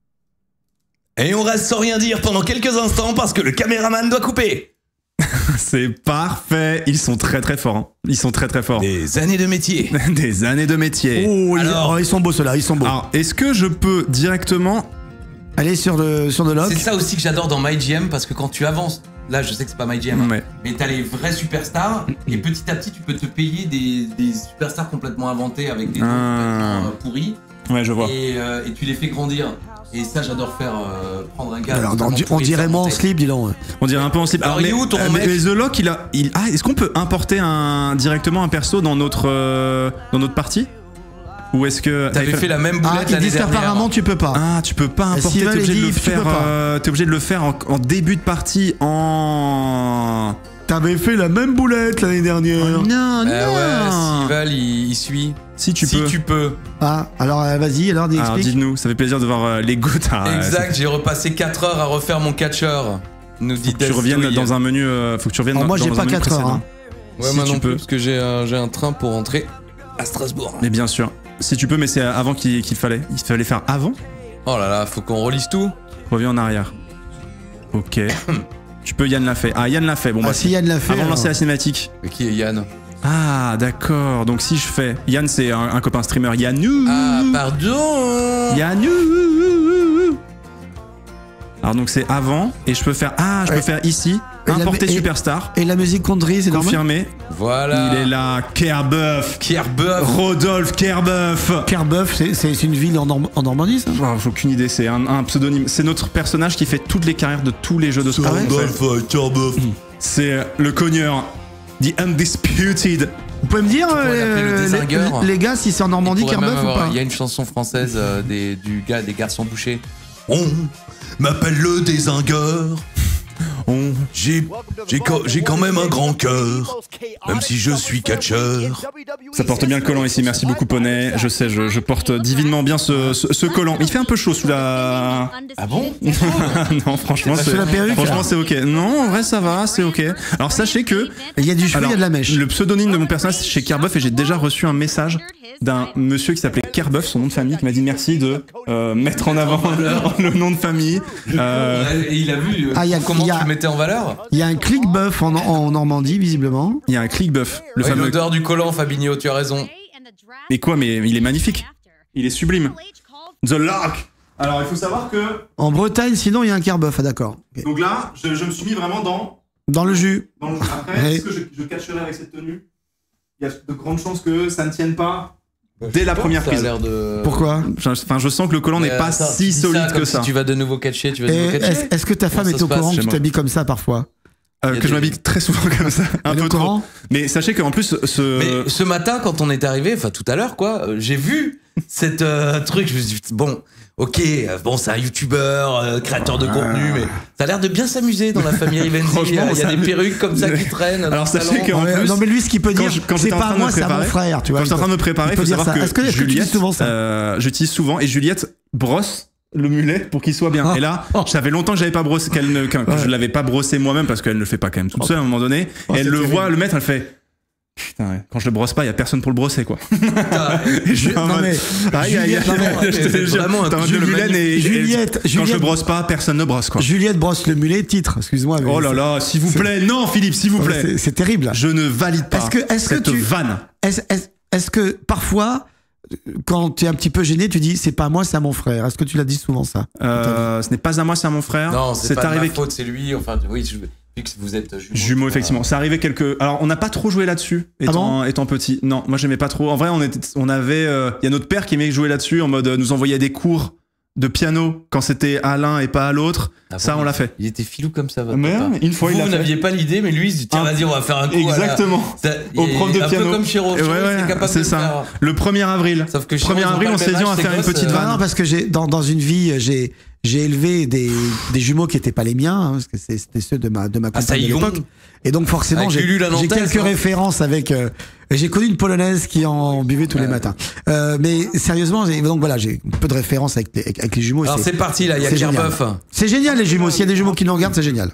Et on reste sans rien dire pendant quelques instants parce que le caméraman doit couper. C'est parfait. Ils sont très très forts. hein. Ils sont très très forts. Des années de métier. Des années de métier. Oh, ils- Alors- oh, ils sont beaux ceux-là, ils sont beaux. Alors, est-ce que je peux directement. Allez sur le sur le lock. C'est ça aussi que j'adore dans MyGM parce que quand tu avances, là je sais que c'est pas MyGM, hein, Ouais. mais t'as les vrais superstars et petit à petit tu peux te payer des, des superstars complètement inventés avec des noms Ah. complètement euh, pourris Ouais, je vois. et, euh, et tu les fais grandir. Et ça j'adore faire, euh, prendre un gars. Alors, on, totalement di- on pourri, dirait faire moi en monter. slip, dis donc. On dirait un peu en slip. Alors, il est où, ton euh, mec mais The Lock, il a. Il... Ah, est-ce qu'on peut importer un, directement un perso dans notre, euh, dans notre partie? Ou est-ce que. T'avais fait la même Ah, boulette ils l'année disent dernière. qu'apparemment tu peux pas. Ah, tu peux pas importer, Steven t'es obligé, de dit, le tu peux faire, pas. euh, t'es obligé de le faire en, en début de partie en. T'avais fait la même boulette l'année dernière. Non, Eh ouais, Sival, il, il suit. Si tu si peux. tu peux. Ah, alors euh, vas-y, alors dis- Alors explique. dites-nous, ça fait plaisir de voir euh, les gouttes. Ah, ouais, Exact, j'ai repassé quatre heures à refaire mon catcheur. Nous dit faut que tu reviennes dans un menu. euh, faut que tu reviennes Alors dans, moi, j'ai dans pas un menu quatre heures, précédent. hein. Ouais, Si moi tu non peux. plus, parce que j'ai un, j'ai un train pour rentrer à Strasbourg. Mais bien sûr. Si tu peux, mais c'est avant qu'il qu'il fallait. Il fallait faire avant. Oh là là, faut qu'on relise tout. Reviens en arrière. Ok. Tu peux, Yann l'a fait. Ah, Yann l'a fait. Bon, Ah, bah, si Yann l'a fait. avant de lancer alors. la cinématique. Mais qui est Yann? Ah, d'accord. Donc si je fais. Yann, c'est un, un copain streamer. Yannou. Ah, pardon. Yannou. Alors donc c'est avant. Et je peux faire. Ah, je peux Ouais. faire ici. Et la- Importer et- Superstar. Et la musique country, c'est normal. Confirmé. Voilà. Il est là. Kerbeuf. Kerbeuf. Rodolphe Kerbeuf. Kerbeuf, c'est- c'est c'est une ville en, Norm- en Normandie, ça? Oh, j'ai aucune idée, c'est un, un pseudonyme. C'est notre personnage qui fait toutes les carrières de tous les jeux de sport. Ah ouais Rodolphe Kerbeuf. C'est le cogneur. The Undisputed. Vous pouvez me dire, pourrais euh, l'appeler le les, dézingueur. les gars, si c'est en Normandie, Il pourrait même Kerbeuf ou avoir- pas? Il y a une chanson française euh, des, du gars des garçons bouchés. On m'appelle le dézingueur. On... J'ai j'ai co- j'ai quand même un grand cœur, même si je suis catcheur. Ça porte bien le collant ici, merci beaucoup Poney. Je sais, je, je porte divinement bien ce, ce, ce collant. Il fait un peu chaud sous la... Ah bon? Non, franchement, Sous c'est la perruque, franchement là. c'est ok. Non, en vrai ça va, c'est ok. Alors sachez que... Il y a du cheveu, il y a de la mèche. Le pseudonyme de mon personnage c'est chez Kerbeuf et j'ai déjà reçu un message d'un monsieur qui s'appelait Kerbeuf, son nom de famille, qui m'a dit merci de euh, mettre en avant le nom de famille. Euh, Et il a vu euh, Ah, il y a- comment il y a- tu le mettais en valeur? Il y a un clickbuff en, en Normandie, visiblement. Il y a un clickbuff, le Ouais, fameux... l'odeur du collant, Fabinho, tu as raison. Mais quoi, mais il est magnifique. Il est sublime. The Lark. Alors il faut savoir que... En Bretagne, sinon, il y a un Kerbeuf, ah d'accord. Ok. Donc là, je, je me suis mis vraiment dans... Dans le jus. dans le... Après, Ouais. est-ce que je, je cacherai avec cette tenue? Il y a de grandes chances que ça ne tienne pas dès la première Ça a prise. l'air de. Pourquoi? Je- Enfin, je sens que le collant n'est Mais pas attends, si tu dis solide comme que si ça. tu vas de nouveau catcher, tu vas de Et nouveau catcher. Est-ce est-ce que ta femme Comment est ça au se passe courant que tu chez moi t'habilles comme ça parfois? Euh, Il y a que je des- m'habille très souvent comme ça, un Elle est peu au trop. courant? Mais sachez qu'en plus, ce. Mais ce matin, quand on est arrivé, enfin tout à l'heure, quoi, euh, j'ai vu cette euh, truc. Je me suis dit, bon, ok, euh, bon, c'est un youtubeur, euh, créateur de contenu, mais ça a l'air de bien s'amuser dans la famille Rivenzi. Il y a, Franchement, il y a ça- des perruques comme ça qui traînent. dans Alors, le sachez salon. que- En Ouais, plus, non, mais lui, ce qu'il peut quand dire, je- quand c'est j'étais en pas train à de moi, me c'est à mon préparer- frère, tu vois. Quand j'étais en train de me préparer, il il peut faut dire savoir ça. que Est-ce que- est-ce que tu Juliette, utilises souvent ça euh, j'utilise souvent et Juliette brosse le mulet pour qu'il soit bien. Et là, ça fait longtemps que j'avais pas brossé, qu'elle ne, que, que Ouais. je l'avais pas brossé moi-même parce qu'elle ne le fait pas quand même toute seule à un moment donné. Oh, et elle c'est le terrible. voit le mettre, elle fait. Putain, ouais, quand je le brosse pas, il y a personne pour le brosser quoi. Putain, Et je suis en non, mode, mais aïe, aïe, aïe, Juliette, non, mais je te c'est jure, vraiment un t'as coup un de jeu le Mylène et, et- Juliette, quand je Juliette- le brosse pas, personne ne brosse quoi. Juliette brosse le mulet, titre, excuse-moi. mais Oh là c'est- là, s'il vous plaît, non Philippe, s'il vous plaît. c'est- C'est terrible. Je ne valide pas Est-ce que- est-ce que cette tu- vanne. Est-ce est-ce- est-ce que parfois, quand tu es un petit peu gêné, tu dis c'est pas à moi, c'est à mon frère? Est-ce que tu l'as dit souvent ça? Euh, ce n'est pas à moi, c'est à mon frère. non, c'est pas de arrivé ma faute, c'est lui. Enfin, oui, je- vu que vous êtes jumeaux. jumeaux effectivement. C'est arrivé quelques. Alors on n'a pas trop joué là-dessus étant, bon étant petit. Non, moi j'aimais pas trop. En vrai, on était, on avait. euh, Il y a notre père qui aimait jouer là-dessus en mode euh, nous envoyait des cours de piano quand c'était à l'un et pas à l'autre. Ah Ça, bon, on l'a fait. Il était filou comme ça, votre Mais papa. une fois, vous, il l'a vous fait. n'aviez pas l'idée, mais lui, il se dit tiens, Ah, vas-y, on va faire un coup. Exactement. À la... Ça- Au il est prof de un piano. peu comme Chéreau. Et ouais, Chéreau, ouais, c'est capable c'est de le ça. faire. Le premier avril. Sauf que Chéreau, premier ils ont avril, pas on le s'est même dit on va âge, faire c'est une gosse, petite euh, Non, vanne. non, parce que j'ai dans, dans une vie, j'ai j'ai élevé des, des jumeaux qui étaient pas les miens, hein, parce que c'est- c'était ceux de ma de ma Ah, compagne de Saïgon. l'époque. Et donc forcément, Avec j'ai Lulu la j'ai Nantaise, quelques hein. références avec. euh, j'ai connu une polonaise qui en buvait tous les matins. Euh, mais sérieusement, j'ai- donc voilà, j'ai un peu de références avec les, avec les jumeaux. Alors c'est parti là, il y a c'est génial. Kerbeuf. C'est génial les jumeaux. S'il y a des jumeaux qui nous regardent, c'est génial.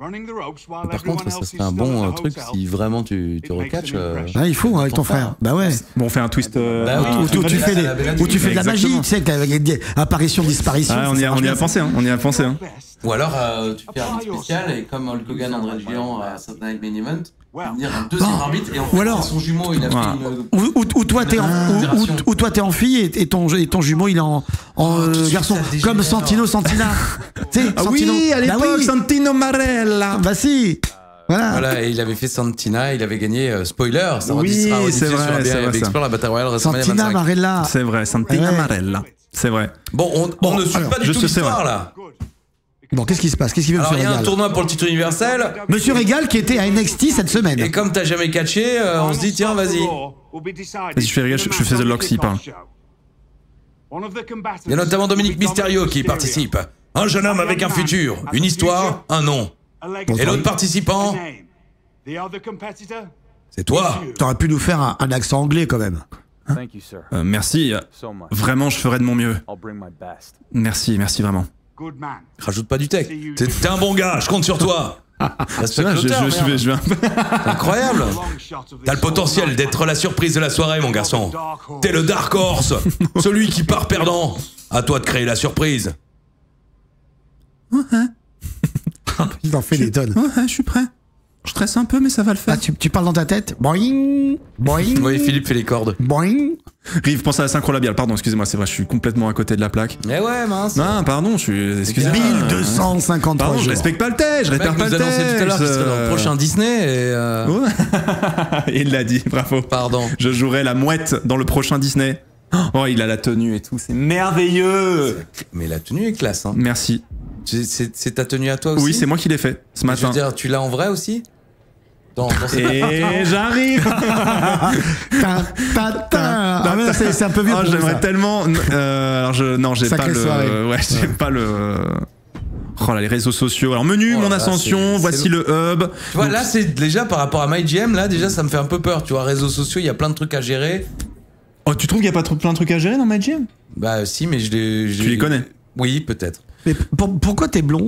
Par contre, ça serait un bon euh, truc si vraiment tu, tu recatches. euh, Ah, il faut hein, avec ton frère. Bah ouais. Bon, on fait un twist. euh, Bah oui, un- Où, tu- où tu la- fais des, la- la- où tu fais de la magie, Exactement. tu sais, avec des apparitions, disparitions. Ah, ça, on y ça a, marche on y a bien. pensé, hein, on y a pensé. Hein. Ou alors euh, tu fais un arbitre spécial et comme Hulk Hogan, André le Géant à Saturday Night Main Event, venir un deuxième Non. arbitre et en Ou fait alors- son jumeau il a Voilà. fait une. Ou, ou- ou toi t'es en, Ah. ou- ou- ou toi t'es en fille et, et ton et ton jumeau il est en, en euh, tout de suite, garçon ça dégénère. comme Santino Santina. Tu sais, Ah Santino. oui, à Bah l'époque, oui. Santino Marella. Bah si. Voilà. Voilà, et il avait fait Santina, il avait gagné, euh, spoiler, ça Oui, sera rediffusé c'est vrai, sur A B c'est A vrai, avec ça. Explore la Battle Royale WrestleMania Santina vingt-cinq. Marella. C'est vrai, Santino Ouais. Marella. C'est vrai. Bon, on, on ne suit alors, pas du je tout sais, c'est l'histoire vrai. là. Bon, qu'est-ce qui se passe? Qu'est-ce qu'il veut Alors il Monsieur y a un Régal? tournoi pour le titre universel, Monsieur Régal qui était à N X T cette semaine. et comme t'as jamais catché, euh, on se dit tiens vas-y. Vas-y, je fais rire, je- je fais The Lock s'il parle. Il y a notamment Dominique Mysterio qui participe. Un jeune homme avec un futur, une histoire, un nom. Et l'autre participant, The other competitor? C'est toi. T'aurais pu nous faire un, un accent anglais quand même. Thank you, sir. Euh, merci. So much. Vraiment, je ferai de mon mieux. I'll bring my best. Merci, merci vraiment. Good man. Rajoute pas du texte. T'es t'es un bon gars, je compte sur toi. Respecte Je, je, l'auteur, je, vais- je vais un peu- Incroyable. Long shot of T'as le this potentiel d'être la surprise de la soirée, mon garçon. T'es le Dark Horse, celui qui part perdant. À toi de créer la surprise. Il en fait des tonnes. Ouais, ouais, je suis prêt. Je stresse un peu, mais ça va le faire. Ah, tu, tu parles dans ta tête. Boing, boing, Oui, Philippe fait les cordes. boing. Rive, pense à la synchro labiale. Pardon, excusez-moi, c'est vrai, je suis complètement à côté de la plaque. Eh ouais, mince. Non, pardon, je suis. Excusez-moi. mille deux cent cinquanante-trois Pardon, je jours. respecte pas le texte, je Le mec répète pas nous le annonçait texte. tout à l'heure qu'il serait dans le prochain Disney et... euh, Ouais. Il l'a dit, bravo. Pardon. Je jouerai la mouette dans le prochain Disney. Oh, il a la tenue et tout, c'est merveilleux. Mais la tenue est classe, hein. Merci. C'est- C'est c'est ta tenue à toi aussi? Oui, c'est moi qui l'ai fait ce Je veux matin. dire, tu l'as en vrai aussi? Dans, dans cette- Et j'arrive. Ta, ta, ta. Ah ouais, c'est c'est un peu vieux. Oh, pour j'aimerais ça. tellement. euh, alors je non, j'ai pas Sacrée le. soirée. Ouais, j'ai pas le. Oh là, les réseaux sociaux. Alors menu, Oh mon là, ascension. c'est- Voici c'est- le hub. Tu vois, Donc, là, c'est déjà par rapport à MyGM, là, déjà, ça me fait un peu peur. Tu vois, réseaux sociaux, il y a plein de trucs à gérer. oh, tu trouves qu'il y a pas trop plein de trucs à gérer dans MyGM? Bah, si, mais je les. je Tu les connais? Oui, peut-être. Mais pour- pourquoi t'es blond?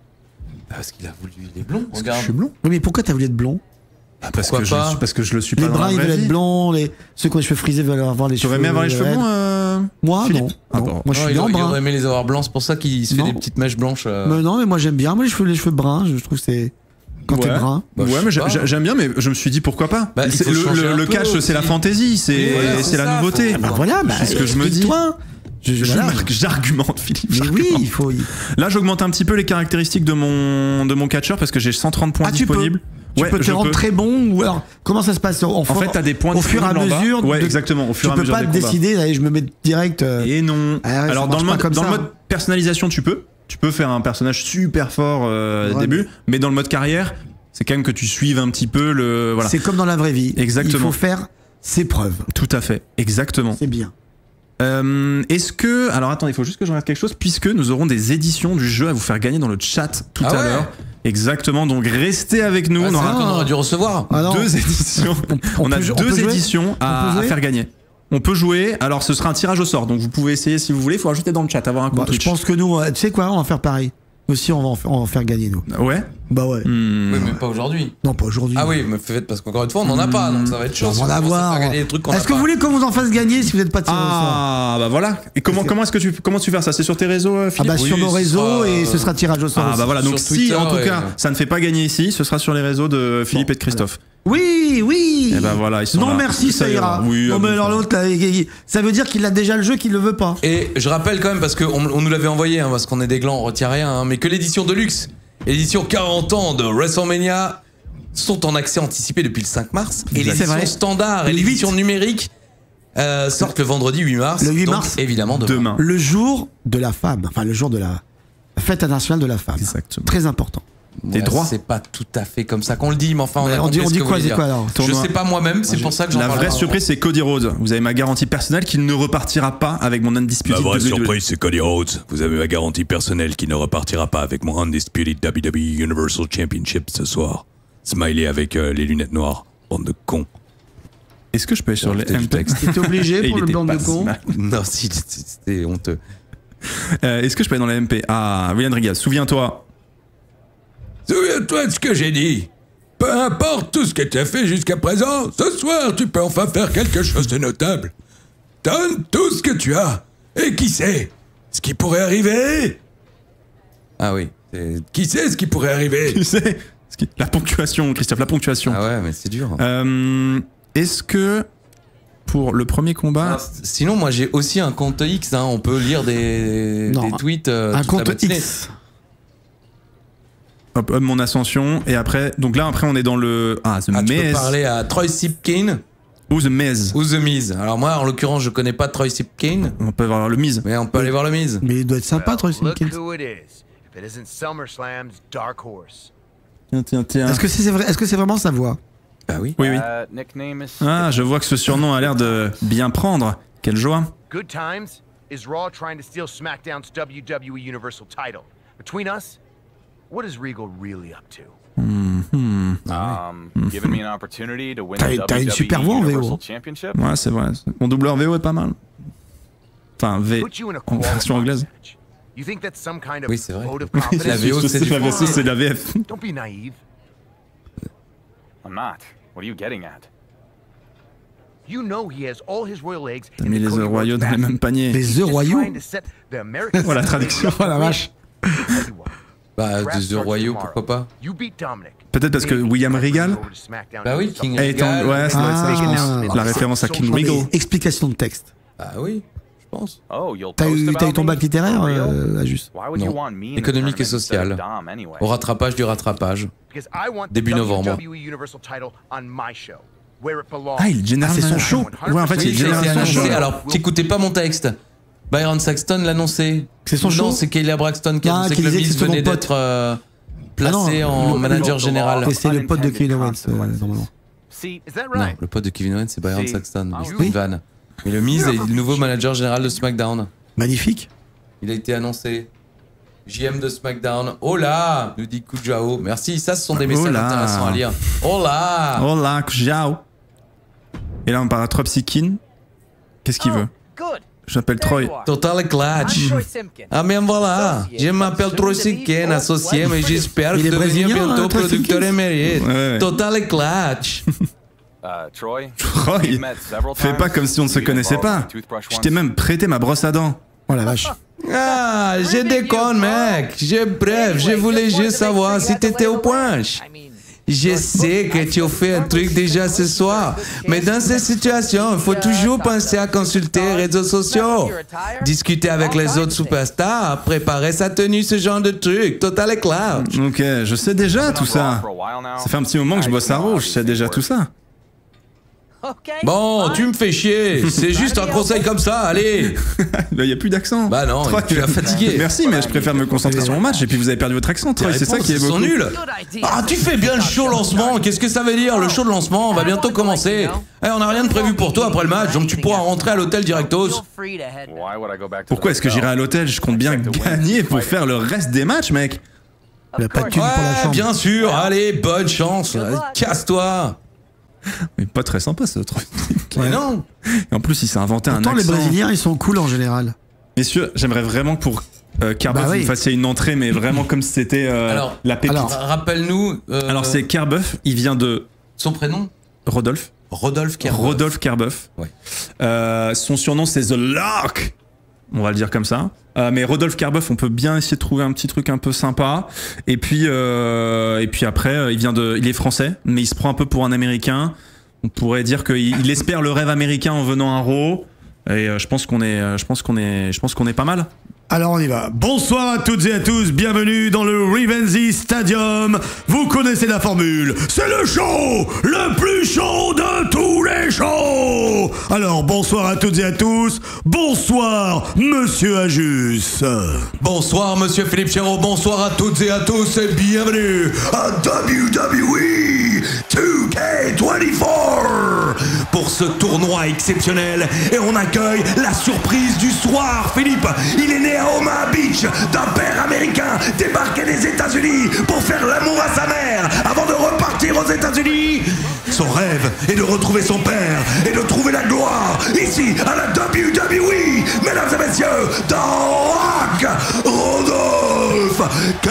Bah, parce qu'il a voulu. Il est blond, Je regarde. suis blond. Oui, mais pourquoi t'as voulu être blond? Ah, parce Pourquoi que je pas suis- parce que je le suis pas Les dans la bruns, ils vraie veulent vie. être blonds. Les... Ceux qui ont les cheveux frisés veulent avoir les Tu cheveux. aurais aimé avoir les cheveux raides. blonds, euh, Moi, Philippe non. Ah, Non. bon. Moi, je Non, suis il, en aurait- il brun. aurait aimé les avoir blancs, c'est pour ça qu'il se fait Non. des petites mèches blanches. euh. Mais non, mais moi, j'aime bien. Moi, les cheveux, les cheveux bruns, je trouve que c'est. Quand t'es Ouais. brun. Bah, je ouais, sais mais j'ai- pas. j'ai- j'aime bien, mais je me suis dit pourquoi pas. Bah, il C'est- faut le changer le- un le peu cash, c'est aussi. la fantaisie, c'est Oui, voilà, c'est c'est la ça, nouveauté. faut- Bah voilà, bah, C'est ce que je me dis. explique-toi. Je, je- Je voilà. marque- J'argumente, Philippe. Mais oui, j'argumente. il faut. Là, j'augmente un petit peu les caractéristiques de mon de mon catcher parce que j'ai cent trente points Ah, tu peux. disponibles. Tu Ouais, peux te je rendre peux. très bon ou alors comment ça se passe en, En fait, t'as des points au fur et à disponibles en bas. mesure. Ouais, de- exactement. Au fur et à tu peux mesure pas des te combats. décider. Allez, je me mets direct. euh, Et non. Ah ouais, ça Alors dans marche le pas mode comme dans le ça. mode personnalisation, tu peux. Tu peux faire un personnage super fort euh, Ouais, début, mais dans le mode carrière, c'est quand même que tu suives un petit peu le voilà. C'est comme dans la vraie vie. Exactement. Il faut faire ses preuves. Tout à fait, exactement. C'est bien. Euh, Est-ce que alors attends, il faut juste que je regarde quelque chose puisque nous aurons des éditions du jeu à vous faire gagner dans le chat tout Ah à ouais. l'heure. Exactement. Donc restez avec nous. Ah, on c'est aura vrai qu'on aurait dû recevoir. Ah non. deux éditions. on On, a peut jou- on deux peut jouer éditions On à, peut jouer à faire gagner. On peut jouer. Alors ce sera un tirage au sort. Donc vous pouvez essayer si vous voulez. Il faut rajouter dans le chat, avoir un compte Bah, je Twitch. pense que nous, euh, tu sais quoi, on va faire pareil. Aussi, on va en faire, on va en faire gagner nous. Ouais. Bah ouais. Hmm. Oui, mais pas aujourd'hui. Non, pas aujourd'hui. Ah oui, mais faites parce qu'encore une fois, on n'en a pas, donc ça va être chaud. On si va en commence à avoir. faire gagner des trucs qu'on a Est-ce que vous pas. voulez qu'on vous en fasse gagner si vous n'êtes pas tiré au sort? Ah bah voilà. Et comment comment est-ce que tu comment tu fais ça? C'est sur tes réseaux, euh, Ah Philippe bah Oui, sur nos ce réseaux sera, et euh, ce sera tirage au sort. Ah aussi. bah voilà. Donc Sur si Twitter en tout et- cas ça ne fait pas gagner ici, ce sera sur les réseaux de Philippe et de Christophe. Oui, oui. Et ben voilà, ils sont Non là. merci, ça ira. Oui. non ah mais bon, alors ça- l'autre là, il- il- ça veut dire qu'il a déjà le jeu, qu'il le veut pas. Et je rappelle quand même, parce qu'on on nous l'avait envoyé, hein, parce qu'on est des glands, on retient rien, hein, mais que l'édition de luxe et l'édition quarante ans de WrestleMania sont en accès anticipé depuis le cinq mars. Et C'est l'édition vrai. standard et Le l'édition huit. numérique euh, sortent le vendredi huit mars. Le huit donc mars. évidemment demain. Demain. Le jour de la femme, enfin le jour de la fête internationale de la femme. Exactement. Très important. Des Ouais, droits. C'est pas tout à fait comme ça qu'on le dit, mais enfin on Ouais, a on compris dit- on ce dit que quoi, vous c'est voulez quoi, dire. alors Je Tournoi. sais pas moi-même, c'est pour ça que j'en La parle. vraie pas. surprise, c'est Cody Rhodes. Vous avez ma garantie personnelle qu'il ne repartira pas avec mon Undisputed. La vraie W W E. surprise, c'est Cody Rhodes. Vous avez ma garantie personnelle qu'il ne repartira pas avec mon Undisputed W W E Universal Championship ce soir. Smiley avec euh, les lunettes noires. Bande de cons. Est-ce que je peux aller sur les C'était du M P? texte. T'es obligé Et pour il le était blanc de pas con. mal. Non, si, c'était honteux. Euh, Est-ce que je peux aller dans la M P? Ah, William Rigas, souviens-toi. Souviens-toi de ce que j'ai dit. Peu importe tout ce que tu as fait jusqu'à présent, ce soir tu peux enfin faire quelque chose de notable. Donne tout ce que tu as. Et qui sait ce qui pourrait arriver? Ah oui. c'est- Qui sait ce qui pourrait arriver? Tu sais, ce qui- la ponctuation, Christophe, la ponctuation. Ah ouais, mais c'est dur. Euh, Est-ce que pour le premier combat, Ah, Sinon, moi j'ai aussi un compte X, hein, on peut lire des, Non, des tweets. euh, Un toute la compte matinée. X. hop, hop, mon ascension, et après, donc là après on est dans le ah The Ah, tu peux Miz parler à Troy Sipkin ou The Miz. ou The Miz. Alors moi, en l'occurrence, je connais pas Troy Sipkin, On peut voir le Miz. mais on peut aller voir le Miz. Mais il doit être sympa, Troy Look Simpkins. who it is. If it isn't SummerSlam's Dark Horse. Tiens, tiens, tiens. Est-ce que c'est vrai, est-ce que c'est vraiment sa voix? Bah oui. Oui, oui. Uh, nickname is. Ah, je vois que ce surnom a l'air de bien prendre. Quelle joie. Good Times is Raw trying to steal SmackDown's W W E Universal title. Between us, what is Regal really up to? Hmm. Um, giving me an opportunity to win T'as- the t'as une W W E super voix en V O. Universal Championship. Ouais, c'est vrai. Mon doubleur V O est pas mal. Enfin, V, Put you in a en version qualifier anglaise. match. You think that's some kind of Oui, c'est vrai. vote of La confidence? V O, c'est du la V O, français. c'est de la V F. Don't be naive. I'm not. What are you getting at? You know he has all his royal eggs T'as in mis the les Cody œufs Rhodes royaux dans les basket. mêmes paniers. Les He's œufs just royaux. trying to set the American Oh, la traduction. Oh la vache. Tell you what, Bah, draft des œufs starts royaux, tomorrow. pourquoi pas. You beat Dominic. Peut-être parce que Maybe William you might Regal bring him over to SmackDown Bah oui, and do King est en... Regal. Ouais, ça doit être ça, je Ah. pense. La référence à King Non, mais Regal. explication de texte. Bah oui, je pense. Oh, you'll T'as post eu, about t'as eu ton me? bac littéraire, For real? euh, juste. Why would you Non. want me in the Économique et tournament instead of social. Dom anyway? Au rattrapage du rattrapage. Because I want the Début novembre. W W E Universal title on my show, where it belongs. Ah, il est général. Ah, c'est son manager. show. Ouais, en fait, il est Oui, ça a été général annoncé. manager. Alors, t'écoutais pas mon texte. Byron Saxton l'a-annoncé. C'est son show. Non, c'est Kayla Braxton qui a Ah, annoncé qui que le disait que Miz c'est son venait pote. d'être euh, placé Ah non, en le- manager le- général. Et c'est le pote de Kevin Owens, euh, normalement. See, is that Non, right? le pote de Kevin Owens, c'est Byron Si. Saxton. Ah mais c'est oui. une vanne. Mais le Miz est le nouveau manager général de SmackDown. Magnifique. Il a été annoncé. J M de SmackDown. Oh là, nous dit Kujao. Merci, ça ce sont des messages Oh là. intéressants à lire. Oh là. Hola, ciao. Et là, on parle à Tropsykin. Qu'est-ce qu'il veut? Good. J'appelle Troy. Total Clutch. I'm Troy Simpkin. Ah mais voilà, je m'appelle Troy Simpkin, associé, mais j'espère Il que est devenir brésilien, bientôt hein, Troy producteur Simpkins. émérite. Ouais, ouais. Total Clutch. Uh, Troy, Troy, we've met several fais times. pas comme si on ne se You connaissait borrowed pas. my toothbrush Je t'ai once. même prêté ma brosse à dents. Oh la vache. Ah, je déconne mec. Je, bref, je voulais juste savoir si t'étais au point. Je sais que tu as fait un truc déjà ce soir, mais dans ces situations, il faut toujours penser à consulter les réseaux sociaux, discuter avec les autres superstars, préparer sa tenue, ce genre de truc. Total Clutch. Ok, je sais déjà tout ça. For a while now. Ça fait un petit moment que je bosse à Rouge, je sais déjà tout ça. Okay. Bon, fine. tu me fais chier. C'est juste un conseil comme ça, allez. Bah, y a plus d'accent. Bah non, Troy, tu l'as fatigué. Merci, mais je préfère me concentrer sur mon match et puis vous avez perdu votre accent, Troy. Tes C'est ça réponses, qui est elles sont beaucoup. nulles. Good idea. Ah, tu fais bien le show lancement. Qu'est-ce que ça veut dire, le show de lancement? On va bientôt commencer. Eh, on n'a rien de prévu pour toi après le match, donc tu pourras rentrer à l'hôtel directos. Feel free to head back. Why would I go back to Pourquoi the est-ce que hotel? j'irai à l'hôtel? Je compte bien gagner pour faire le reste des matchs, mec. Il a pas de thune pour la Ouais, chambre. bien sûr. Allez, bonne chance. Allez, casse-toi. Mais pas très sympa ce truc. Mais non. Et en plus, il s'est inventé un Pourtant, les accent. Brésiliens, ils sont cool en général. Messieurs, j'aimerais vraiment que pour euh, Carbuff, Bah oui. vous fassiez une entrée, mais vraiment comme si c'était euh, Alors, la pépite. alors, Alors, Rappelle-nous. euh, c'est Carbuff, il vient de son prénom. Rodolphe. Rodolphe Kerber. Rodolphe Carbuff. Ouais. Euh, son surnom, c'est The Lock. On va le dire comme ça. Euh, mais Rodolphe Carbuff, on peut bien essayer de trouver un petit truc un peu sympa. Et puis, euh, et puis après, euh, il vient de, il est français, mais il se prend un peu pour un Américain. On pourrait dire qu'il il espère le rêve américain en venant à Raw. Et euh, je pense qu'on est, euh, je pense qu'on est, je pense qu'on est pas mal. Alors on y va. Bonsoir à toutes et à tous, bienvenue dans le Rivenzi Stadium. Vous connaissez la formule, c'est le show le plus chaud de tous les shows. Alors bonsoir à toutes et à tous, bonsoir Monsieur Ajus. Bonsoir, monsieur Philippe Chéreau. Bonsoir à toutes et à tous et bienvenue à W W E deux K vingt-quatre pour ce tournoi exceptionnel. Et on accueille la surprise du soir, Philippe. Il est né à Omaha Beach d'un père américain débarqué des États-Unis pour faire l'amour à sa mère avant de repartir aux États-Unis. Son rêve est de retrouver son père et de trouver la gloire ici à la W W E. Mesdames et messieurs, dans Rock Rodolphe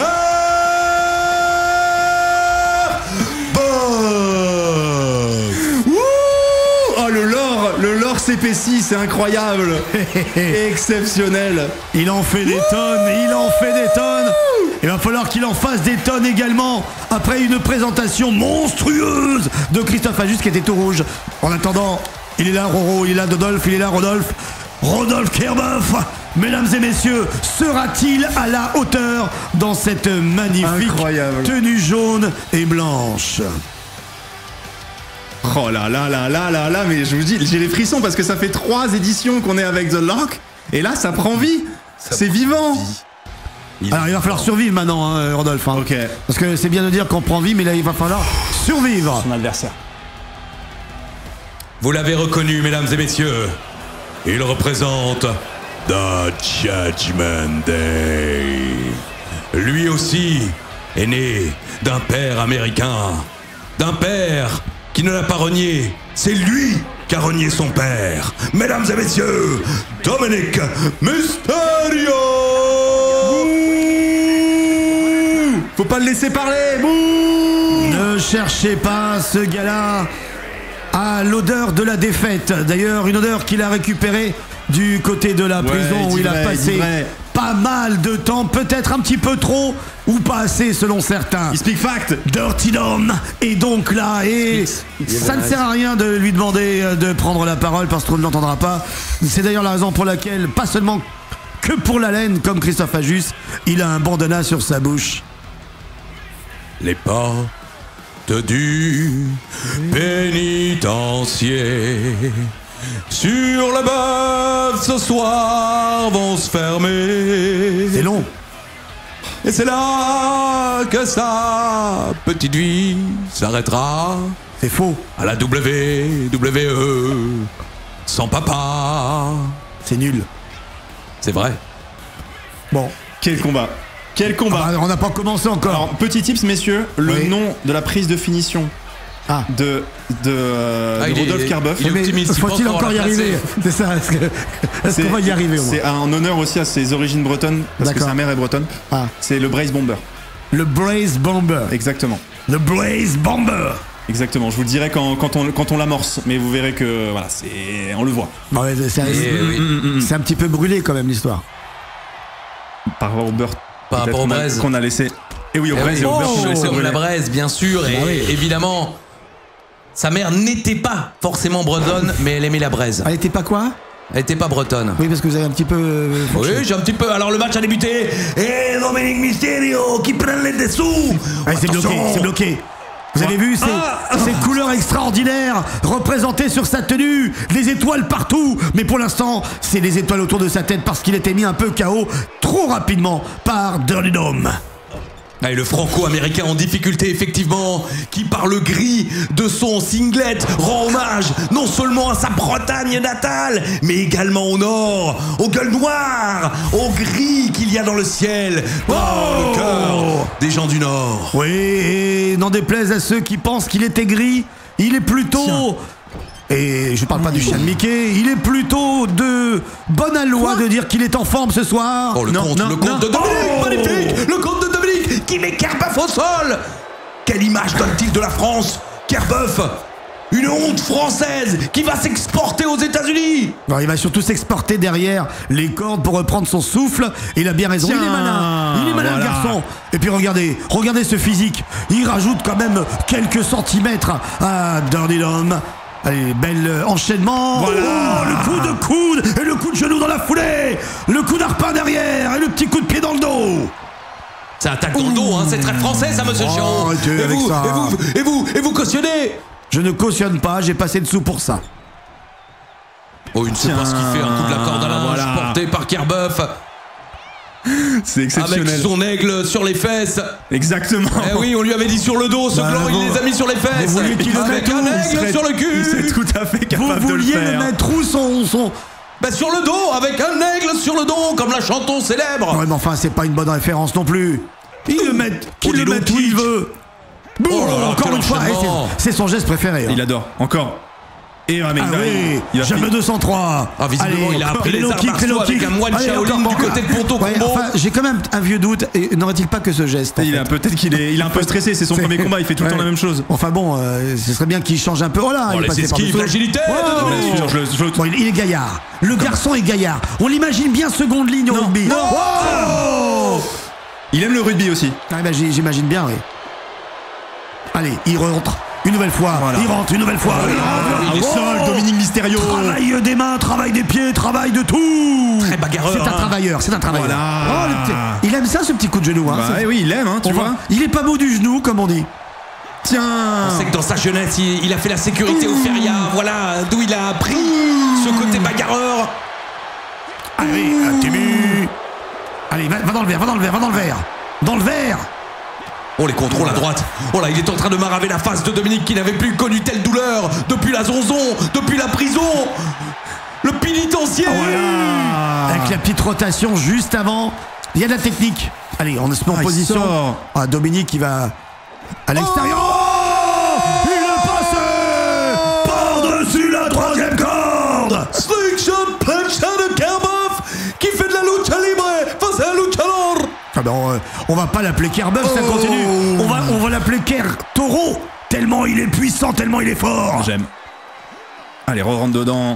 Kerber. Ouh, oh le lore, le lore s'épaissit, c'est incroyable, exceptionnel. Il en fait des tonnes, il en fait des tonnes. Il va falloir qu'il en fasse des tonnes également après une présentation monstrueuse de Christophe Ajus qui était tout rouge. En attendant, il est là Roro, il est là Dodolphe, il est là Rodolphe. Rodolphe Kerbuff, mesdames et messieurs, sera-t-il à la hauteur dans cette magnifique Incroyable. tenue jaune et blanche? Oh là là là là là là, mais je vous dis, j'ai les frissons parce que ça fait trois éditions qu'on est avec The Lock, et là ça prend vie, c'est vivant. Alors il va falloir survivre maintenant, hein, Rodolphe. hein. Ok. Parce que c'est bien de dire qu'on prend vie, mais là il va falloir survivre. Son adversaire. Vous l'avez reconnu, mesdames et messieurs. Il représente The Judgment Day. Lui aussi est né d'un père américain, d'un père qui ne l'a pas renié. C'est lui qui a renié son père. Mesdames et messieurs, Dominic Mysterio. Faut pas le laisser parler. Bouh. Ne cherchez pas ce gars-là à l'odeur de la défaite. D'ailleurs, une odeur qu'il a récupérée du côté de la Ouais, prison où dis il a vrai, passé dis vrai. pas mal de temps, peut-être un petit peu trop ou pas assez selon certains. Il speak fact. Dirty Dom est donc là et ça ne sert à rien de lui demander de prendre la parole parce qu'on ne l'entendra pas. C'est d'ailleurs la raison pour laquelle, pas seulement que pour la laine comme Christophe Ajus, il a un bandana sur sa bouche. Les portes du pénitencier sur le bœuf ce soir vont se fermer. C'est long. Et c'est là que sa petite vie s'arrêtera. C'est faux. À la W W E sans papa. C'est nul. C'est vrai. Bon. Quel combat. Quel combat. Ah, on n'a pas commencé encore. Alors, petit tips, messieurs, le Oui. nom de la prise de finition Ah. de, de, euh, Ah, de il est- Rodolphe Carbeuf. il est Mais optimiste, il faut-il pense qu'on encore va y la arriver? placer. C'est ça. Est-ce que- est-ce C'est- qu'on va y arriver au moins? C'est un honneur aussi à ses origines bretonnes, parce que D'accord. sa mère est bretonne. Ah. C'est le Brace Bomber. Le Brace Bomber. Exactement. Le Brace Bomber. Exactement. Je vous le dirai quand, quand on, quand on l'amorce, mais vous verrez que voilà, c'est, on le voit. Ouais, c'est c'est- Eh oui. c'est un petit peu brûlé quand même l'histoire. Par rapport au beurre. Par peut-être rapport au qu'on a- braise. Qu'on a laissé. Et oui, au Eh braise oui, et au beurre oh, qu'on a laissé comme brûler. la braise, bien sûr. Et Ah oui. évidemment, sa mère n'était pas forcément bretonne, mais elle aimait la braise. Elle était pas quoi? Elle était pas bretonne. Oui, parce que vous avez un petit peu. euh, Oui, fourché. j'ai un petit peu. Alors le match a débuté. Et Dominic Mysterio qui prend les dessous. Ah, c'est bloqué, c'est bloqué. Vous avez vu ces, ces couleurs extraordinaires représentées sur sa tenue, des étoiles partout, mais pour l'instant, c'est des étoiles autour de sa tête parce qu'il était mis un peu K O trop rapidement par Dirty Dom. Ah, et le franco-américain en difficulté, effectivement, qui par le gris de son singlet rend hommage non seulement à sa Bretagne natale, mais également au nord, aux gueules noires, au gris qu'il y a dans le ciel, dans le cœur des gens du nord. Oui, et n'en déplaise à ceux qui pensent qu'il était gris, il est plutôt... Et je parle pas du chien de Mickey, il est plutôt de bonne aloi de dire qu'il est en forme ce soir. Oh, le Non, compte, non, le compte non. de Dominique, Oh magnifique. Le compte de Dominique qui met Kerbeuf au sol. Quelle image donne-t-il de la France? Kerbeuf, une honte française qui va s'exporter aux États-Unis. Alors, il va surtout s'exporter derrière les cordes pour reprendre son souffle. Et il a bien raison. Tiens, il est malin. Il est malin, voilà. le garçon. Et puis regardez, regardez ce physique. Il rajoute quand même quelques centimètres à Dirty Dom. Allez, bel euh, enchaînement. Voilà. Oh, le coup de coude et le coup de genou dans la foulée. Le coup d'arpin derrière et le petit coup de pied dans le dos. Ça attaque dans le dos, hein, c'est très français ça, monsieur Oh, Chiron. arrêtez Et avec vous, ça. et vous, et vous, et vous cautionnez. Je ne cautionne pas, j'ai passé dessous pour ça. Oh, il ne sait pas ce qu'il fait, un coup de la corde à la manche Voilà. porté par Kerbeuf C'est avec exceptionnel. son aigle sur les fesses. Exactement. Eh oui, on lui avait dit sur le dos, ce Bah, gland, bon. il les a mis sur les fesses. Vous vouliez qu'il le avec mette un où? Il aigle serait- sur le Il serait cul. tout à fait Vous capable de le vouliez le faire. mettre où son... son... Bah sur le dos, avec un aigle sur le dos, comme la chanson célèbre. Ouais, mais enfin, c'est pas une bonne référence non plus. Il le met, qu'il Oh, dis le donc, mette où il kick. veut. Boum, Oh là là, encore quel une fois, eh, enchaînement. c'est c'est son geste préféré. hein. Il adore. Encore. Et ah, mais Ah il va- oui, il va jamais finir. deux cent trois. Ah, visiblement, il a appris les low arts kicks, martiaux low avec kicks. un moine Allez, Shaolin encore, du encore. côté de Ponto Ouais, Combo. enfin, j'ai quand même un vieux doute. Et n'aurait-il pas que ce geste en Il fait a peut-être qu'il est, il est un peu stressé. C'est son C'est- premier combat. Il fait tout le temps Ouais. la même chose. Enfin bon, euh, ce serait bien qu'il change un peu. Oh là, Oh, il est les passé par esquives, dessous. l'agilité Oh, de Dominique. Bien sûr, je le- je le- Bon, il, il est gaillard. Le garçon est gaillard. On l'imagine bien seconde ligne au Non, rugby. non. Oh Il aime le rugby aussi. Ah, bah, j'ai- j'imagine bien, oui. Allez, il rentre une nouvelle fois. Voilà. Il rentre une nouvelle fois. Il rentre. Il est Oh seul, Dominique Mysterio. Travail des mains, travail des pieds, travail de tout. Très bagarreur, C'est un hein. travailleur, c'est un travailleur. Voilà. Oh, le petit- Il aime ça, ce petit coup de genou. Hein, Bah c'est- oui, il aime, hein, tu On vois. voit. Il est pas beau du genou, comme on dit. Tiens. On sait que dans sa jeunesse, il, il a fait la sécurité au Feria. Voilà d'où il a appris ce côté bagarreur. Allez, un Tému. Allez, va, va dans le verre, va dans le verre, va dans le verre. Dans le verre. Oh, les contrôles à droite. Oh là, il est en train de maraver la face de Dominique qui n'avait plus connu telle douleur depuis la zonzon, depuis la prison. Le pénitencier. Avec la petite rotation juste avant. Il y a de la technique. Allez, on se met en Ah, il position. sort. Ah, Dominique qui va à l'extérieur. Oh, il est passé par-dessus la troisième corde. Slingshot plancha de Kerboff qui fait de la lucha libre face à un luchador. Ah ben, on, on va pas l'appeler Kerbeuf, ça Oh. continue. On va, on va l'appeler Ker Taureau. Tellement il est puissant, tellement il est fort. J'aime. Allez, re-rentre dedans.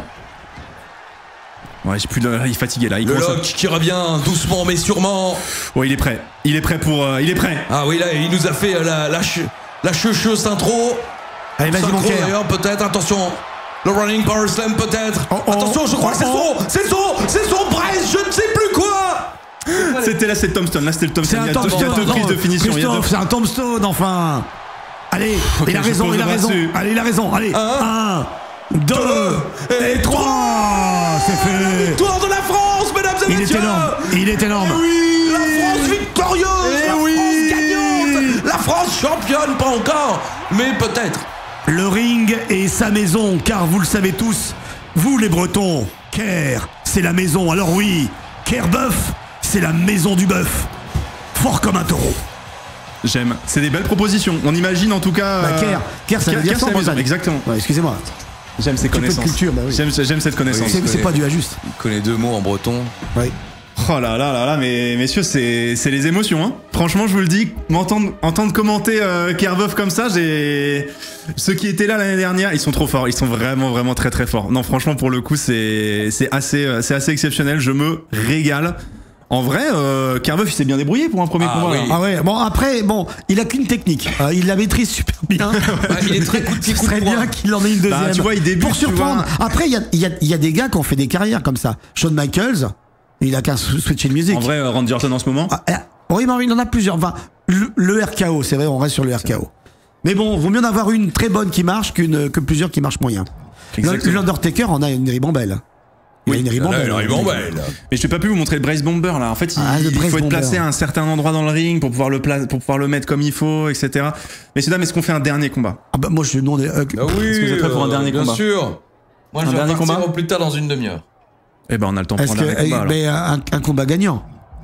Ouais, j'ai plus de... Il est fatigué là. Il Le commence à- lock qui revient doucement mais sûrement. Ouais, il est prêt. Il est prêt pour... euh, il est prêt. Ah oui, là, il nous a fait euh, la, la, che- la cheucheuse intro. Allez, vas-y, mon Synchro, Ker. d'ailleurs, peut-être, attention. Le running power slam, peut-être. Oh, oh, attention, je crois oh, que c'est oh. son, c'est son, c'est son Bryce, je ne sais plus quoi. C'était là, c'est Tombstone. Là, c'était le C'est Tombstone. un Il y a deux, il y a tombstone. deux prises de finition. Il y a deux... Christophe, c'est un tombstone, enfin. Allez, Ok, il a je raison, pose il a le bras raison. dessus. Allez, il a raison. Allez, Un, un, deux et trois. C'est fait. Victoire de la France, mesdames et Il est messieurs. énorme. Il est énorme. Oui, la France victorieuse, Eh la oui. France gagnante, la France championne, pas encore, mais peut-être. Le ring est sa maison, car vous le savez tous, vous les Bretons, Ker, c'est la maison. Alors oui, Kerbeuf, c'est la maison du bœuf. Fort comme un taureau. J'aime. C'est des belles propositions. On imagine en tout cas... Bah, euh, Ker, Ker, ça veut dire Ker, ça en c'est la maison. Bretagne. Exactement. Ouais, excusez-moi. J'aime ces peu de connaissances. culture, bah oui. J'aime j'aime cette connaissance. C'est c'est pas du ajuste. Il connaît deux mots en breton. Ouais. Oh là là là là, mais messieurs, c'est c'est les émotions, hein. Franchement, je vous le dis, m'entendre entendre commenter euh, Kerbeuf comme ça, j'ai ceux qui étaient là l'année dernière, ils sont trop forts, ils sont vraiment vraiment très très forts. Non, franchement, pour le coup, c'est c'est assez euh, c'est assez exceptionnel. Je me régale. En vrai, euh, Kerbeuf, il s'est bien débrouillé pour un premier Ah combat. oui. là. Ah ouais, bon après, bon, il a qu'une technique. Euh, il la maîtrise super bien. Ah, il est très coup de pied, Ce coup de serait poing. bien qu'il en ait une deuxième. Bah, tu vois, il débute, Pour tu surprendre. vois. Après, il y a, il y, a, il y a des gars qui ont fait des carrières comme ça. Shawn Michaels, il a qu'un switch in music. En vrai, euh, Randy Orton en ce moment. Ah, ah, oui, mais il en a plusieurs. Enfin, le, le R K O, c'est vrai, on reste sur le R K O. Mais bon, vaut mieux en avoir une très bonne qui marche qu'une que plusieurs qui marchent moyen. Exactement. L'Undertaker en a une ribambelle. Il a une ribambelle. Là, il est belle. Mais je vais pas pu vous montrer le Brace Bomber là. En fait, il, Ah, le il Brace faut être Bomber. placé à un certain endroit dans le ring pour pouvoir le pla- pour pouvoir le mettre comme il faut, et cetera. Messieurs dames, est-ce qu'on fait un dernier combat? Ah bah, moi, je non, euh, Ah oui, Est-ce que vous êtes prêts pour un euh, dernier bien combat sûr. Moi, Un je vais dernier partir combat au plus tard dans une demi-heure. Eh ben, on a le temps pour est-ce un que dernier combat. eh, alors. mais un, un combat gagnant?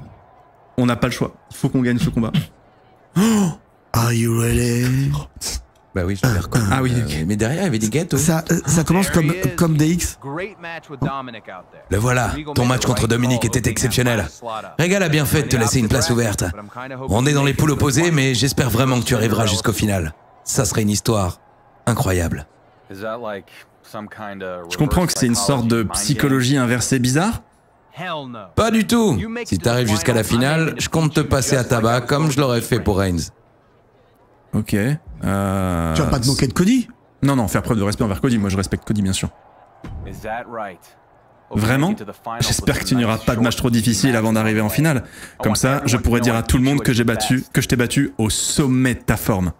On n'a pas le choix. Il faut qu'on gagne ce combat. Are you ready? Bah oui, je l'ai reconnu. Ah oui, Euh, ok. Mais derrière, il y avait des gâteaux. Ça, euh, ça commence comme, comme D X. Great match with Dominic out there. Le voilà, ton match contre Dominique était exceptionnel. Régal a bien fait de te laisser une place ouverte. On est dans les poules opposées, mais j'espère vraiment que tu arriveras jusqu'au final. Ça serait une histoire incroyable. Je comprends que c'est une sorte de psychologie inversée bizarre. Hell no. Pas du tout. Si t'arrives jusqu'à la finale, je compte te passer à tabac comme je l'aurais fait pour Reigns. Ok. Euh... Tu vas pas te moquer de Cody? Non, non, faire preuve de respect envers Cody. Moi, je respecte Cody, bien sûr. Vraiment? J'espère que tu n'y auras pas de match trop difficile avant d'arriver en finale. Comme ça, je pourrais dire à tout le monde que j'ai battu, que je t'ai battu au sommet de ta forme.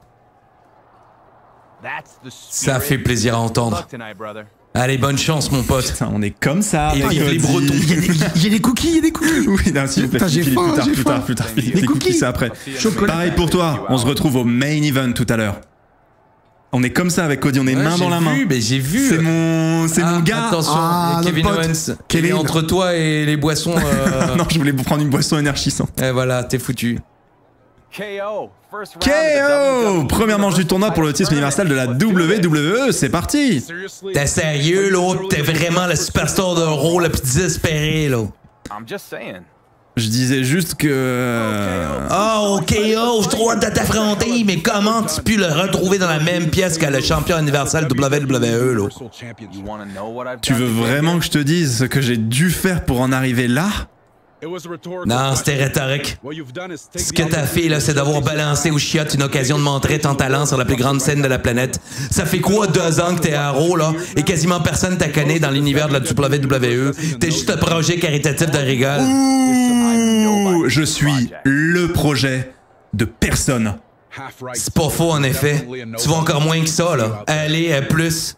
Ça fait plaisir à entendre. Allez, bonne chance, mon pote. Putain, on est comme ça. Et avec vive les Cody. Bretons. Il y, a des, il y a des cookies, il y a des cookies. Oui, non, s'il vous plaît, Putain, j'ai Philippe, faim, plus tard, j'ai plus faim. tard, plus tard. Philippe, Des les cookies, cookies. c'est après. Chocolat. Pareil pour toi. On se retrouve au main event tout à l'heure. On est comme ça avec Cody. On est Ouais, main j'ai dans la main. vu, mais j'ai vu. C'est mon, c'est Ah, mon gars. Attention, Ah, il y a Kevin notre pote. Owens. Kevin. Il est entre toi et les boissons. euh, Non, je voulais vous prendre une boisson énergisante. Et voilà, t'es foutu. K O. First round K of the O! W W E Première manche du tournoi pour le titre universel de la W W E. C'est parti. T'es sérieux, l'autre? T'es vraiment le superstar de Raw le plus désespéré, là. I'm just saying. Je disais juste que. Oh, ok, oh, je trouve de t'affronter, mais comment tu peux le retrouver dans la même pièce que le champion universel W W E, là? You wanna know what I've Tu done veux to get vraiment here? que je te dise ce que j'ai dû faire pour en arriver là? Non, c'était rhétorique. Ce que t'as fait, là, c'est d'avoir balancé aux chiottes une occasion de montrer ton talent sur la plus grande scène de la planète. Ça fait quoi, deux ans que t'es à Raw, là, et quasiment personne t'a connaît dans l'univers de la W W E? T'es juste un projet caritatif de rigole. Ouh, je suis le projet de personne. C'est pas faux, en effet. Tu vas encore moins que ça, là. Allez, à plus.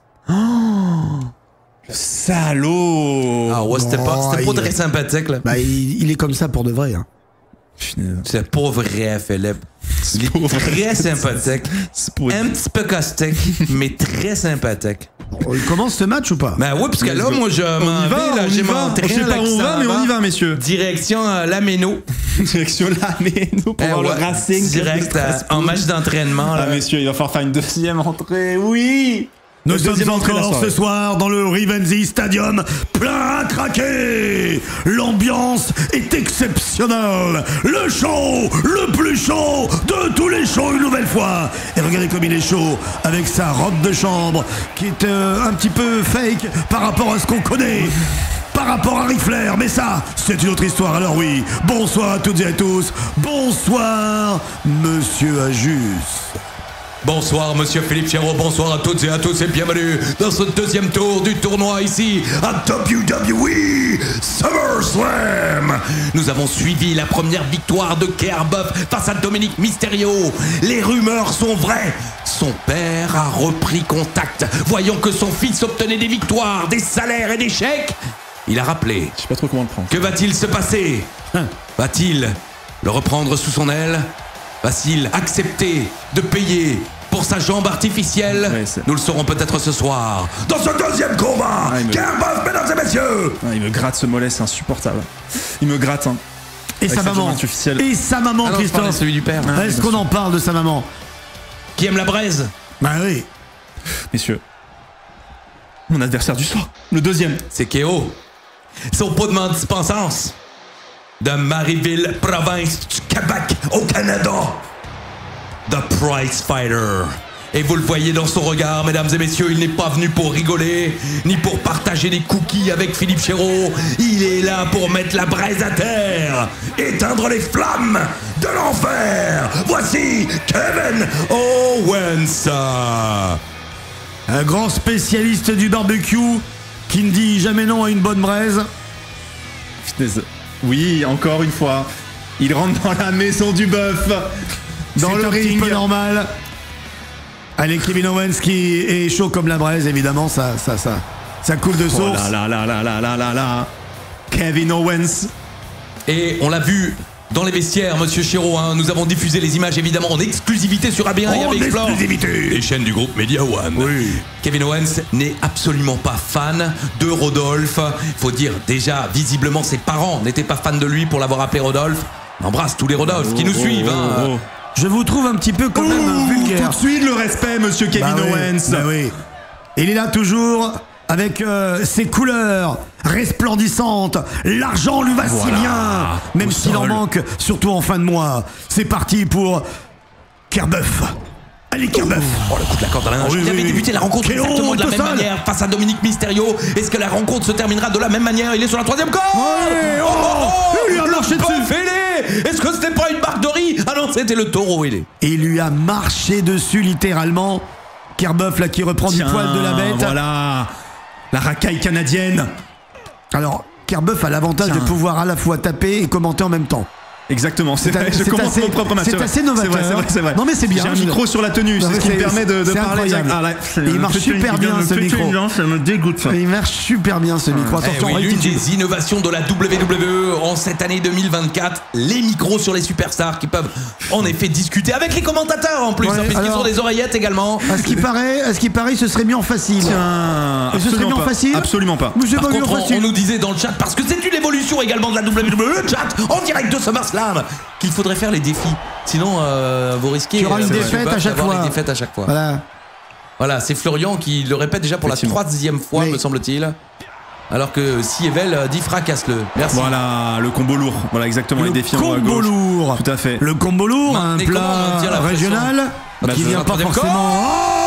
Salaud! Ah ouais, c'était pas, c'était pas Oh, il- très sympathique, là. Bah, il, il est comme ça pour de vrai. Hein. C'est pas vrai, Philippe. Il pas est vrai. très sympathique. C'est pour- Un petit peu caustique, mais très sympathique. On commence ce match ou pas? Ben oui, parce que là, moi, je On m'en y va, vais, là, on y j'ai va. mon train, On sait là, pas où qui on va, s'en mais on y va, messieurs. Direction euh, Lameno. Direction là, mais nous pour Eh voir ouais, le Racing. direct euh, en match d'entraînement. Ah là. messieurs, il va falloir faire une deuxième entrée. Oui. Nous La sommes deuxième entrée de la encore soirée. ce soir dans le Rivenzi Stadium, plein à craquer. L'ambiance est exceptionnelle. Le show, le plus chaud de tous les shows une nouvelle fois. Et regardez comme il est chaud avec sa robe de chambre qui est euh, un petit peu fake par rapport à ce qu'on connaît. Par rapport à Ric Flair, mais ça, c'est une autre histoire. Alors oui, bonsoir à toutes et à tous. Bonsoir, Monsieur Ajus. Bonsoir Monsieur Philippe Chéreau, bonsoir à toutes et à tous et bienvenue dans ce deuxième tour du tournoi ici à W W E SummerSlam. Nous avons suivi la première victoire de Kerbuff face à Dominique Mysterio. Les rumeurs sont vraies. Son père a repris contact. Voyant que son fils obtenait des victoires, des salaires et des chèques, il a rappelé. Je sais pas trop comment le prendre. Que va-t-il se passer? Va-t-il le reprendre sous son aile? Va-t-il accepter de payer pour sa jambe artificielle? Ouais, c'est- Nous le saurons peut-être ce soir. Dans ce deuxième combat, Ah, il me- Kerbuff, mesdames et messieurs. Ah, il me gratte ce mollet, c'est insupportable. Il me gratte. Hein. Et Avec sa sa maman. jambe artificielle. Et sa maman, Ah non, je parlais Christophe. celui du père. Ah, Est-ce bien qu'on en parle de sa maman? Qui aime la braise? Bah oui. Messieurs, mon adversaire du soir, le deuxième. C'est K O. Son pot de dispensance de Marieville, province du Québec, au Canada. The Prize Fighter. Et vous le voyez dans son regard, mesdames et messieurs, il n'est pas venu pour rigoler, ni pour partager des cookies avec Philippe Chéreau. Il est là pour mettre la braise à terre, éteindre les flammes de l'enfer. Voici Kevin Owens. Un grand spécialiste du barbecue qui ne dit jamais non à une bonne braise. Punaise. Oui, encore une fois, il rentre dans la maison du bœuf. Dans C'est le un petit ring. peu normal. Allez, Kevin Owens qui est chaud comme la braise, évidemment, ça, ça, ça, ça coule de Oh source. là là là là là là là là. Kevin Owens. Et on l'a vu dans les vestiaires, monsieur Chéreau, hein, nous avons diffusé les images évidemment en exclusivité sur A B un et En avec Explore. exclusivité. Les chaînes du groupe Media One. Oui. Kevin Owens n'est absolument pas fan de Rodolphe. Faut dire déjà, visiblement ses parents n'étaient pas fans de lui pour l'avoir appelé Rodolphe. On embrasse tous les Rodolphe qui nous Oh, suivent. oh, hein. oh. Je vous trouve un petit peu quand même Ouh, vulgaire. tout de suite le respect, monsieur Kevin Bah oui, Owens. bah oui. Il est là toujours avec euh, ses couleurs resplendissantes. L'argent lui va si Voilà. bien, même Au s'il en sol. manque, surtout en fin de mois. C'est parti pour Kerbuff. Allez, Kerbuff. Oh, le coup de la corde à la nage. Oui, Il oui, avait oui. débuté la rencontre K O exactement de la est au même sol. manière face à Dominique Mysterio. Est-ce que la rencontre se terminera de la même manière? Il est sur la troisième corde. Ouais, oh, il lui a le marché bœuf dessus. ailé. Est-ce que c'était pas une barque de riz? Ah non, c'était le taureau ailé. Et il lui a marché dessus littéralement. Kerbuff là qui reprend Tiens, du poil de la bête. Voilà. La racaille canadienne. Alors, Kerbuff a l'avantage de Tiens. pouvoir à la fois taper et commenter en même temps. Exactement, c'est C'est vrai, a- je c'est commence assez- mon propre match. c'est vrai. assez novateur. C'est vrai, c'est vrai, c'est vrai. Non, mais c'est bien. J'ai un Je- micro sur la tenue, Non, c'est mais ce qui me c'est- permet de, de c'est parler. incroyable. Ah, là, Et il marche me fait super une- bien, me ce fait micro. une- Ça me dégoûte ça. Il marche super bien ce micro. Eh Attention, oui, l'une rectitude. des innovations de la W W E en cette année deux mille vingt-quatre, les micros sur les superstars qui peuvent en effet discuter avec les commentateurs en plus, Ouais, hein, puisqu'ils alors- ont des oreillettes également. À ce qui paraît, à ce qui paraît, ce serait mis en facile. Tiens, Et ce serait mis absolument en pas. facile Absolument pas. Mais j'ai Par pas vu en contre, on, facile. on nous disait dans le chat, parce que c'est une évolution également de la W W E, le chat, en direct de SummerSlam, qu'il faudrait faire les défis. Sinon, euh, vous risquez Tu auras une euh, défaite Buff à chaque d'avoir fois. les défaites à chaque fois. Voilà. Voilà, c'est Florian qui le répète déjà pour la Effectivement. troisième fois, Oui. me semble-t-il. Alors que Sievel dit fracasse-le. Merci. Voilà, le combo lourd. Voilà, exactement, les Le défis en haut à combo gauche. lourd. Tout à fait. Le combo lourd, un Mais comment plat maintenir la pression régional Bah, qui c'est vient la pas troisième forcément.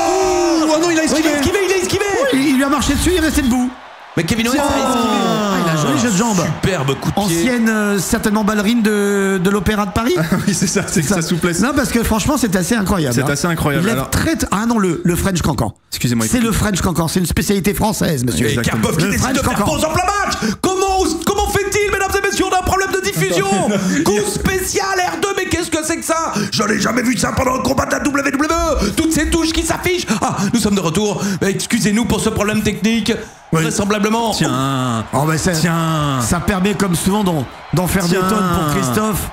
Oh, oh non, il a Il esquivé. a esquivé, il a esquivé. Il, il lui a marché dessus, il est resté debout. Mais Kevin Owens a esquivé. Ah, il a joli jeu de jambe. Superbe coup de pied. Ancienne, euh, certainement ballerine de, de l'Opéra de Paris. Oui, c'est ça, c'est que sa souplesse. Non, parce que franchement, c'est assez incroyable. C'est hein. assez incroyable, Il lève alors. très, t- ah non, le, le French Cancan. Excusez-moi. C'est le French Cancan, c'est une spécialité française, monsieur. Et Exactement. Kerbuff qui Le décide de French faire Cancan. pause en plein match. Comment, comment fait-il, mesdames et messieurs? On a un problème de diffusion. Coup spécial R deux, mais qu'est-ce que c'est que ça? Je n'ai jamais vu ça pendant un combat de la W W E. Toutes ces touches qui s'affichent. Ah, nous sommes de retour. Excusez-nous pour ce problème technique. Oui. Vraisemblablement. Tiens. Oh, bah, ça, Tiens. ça permet, comme souvent, d'en, d'en faire des Tiens. tonnes pour Christophe.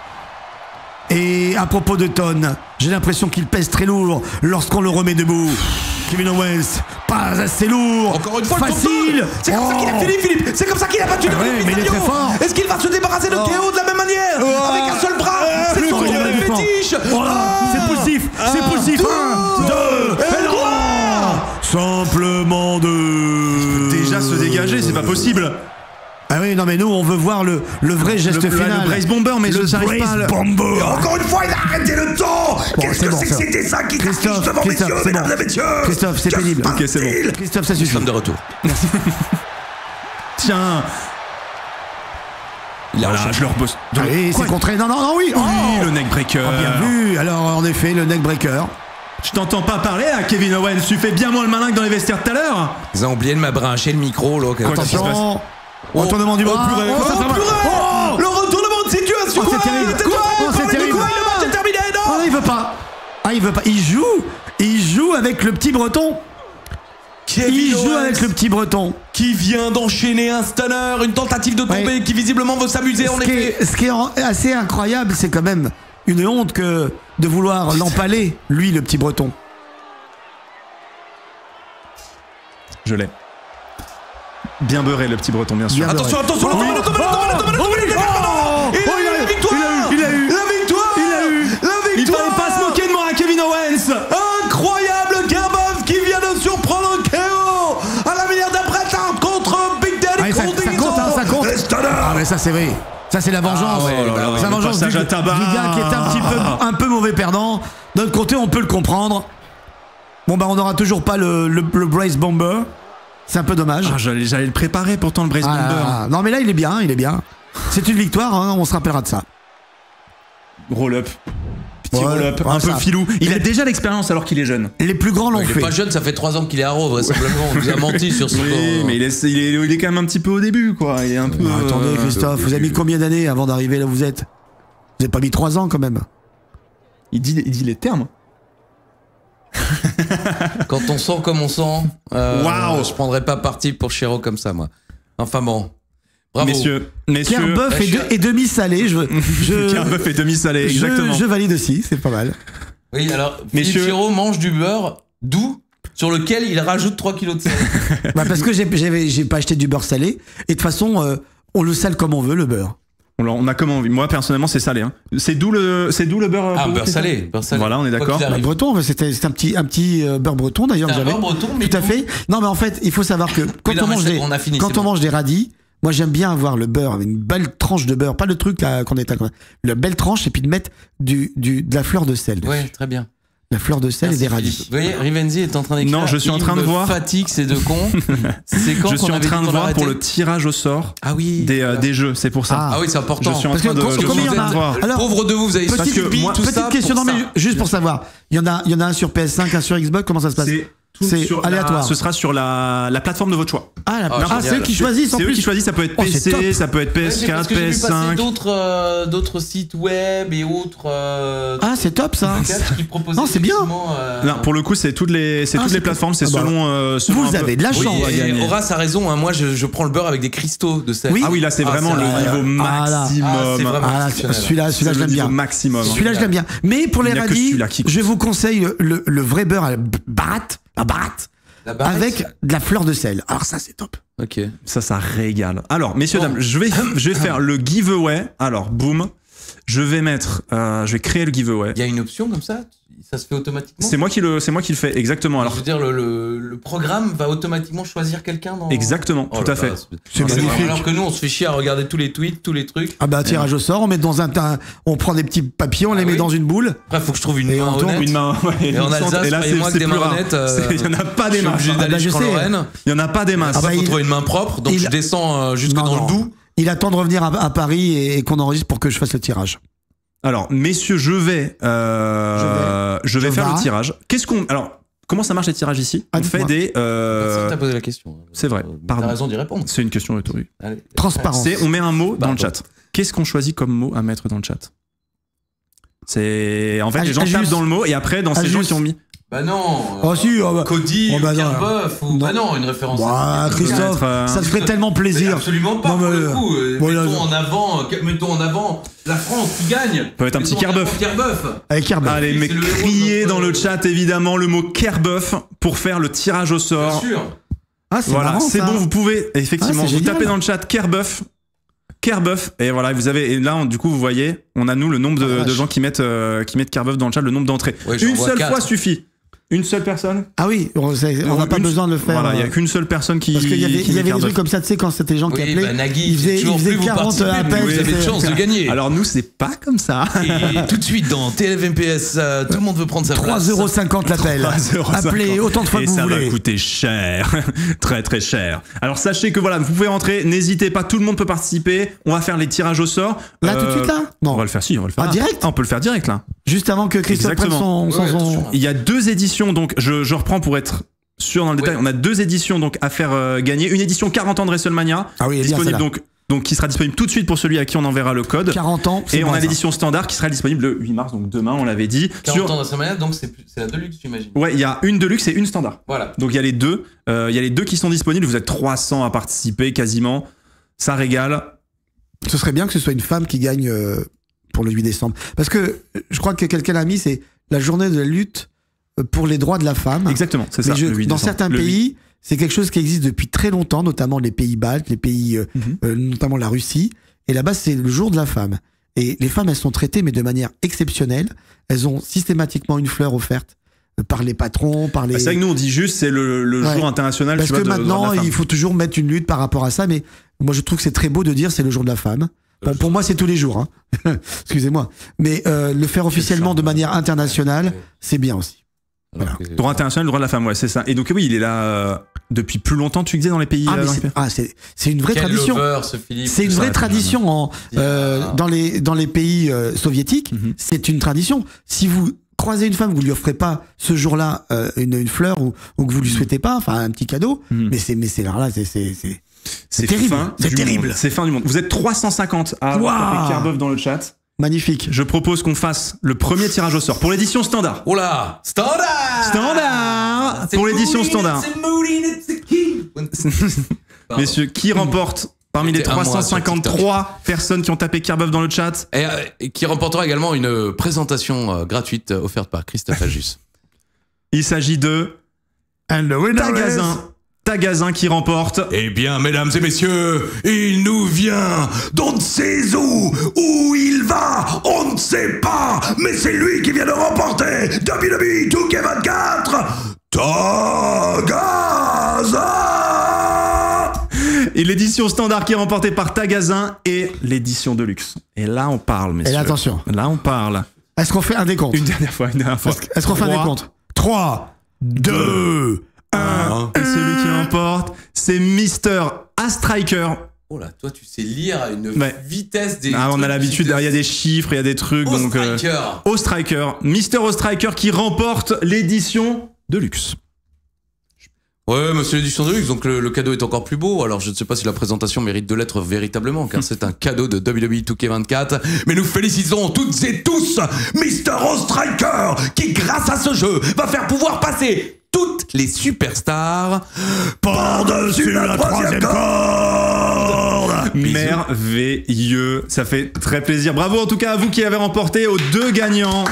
Et à propos de tonnes, j'ai l'impression qu'il pèse très lourd lorsqu'on le remet debout. Kevin Owens, pas assez lourd. Encore une fois, le facile. tourne-tourne. C'est comme ça qu'il a Oh. fini, Philippe. C'est comme ça qu'il a battu Ah Dominique ouais, mais il est Mysterio. très fort. Est-ce qu'il va se débarrasser de K O de la même manière? Avec un seul possible. Ah oui, non mais nous on veut voir le, le vrai geste le, final. Le Brace Bomber, mais le je n'arrive pas à le... Bomber. Et encore une fois, il a arrêté le temps. Qu'est-ce c'est que bon, c'est que ça. c'était ça qui t'affiche Christophe, devant mes Christophe, yeux, c'est mesdames bon. et messieurs? Christophe, c'est Que pénible. Ok, c'est bon. passe-t-il? Christophe, ça Nous suffit. sommes de retour. Tiens. Il a Voilà, enchaîné. je le repose. Allez, c'est contré. Non, non, non, oui. Oui, Oh le neckbreaker. Ah, bien vu. Alors en effet, le neckbreaker. Je t'entends pas parler à Kevin Owens, tu fais bien moins le malin que dans les vestiaires tout à l'heure. Ils ont oublié de m'abrancher le micro, là. Quoi, qu'est-ce qui se passe? Attention. Retournement du bras. Oh, purée. Oh, ça fait mal. Oh, Le retournement de situation. Oh, c'est terrible. Quoi Oh, c'est terrible. Quoi, le match est terminé, non Oh, il veut pas. Ah, il veut pas. Il joue. Il joue avec le petit breton. Kevin Il joue Owens avec le petit breton. qui vient d'enchaîner un stunner, une tentative de tomber, Ouais. qui visiblement veut s'amuser en Ce qui, effet. est, ce qui est en- assez incroyable, c'est quand même une honte que de vouloir l'empaler, lui, le petit breton. Je l'ai. Bien beurré le petit breton, bien sûr. Bien Attention, beurré. attention, le tombe, le tombe, le tombe, le tombe, le tombe, le tombe, Oh, Il oh, a eu la eu, victoire. il a eu, il a eu. La victoire. Il a eu. La Il victoire. fallait pas se moquer de moi à Kevin Owens. Incroyable Garbov qui vient de surprendre K O à la manière d'un printemps contre Big Daddy Allez, ça, Condizzo. ça compte, hein, ça compte. Ah, mais ça, c'est vrai. Ça, c'est la vengeance. Ah ouais, bah ouais, c'est la le vengeance du, passage à du tabac. gars qui est un petit peu, un peu mauvais perdant. D'un autre côté, on peut le comprendre. Bon, bah, on n'aura toujours pas le, le, le Brace Bomber. C'est un peu dommage. Ah, j'allais, j'allais le préparer pourtant le Brace Ah, Bomber. ah, non, mais là, il est bien, il est bien. C'est une victoire, hein, on se rappellera de ça. Roll up. Petit Ouais, roll up, ouais, un peu ça. filou. Il Mais- a déjà l'expérience alors qu'il est jeune. Les plus grands l'ont Il est fait. pas jeune, ça fait trois ans qu'il est à Raw, vraisemblablement. On nous a menti sur ce Oui, mais il est, il, est, il est quand même un petit peu au début, quoi. Il est un peu. Ah, attendez, euh, Christophe, vous avez mis combien d'années avant d'arriver là où vous êtes? Vous n'avez pas mis trois ans quand même. Il dit, il dit les termes. Quand on sent comme on sent, euh, Waouh. je prendrais pas parti pour Shiro comme ça, moi. Enfin bon. Bravo. Messieurs, messieurs. Kerbeuf je et, suis- de- et demi-salé, je, je, Kerbeuf et demi-salé, je, exactement. je valide aussi, c'est pas mal. Oui, alors, Messieurs. Philippe Shiro mange du beurre doux sur lequel il rajoute trois kilos de sel. Bah parce que j'ai, j'ai, j'ai pas acheté du beurre salé, et de toute façon, euh, on le sale comme on veut, le beurre. On, l'a- on a comment envie. Moi, personnellement, c'est salé. Hein. C'est d'où le, c'est d'où le beurre. Ah, pour vous, beurre Christophe salé, beurre salé. Voilà, on est Quoi d'accord. qu'il Bah, arrive. breton, c'était, c'était un petit, un petit euh, beurre breton d'ailleurs que C'est un j'avais. beurre breton, mais Tout à doux. fait. Non, mais en fait, il faut savoir que quand non, on mais mange c'est- des, on a fini, quand c'est on bon. mange des radis, moi j'aime bien avoir le beurre, une belle tranche de beurre, pas le truc là qu'on est à, la belle tranche, et puis de mettre du, du, de la fleur de sel. dessus. Ouais, très bien. La fleur de sel Merci, et des Philippe. radis. Vous voyez, Rivenzi est en train d'écrire. Non, je suis en il train de me voir. fatigue ces deux cons. C'est quand Je qu'on suis en avait train dit de qu'on voir pour arrêtait le tirage au sort Ah oui. des, euh, des jeux, c'est pour ça. Ah. Ah oui, c'est important. Je suis en Parce train que de, quand- je suis combien en il y en train a de voir. Alors, Pauvre de vous, vous avez Petite, subi que moi- tout petite ça question, pour non mais ça. ju- juste pour savoir, il y en a, il y en a un sur P S cinq, un sur Xbox, comment ça se passe? C'est tout C'est sur la- aléatoire. ce sera sur la, la plateforme de votre choix. Ah, la- Ah, ah, génial. c'est eux qui choisissent en C'est eux plus. qui choisissent, ça peut être Oh, c'est top. P C, ça peut être Ouais, c'est parce P S quatre, que j'ai vu P S passer cinq. d'autres euh, d'autres sites web et autres euh, Ah, c'est top ça. podcasts qui proposaient Non, c'est bien. effectivement, euh, Non, pour le coup, c'est toutes les, c'est Ah, toutes c'est les plateformes, c'est ah bah, selon, euh, selon vous un peu- avez de la Oui, chance. on va et gagner. Horace a raison, hein, moi je, je prends le beurre avec des cristaux de sel. Oui. Ah oui, là, c'est Ah, vraiment c'est le incroyable. niveau Ah, là. maximum. Ah, c'est vraiment- Ah, là, exceptionnel. celui-là, celui-là, C'est je le l'aime niveau bien. maximum. hein. Celui-là, je l'aime bien. Mais pour les Il n'y a que radis, celui-là qui je vous conseille le, le, le vrai beurre à la barat, à barat, La barrette. avec de la fleur de sel. Alors ça, c'est top. Ok. Ça, ça régale. Alors, messieurs, Bon. dames, je vais, je vais faire le giveaway. Alors, boum. Je vais mettre, euh, je vais créer le giveaway. Il y a une option comme ça. Ça se fait automatiquement. C'est moi qui le, c'est moi qui le fais, exactement. Alors, Alors, je veux dire, le, le, le programme va automatiquement choisir quelqu'un dans. exactement, Oh tout là à fait. là, C'est c'est- magnifique. Alors que nous, on se fait chier à regarder tous les tweets, tous les trucs. Ah bah, tirage au sort, on met dans un, un- on prend des petits papiers, on les Ah met oui. dans une boule. Après, il faut que je trouve une Et main on tourne honnête. Une main, ouais, Et en une Alsace, centre. Et là, c'est, croyez-moi que c'est des plus mains rare. honnêtes, euh, C'est- Il y en a pas Je des suis masses. obligé Ah bah, d'aller je jusqu'en sais. Lorraine. Il y en a pas des masses. Ah bah, Après, faut il- trouver une main propre, donc il- je descends euh, jusque Non, dans non. le Doubs. Il attend de revenir à, à Paris et, et qu'on enregistre pour que je fasse le tirage. Alors, messieurs, je vais, euh, je vais Je faire vais. le tirage. Qu'est-ce qu'on, alors, comment ça marche les tirages ici? Ah, On fait dites-moi. des, euh, Personne t'a posé la question. c'est vrai, Euh, pardon. T'as raison d'y répondre. c'est une question rhétorique. Allez. Transparence. C'est, on met un mot dans le Pardon. chat. Qu'est-ce qu'on choisit comme mot à mettre dans le chat? C'est, en fait, Ah, les gens ah, tapent juste. dans le mot et après, dans Ah, ces gens juste. qui ont mis. Bah non. Oh si, oh bah- Cody, oh ou bah non. Kerboeuf, ou. Non. Bah non, une référence. Ouah, à- Christophe, Peut-être, euh, ça te ferait tellement Mais plaisir. absolument pas, Non, pour mais, le coup. Euh, bon, là, mettons je- en avant, euh, mettons en avant la France qui gagne. Peut être un petit Mettons en Kerboeuf. avant Kerboeuf. Avec Kerbeuf. Allez, c'est mais le héros de criez notre- dans le chat évidemment le mot Kerboeuf pour faire le tirage au Bien sort. sûr. Ah, c'est Voilà, marrant, c'est ça. bon, vous pouvez effectivement Ah, c'est vous génial. tapez dans le chat Kerboeuf, Kerboeuf, et voilà, vous avez et là on- du coup vous voyez, on a nous le nombre de, Ah, de vache. gens qui mettent euh, qui mettent Kerboeuf dans le chat, le nombre d'entrées. Ouais, j'en Une vois seule quatre. fois suffit. Une seule personne. Ah oui, on c'est- on n'a pas Une- besoin de le faire. Voilà, il y a euh, qu'une seule personne qui. Parce qu'il y avait, qui il y avait met des trucs quart comme ça, tu sais, quand c'était les gens qui Oui, appelaient, bah, Nagui, ils faisaient, toujours ils faisaient plus vous quarante participez, appels. plus vous avez de c'est- chances de gagner. Alors nous, c'est pas comme ça. Et tout de suite dans T L F M P S, euh, tout le monde veut prendre sa place. trois euros cinquante l'appel. trois euros cinquante. Appelez autant de fois Et que vous ça voulez. va coûter cher, très très cher. Alors sachez que voilà, vous pouvez rentrer, n'hésitez pas, tout le monde peut participer. On va faire les tirages au sort. Là, tout de suite, là Non. On va le faire, si, on va le faire. Ah, là. direct Ah, on peut le faire direct là. Juste avant que Christophe prenne Exactement. son, son, Ouais, son- attention. Il y a deux éditions, donc je, je reprends pour être sûr dans le détail. Ouais. On a deux éditions donc à faire euh, gagner. Une édition quarante ans de WrestleMania, Ah oui, elle est bien, disponible celle-là. donc, donc qui sera disponible tout de suite pour celui à qui on enverra le code. quarante ans. c'est Et on bon, a ça. l'édition standard qui sera disponible le huit mars, donc demain, on l'avait dit. quarante Sur- ans dans sa manière, donc c'est plus- c'est la Deluxe, j'imagine. Ouais, il y a une Deluxe et une standard. Voilà. Donc il y a les deux, euh, il y a les deux qui sont disponibles. Vous êtes trois cents à participer quasiment. Ça régale. Ce serait bien que ce soit une femme qui gagne euh, pour le huit décembre. Parce que euh, je crois que quelqu'un l'a mis, c'est la journée de la lutte euh, pour les droits de la femme. Exactement, c'est ça. Mais je- le huit dans décembre. certains Le huit. pays, c'est quelque chose qui existe depuis très longtemps, notamment les pays baltes, les pays, euh, Mhm. euh, notamment la Russie. Et là-bas, c'est le jour de la femme. Et les femmes, elles sont traitées, mais de manière exceptionnelle. Elles ont systématiquement une fleur offerte euh, par les patrons, par les. Bah, c'est vrai que nous on dit juste c'est le, le Ouais. jour international. Parce tu que vois, de- de maintenant, la femme. il faut toujours mettre une lutte par rapport à ça. Mais moi, je trouve que c'est très beau de dire c'est le jour de la femme. Bon, pour moi, c'est tous les jours. Hein. Excusez-moi. Mais euh, le faire officiellement de manière internationale, c'est bien aussi. Alors que- Droit international, le droit de la femme, ouais, c'est ça. Et donc oui, il est là euh, depuis plus longtemps. Tu disais dans les pays. Ah, euh, mais dans les c'est pays- ah, c'est- c'est une vraie Quel tradition. lover, ce Philippe. C'est une Ça vraie reste tradition en, euh, Ah. dans, les, dans les pays euh, soviétiques. Mhm. C'est une tradition. Si vous croisez une femme, vous lui offrez pas ce jour-là euh, une, une fleur ou, ou que vous lui souhaitez pas, enfin un petit cadeau, Mhm. mais c'est mais c'est là, là c'est c'est c'est C'est terrible. fin C'est du terrible. monde. C'est fin du monde. Vous êtes trois cent cinquante à avoir Waouh. tapé Carbeuf dans le chat. magnifique. Je propose qu'on fasse le premier tirage au sort pour l'édition standard. Oh là, standard. Standard C'est pour l'édition Moody, standard. c'est Moody, it's the king. Pardon. Messieurs, qui remporte parmi les C'était un mois trois cent sur cinquante-trois personnes qui ont tapé Carbeuf dans le chat? Et, euh, et qui remportera également une euh, présentation euh, gratuite euh, offerte par Christophe Agius. Il s'agit de And the winner is- Tagazin. Tagazin qui remporte. Eh bien, mesdames et messieurs, il nous vient d'on ne sait où, où il va, on ne sait pas, mais c'est lui qui vient de remporter W W E deux K vingt-quatre, Tagazin. Et l'édition standard qui est remportée par Tagazin et l'édition de luxe. Et là, on parle, messieurs. Et là, attention. Là, on parle. Est-ce qu'on fait un décompte? Une dernière fois, une dernière fois. Est-ce est-ce qu'on fait un Trois. décompte? trois, deux, un. Et celui qui l'emporte, c'est Mister A-Striker. Oh là, toi tu sais lire à une Ouais. vitesse des. Ah, on a trucs l'habitude, qui te- il y a des chiffres, il y a des trucs. Oh, donc, euh, striker. O-Striker. Mister O-Striker qui remporte l'édition de luxe. Ouais, mais c'est l'édition de luxe, donc le, le cadeau est encore plus beau. Alors je ne sais pas si la présentation mérite de l'être véritablement, car c'est un cadeau de W W E deux K vingt-quatre. Mais nous félicitons toutes et tous Mister Striker qui, grâce à ce jeu, va faire pouvoir passer Toutes les superstars. par-dessus la troisième corde. Merveilleux. Ça fait très plaisir. Bravo en tout cas à vous qui avez remporté, aux deux gagnants.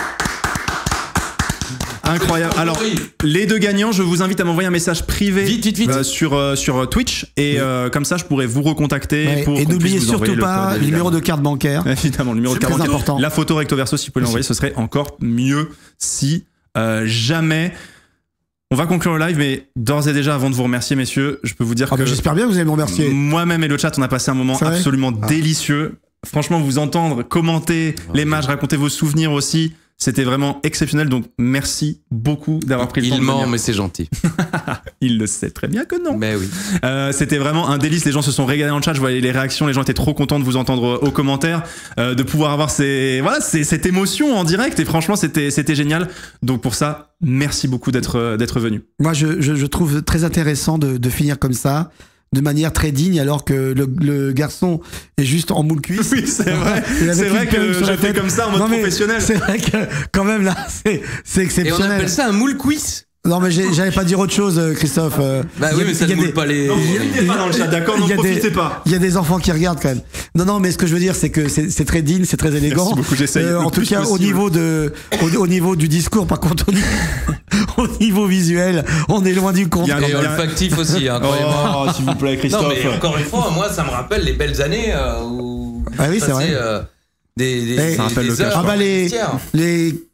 Incroyable. Alors, les deux gagnants, je vous invite à m'envoyer un message privé Vite, vite, vite. euh, sur, euh, sur Twitch et euh, comme ça je pourrais vous recontacter. Ouais, pour et qu'on n'oubliez puisse vous envoyer surtout le pas code, le numéro évidemment. de carte bancaire. Évidemment, le numéro de C'est carte très bancaire. important. La photo recto verso, si vous pouvez l'envoyer, ce serait encore mieux si euh, jamais. On va conclure le live, mais d'ores et déjà, avant de vous remercier, messieurs, je peux vous dire Ah, que bah, j'espère bien que vous allez me remercier. moi-même et le chat, on a passé un moment C'est vrai absolument Ah. délicieux. Franchement, vous entendre commenter les matchs, raconter vos souvenirs aussi, c'était vraiment exceptionnel. Donc, merci beaucoup d'avoir pris le temps Il de ment, venir. mais c'est gentil. Il le sait très bien que non. Mais oui. Euh, c'était vraiment un délice. Les gens se sont régalés en chat. Je voyais les réactions. Les gens étaient trop contents de vous entendre aux commentaires, euh, de pouvoir avoir ces, voilà, ces, cette émotion en direct. Et franchement, c'était, c'était génial. Donc pour ça, merci beaucoup d'être, d'être venu. Moi, je, je, je trouve très intéressant de, de finir comme ça, de manière très digne, alors que le, le garçon est juste en moule cuisse. Oui, c'est vrai. Il avait C'est une vrai que perruque sur je la fais tête. comme ça en mode Non, mais professionnel. C'est vrai que quand même là, c'est c'est Et on exceptionnel. appelle ça un moule quiz. Non, mais j'ai- j'allais pas dire autre chose, euh, Christophe. euh, Bah il y oui, a- mais ça il y ne a moule des- pas les. Non, vous profitez pas dans le chat, d'accord? il N'en y a des- profitez pas. Il y a des enfants qui regardent quand même. Non, non, mais ce que je veux dire, c'est que c'est c'est très digne, c'est très élégant. Merci beaucoup, j'essaye le en tout plus cas, au possible. niveau de, au, au niveau du discours, par contre, au niveau, au niveau visuel, on est loin du compte. Il y a un- Et olfactif aussi, hein, croyez-moi. Oh, s'il vous plaît, Non, Christophe. mais encore une fois, moi, ça me rappelle les belles années euh, où. Ah oui, c'est passait, vrai. euh, des, des, Eh, des- ça rappelle des le heures Ah bah dans le les, vestiaire. les,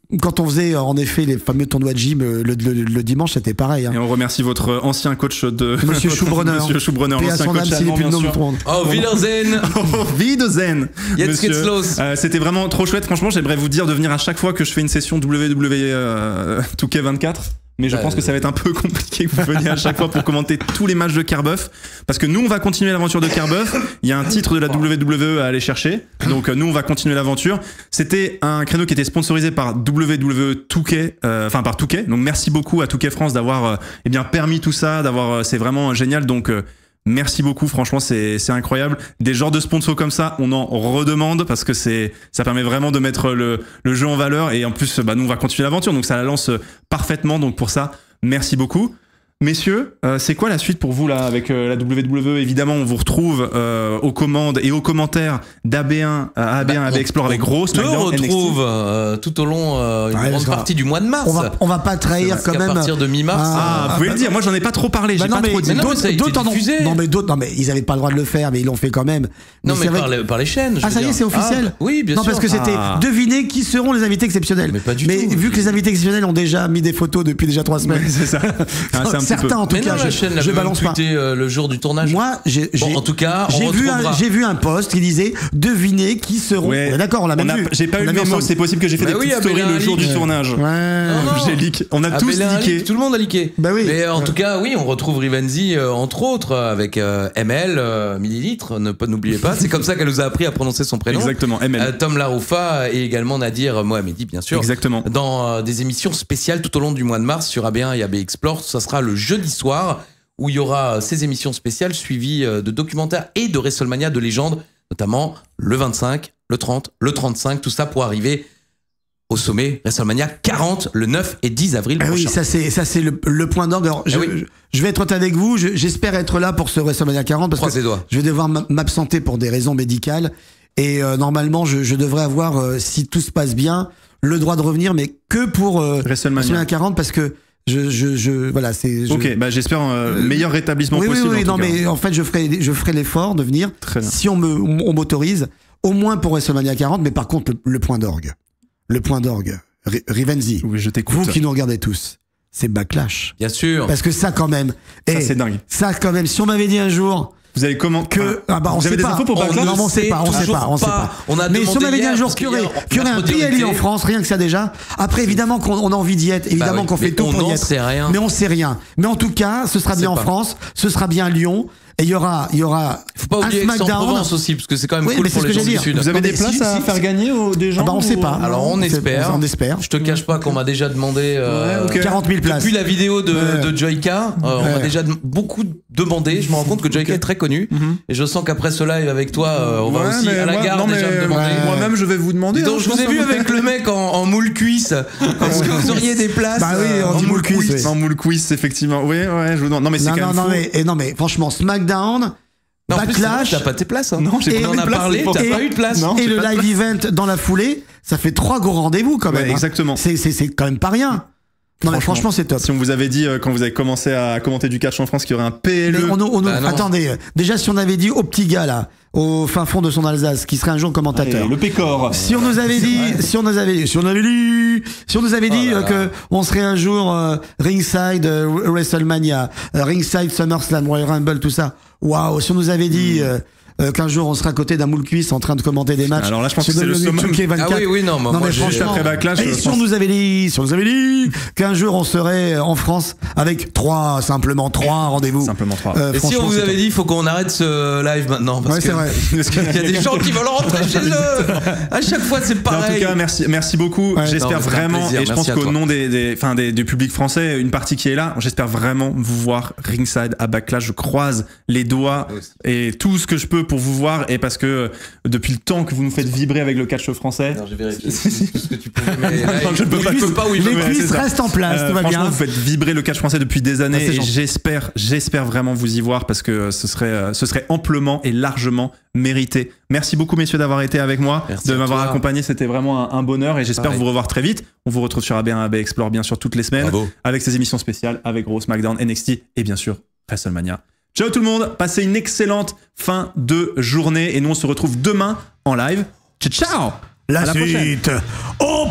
quand on faisait en effet les fameux tournois de gym le, le, le dimanche, c'était pareil. Hein. Et on remercie votre ancien coach de Monsieur Schubrunner. Monsieur Schubrunner, Paix à l'ancien son âme coach s'il est allemand, plus de bien nom sûr. du monde. Oh, Wiedersehen. Wiedersehen. Jetzt monsieur. geht's los. Euh, C'était vraiment trop chouette. Franchement, j'aimerais vous dire de venir à chaque fois que je fais une session W W E euh, deux K vingt-quatre. Mais je Ouais, pense que ça va être un peu compliqué que vous veniez à chaque fois pour commenter tous les matchs de Carbuff. Parce que nous, on va continuer l'aventure de Carbuff. Il y a un titre de la W W E à aller chercher. Donc, euh, nous, on va continuer l'aventure. C'était un créneau qui était sponsorisé par W W E deux K, euh, enfin par deux K. Donc, merci beaucoup à deux K France d'avoir euh, eh bien permis tout ça, d'avoir, euh, c'est vraiment génial. Donc, euh, merci beaucoup, franchement, c'est c'est incroyable. Des genres de sponsors comme ça, on en redemande parce que c'est ça permet vraiment de mettre le le jeu en valeur et en plus, bah nous on va continuer l'aventure, donc ça la lance parfaitement. Donc pour ça, merci beaucoup. Messieurs, euh, c'est quoi la suite pour vous là avec euh, la W W E? Évidemment, on vous retrouve euh, aux commandes et aux commentaires d'A B un à A B un, Bah, A B Explore avec Gros. On te retrouve euh, tout au long euh, une Ouais, grande parce partie du mois de mars. On va, on va pas trahir Parce quand qu'à même. partir de mi-mars. Ah, euh, vous pouvez le dire. Moi, j'en ai pas trop parlé. Bah J'ai non, pas mais trop dit. mais non, d'autres- ça a été d'autres en ont- diffusé. Non mais d'autres, non mais ils avaient pas le droit de le faire, mais ils l'ont fait quand même. non, mais c'est vrai par, que- les, par les chaînes. je Ah veux ça y est, dire. c'est officiel. Ah, oui, bien non, sûr. parce que c'était Ah. devinez qui seront les invités exceptionnels. Mais pas du mais tout. vu que les invités exceptionnels ont déjà mis des photos depuis déjà trois semaines. Ouais, c'est ça. Ah, c'est un petit Certains peu. en tout Mais cas, non, la je, chaîne je l'avait balance même pas. tweeté, euh, le jour du tournage. Moi, j'ai, Bon, j'ai- en tout cas, on j'ai vu un, retrouvera. j'ai vu un post qui disait devinez qui seront. Ouais. On est d'accord, on l'a même a- vu. J'ai pas On eu l'a le vu mémo, ensemble. c'est possible que j'ai fait Bah des oui, petites ah, mais stories il y a le un jour leak. du tournage. Ouais. Non, non. J'ai leak. On a Ah, tous mais là, un leaké. leak, tout le monde a leaké. Bah oui. Mais euh, en Ouais. tout cas, oui, on retrouve Rivenzi, euh, entre autres, euh, avec euh, M L, euh, millilitres, ne pas n'oubliez pas. C'est comme ça qu'elle nous a appris à prononcer son prénom. Exactement, M L. Euh, Tom Laroufa et également Nadir Mohamedi, bien sûr. Exactement. Dans euh, des émissions spéciales tout au long du mois de mars sur A B un et A B Explore. Ça sera le jeudi soir où il y aura ces émissions spéciales suivies euh, de documentaires et de WrestleMania de légende, notamment le vingt-cinq, le trente, le trente-cinq, tout ça pour arriver au sommet WrestleMania quarante le neuf et dix avril Ah prochain. oui, ça c'est ça c'est le, le point d'orgue. Alors, je, Ah oui. je- je vais être honnête avec vous. je- j'espère être là pour ce WrestleMania quarante parce Croise que les doigts. je vais devoir m- m'absenter pour des raisons médicales et euh, normalement je, je devrais avoir, euh, si tout se passe bien, le droit de revenir, mais que pour euh, WrestleMania. quarante parce que je je, je voilà c'est. je- Ok, bah j'espère euh, meilleur rétablissement oui, possible. oui, oui, en tout non, cas. mais en fait, je ferai, je ferai l'effort de venir Très bien. si on me, on m'autorise, au moins pour WrestleMania quarante, mais par contre, le, le point d'orgue. Le point d'orgue. Ri- Rivenzi. Oui, je t'écoute. Vous qui nous regardez tous, c'est Backlash. Bien sûr. Parce que ça, quand même. Ça, eh, c'est dingue. Ça, quand même, si on m'avait dit un jour Vous avez comment que. Ah bah, on vous sait avez des pas. infos pour On Backlash ne Non, mais on sait sait pas, on sait toujours pas, on sait pas. pas. On a mais si on demandé m'avait dit un hier, jour parce qu'il y aurait, qu'hier, qu'il y aurait un mercredi, P L I on en était- France, rien que ça déjà. Après, évidemment qu'on on a envie d'y être, évidemment Bah oui, qu'on fait mais tout on pour y n'en être. sait rien. Mais on sait rien. Mais en tout cas, ce sera On bien sait en pas. France, ce sera bien à Lyon, et il y aura, il y aura Faut pas un oublier SmackDown. Aix-en-Provence aussi, parce que c'est quand même Oui, cool mais c'est pour ce les que gens j'ai du dit. Sud. Vous avez Non, des mais places si- à si- faire gagner aux des gens Ah bah on sait ou- pas. Alors on C'est- espère. On espère. Je te cache pas qu'on m'a déjà demandé euh, Ouais, ok. quarante mille places. depuis la vidéo de, Ouais. de Joyka, euh, on m'a Ouais. déjà de- beaucoup demandé. Je me rends compte que Joyka est très connu et je sens qu'après ce live avec toi, euh, on va Ouais, aussi mais à la moi- gare non, déjà mais, me demander. ouais, Moi-même, je vais vous demander. Dis donc, hein, je vous pense ai que vu ça avec le mec en, en moule cuisse. Est-ce que vous auriez des places Bah oui, euh, on en dit moule cuisse, oui. Non, moule quiz, effectivement. Oui, ouais, je vous demande. Non, mais c'est Non, quand non, même non, fou. mais, et non, mais franchement, SmackDown, Non, en plus, c'est vrai, Backlash, t'as pas tes places. Hein. Non, j'ai Et pas on de en a place, parlé, c'est pour t'as ça. pas eu de place. Non, et j'ai le pas de live event dans la foulée, ça fait trois gros rendez-vous quand même. Ouais, hein. exactement. C'est, c'est, c'est quand même pas rien. Non, mais franchement, c'est top. Si on vous avait dit, euh, quand vous avez commencé à commenter du catch en France, qu'il y aurait un P L Mais E. on, on- Bah non. attendez, euh, déjà si on avait dit au petit gars là, au fin fond de son Alsace, qui serait un jour commentateur. Allez, le Pécor. Si on nous avait dit, si on nous avait, si on avait dit, si on nous avait dit Oh là euh, là. que on serait un jour euh, ringside euh, WrestleMania, euh, ringside SummerSlam, Royal Rumble, tout ça. Waouh! Si on nous avait dit euh, euh, qu'un jour on sera à côté d'un moule cuisse en train de commenter des matchs. Alors là, je pense sur que c'est le W W E summum. deux K vingt-quatre. Ah oui, oui, non, moi, non moi, mais j'ai- franchement, après Backlash, et je si on pense- nous avait dit, si on nous avait dit qu'un jour on serait en France avec trois, simplement trois rendez-vous. Simplement trois. Euh, Et si on franchement, vous c'est avait top. dit, il faut qu'on arrête ce live maintenant. Parce Ouais, que c'est vrai. Parce qu'il y a Il y a des gens qui veulent rentrer chez eux. À chaque fois, c'est Mais pareil. En tout cas, merci, merci beaucoup. Ouais, j'espère non, c'était un vraiment, plaisir. et je Merci pense à qu'au toi. nom des, des, enfin des, du public français, une partie qui est là, j'espère vraiment vous voir ringside à Backlash. Je croise les doigts Moi aussi. et tout ce que je peux pour vous voir. Et parce que euh, depuis le temps que vous nous faites vibrer avec le catch français. Non, j'ai vérifié tout ce que tu pouvais. Mais là, Non, je peux il pas. peut pas où il Les veut. Ouais, cuisses c'est ça. restent en place, Euh, tout va franchement, bien. vous faites vibrer le catch français depuis des années Ah, c'est et gentil. j'espère, j'espère vraiment vous y voir parce que ce serait, euh, ce serait amplement et largement mérité. Merci beaucoup messieurs d'avoir été avec moi, Merci de à m'avoir toi. accompagné, c'était vraiment un, un bonheur et j'espère Pareil. vous revoir très vite. On vous retrouve sur A B un A B Explore bien sûr toutes les semaines Bravo. avec ces émissions spéciales avec Raw, SmackDown, N X T et bien sûr WrestleMania. Ciao tout le monde, passez une excellente fin de journée et nous on se retrouve demain en live. Ciao ciao. La À la prochaine. suite au prochain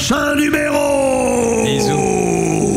prochain numéro.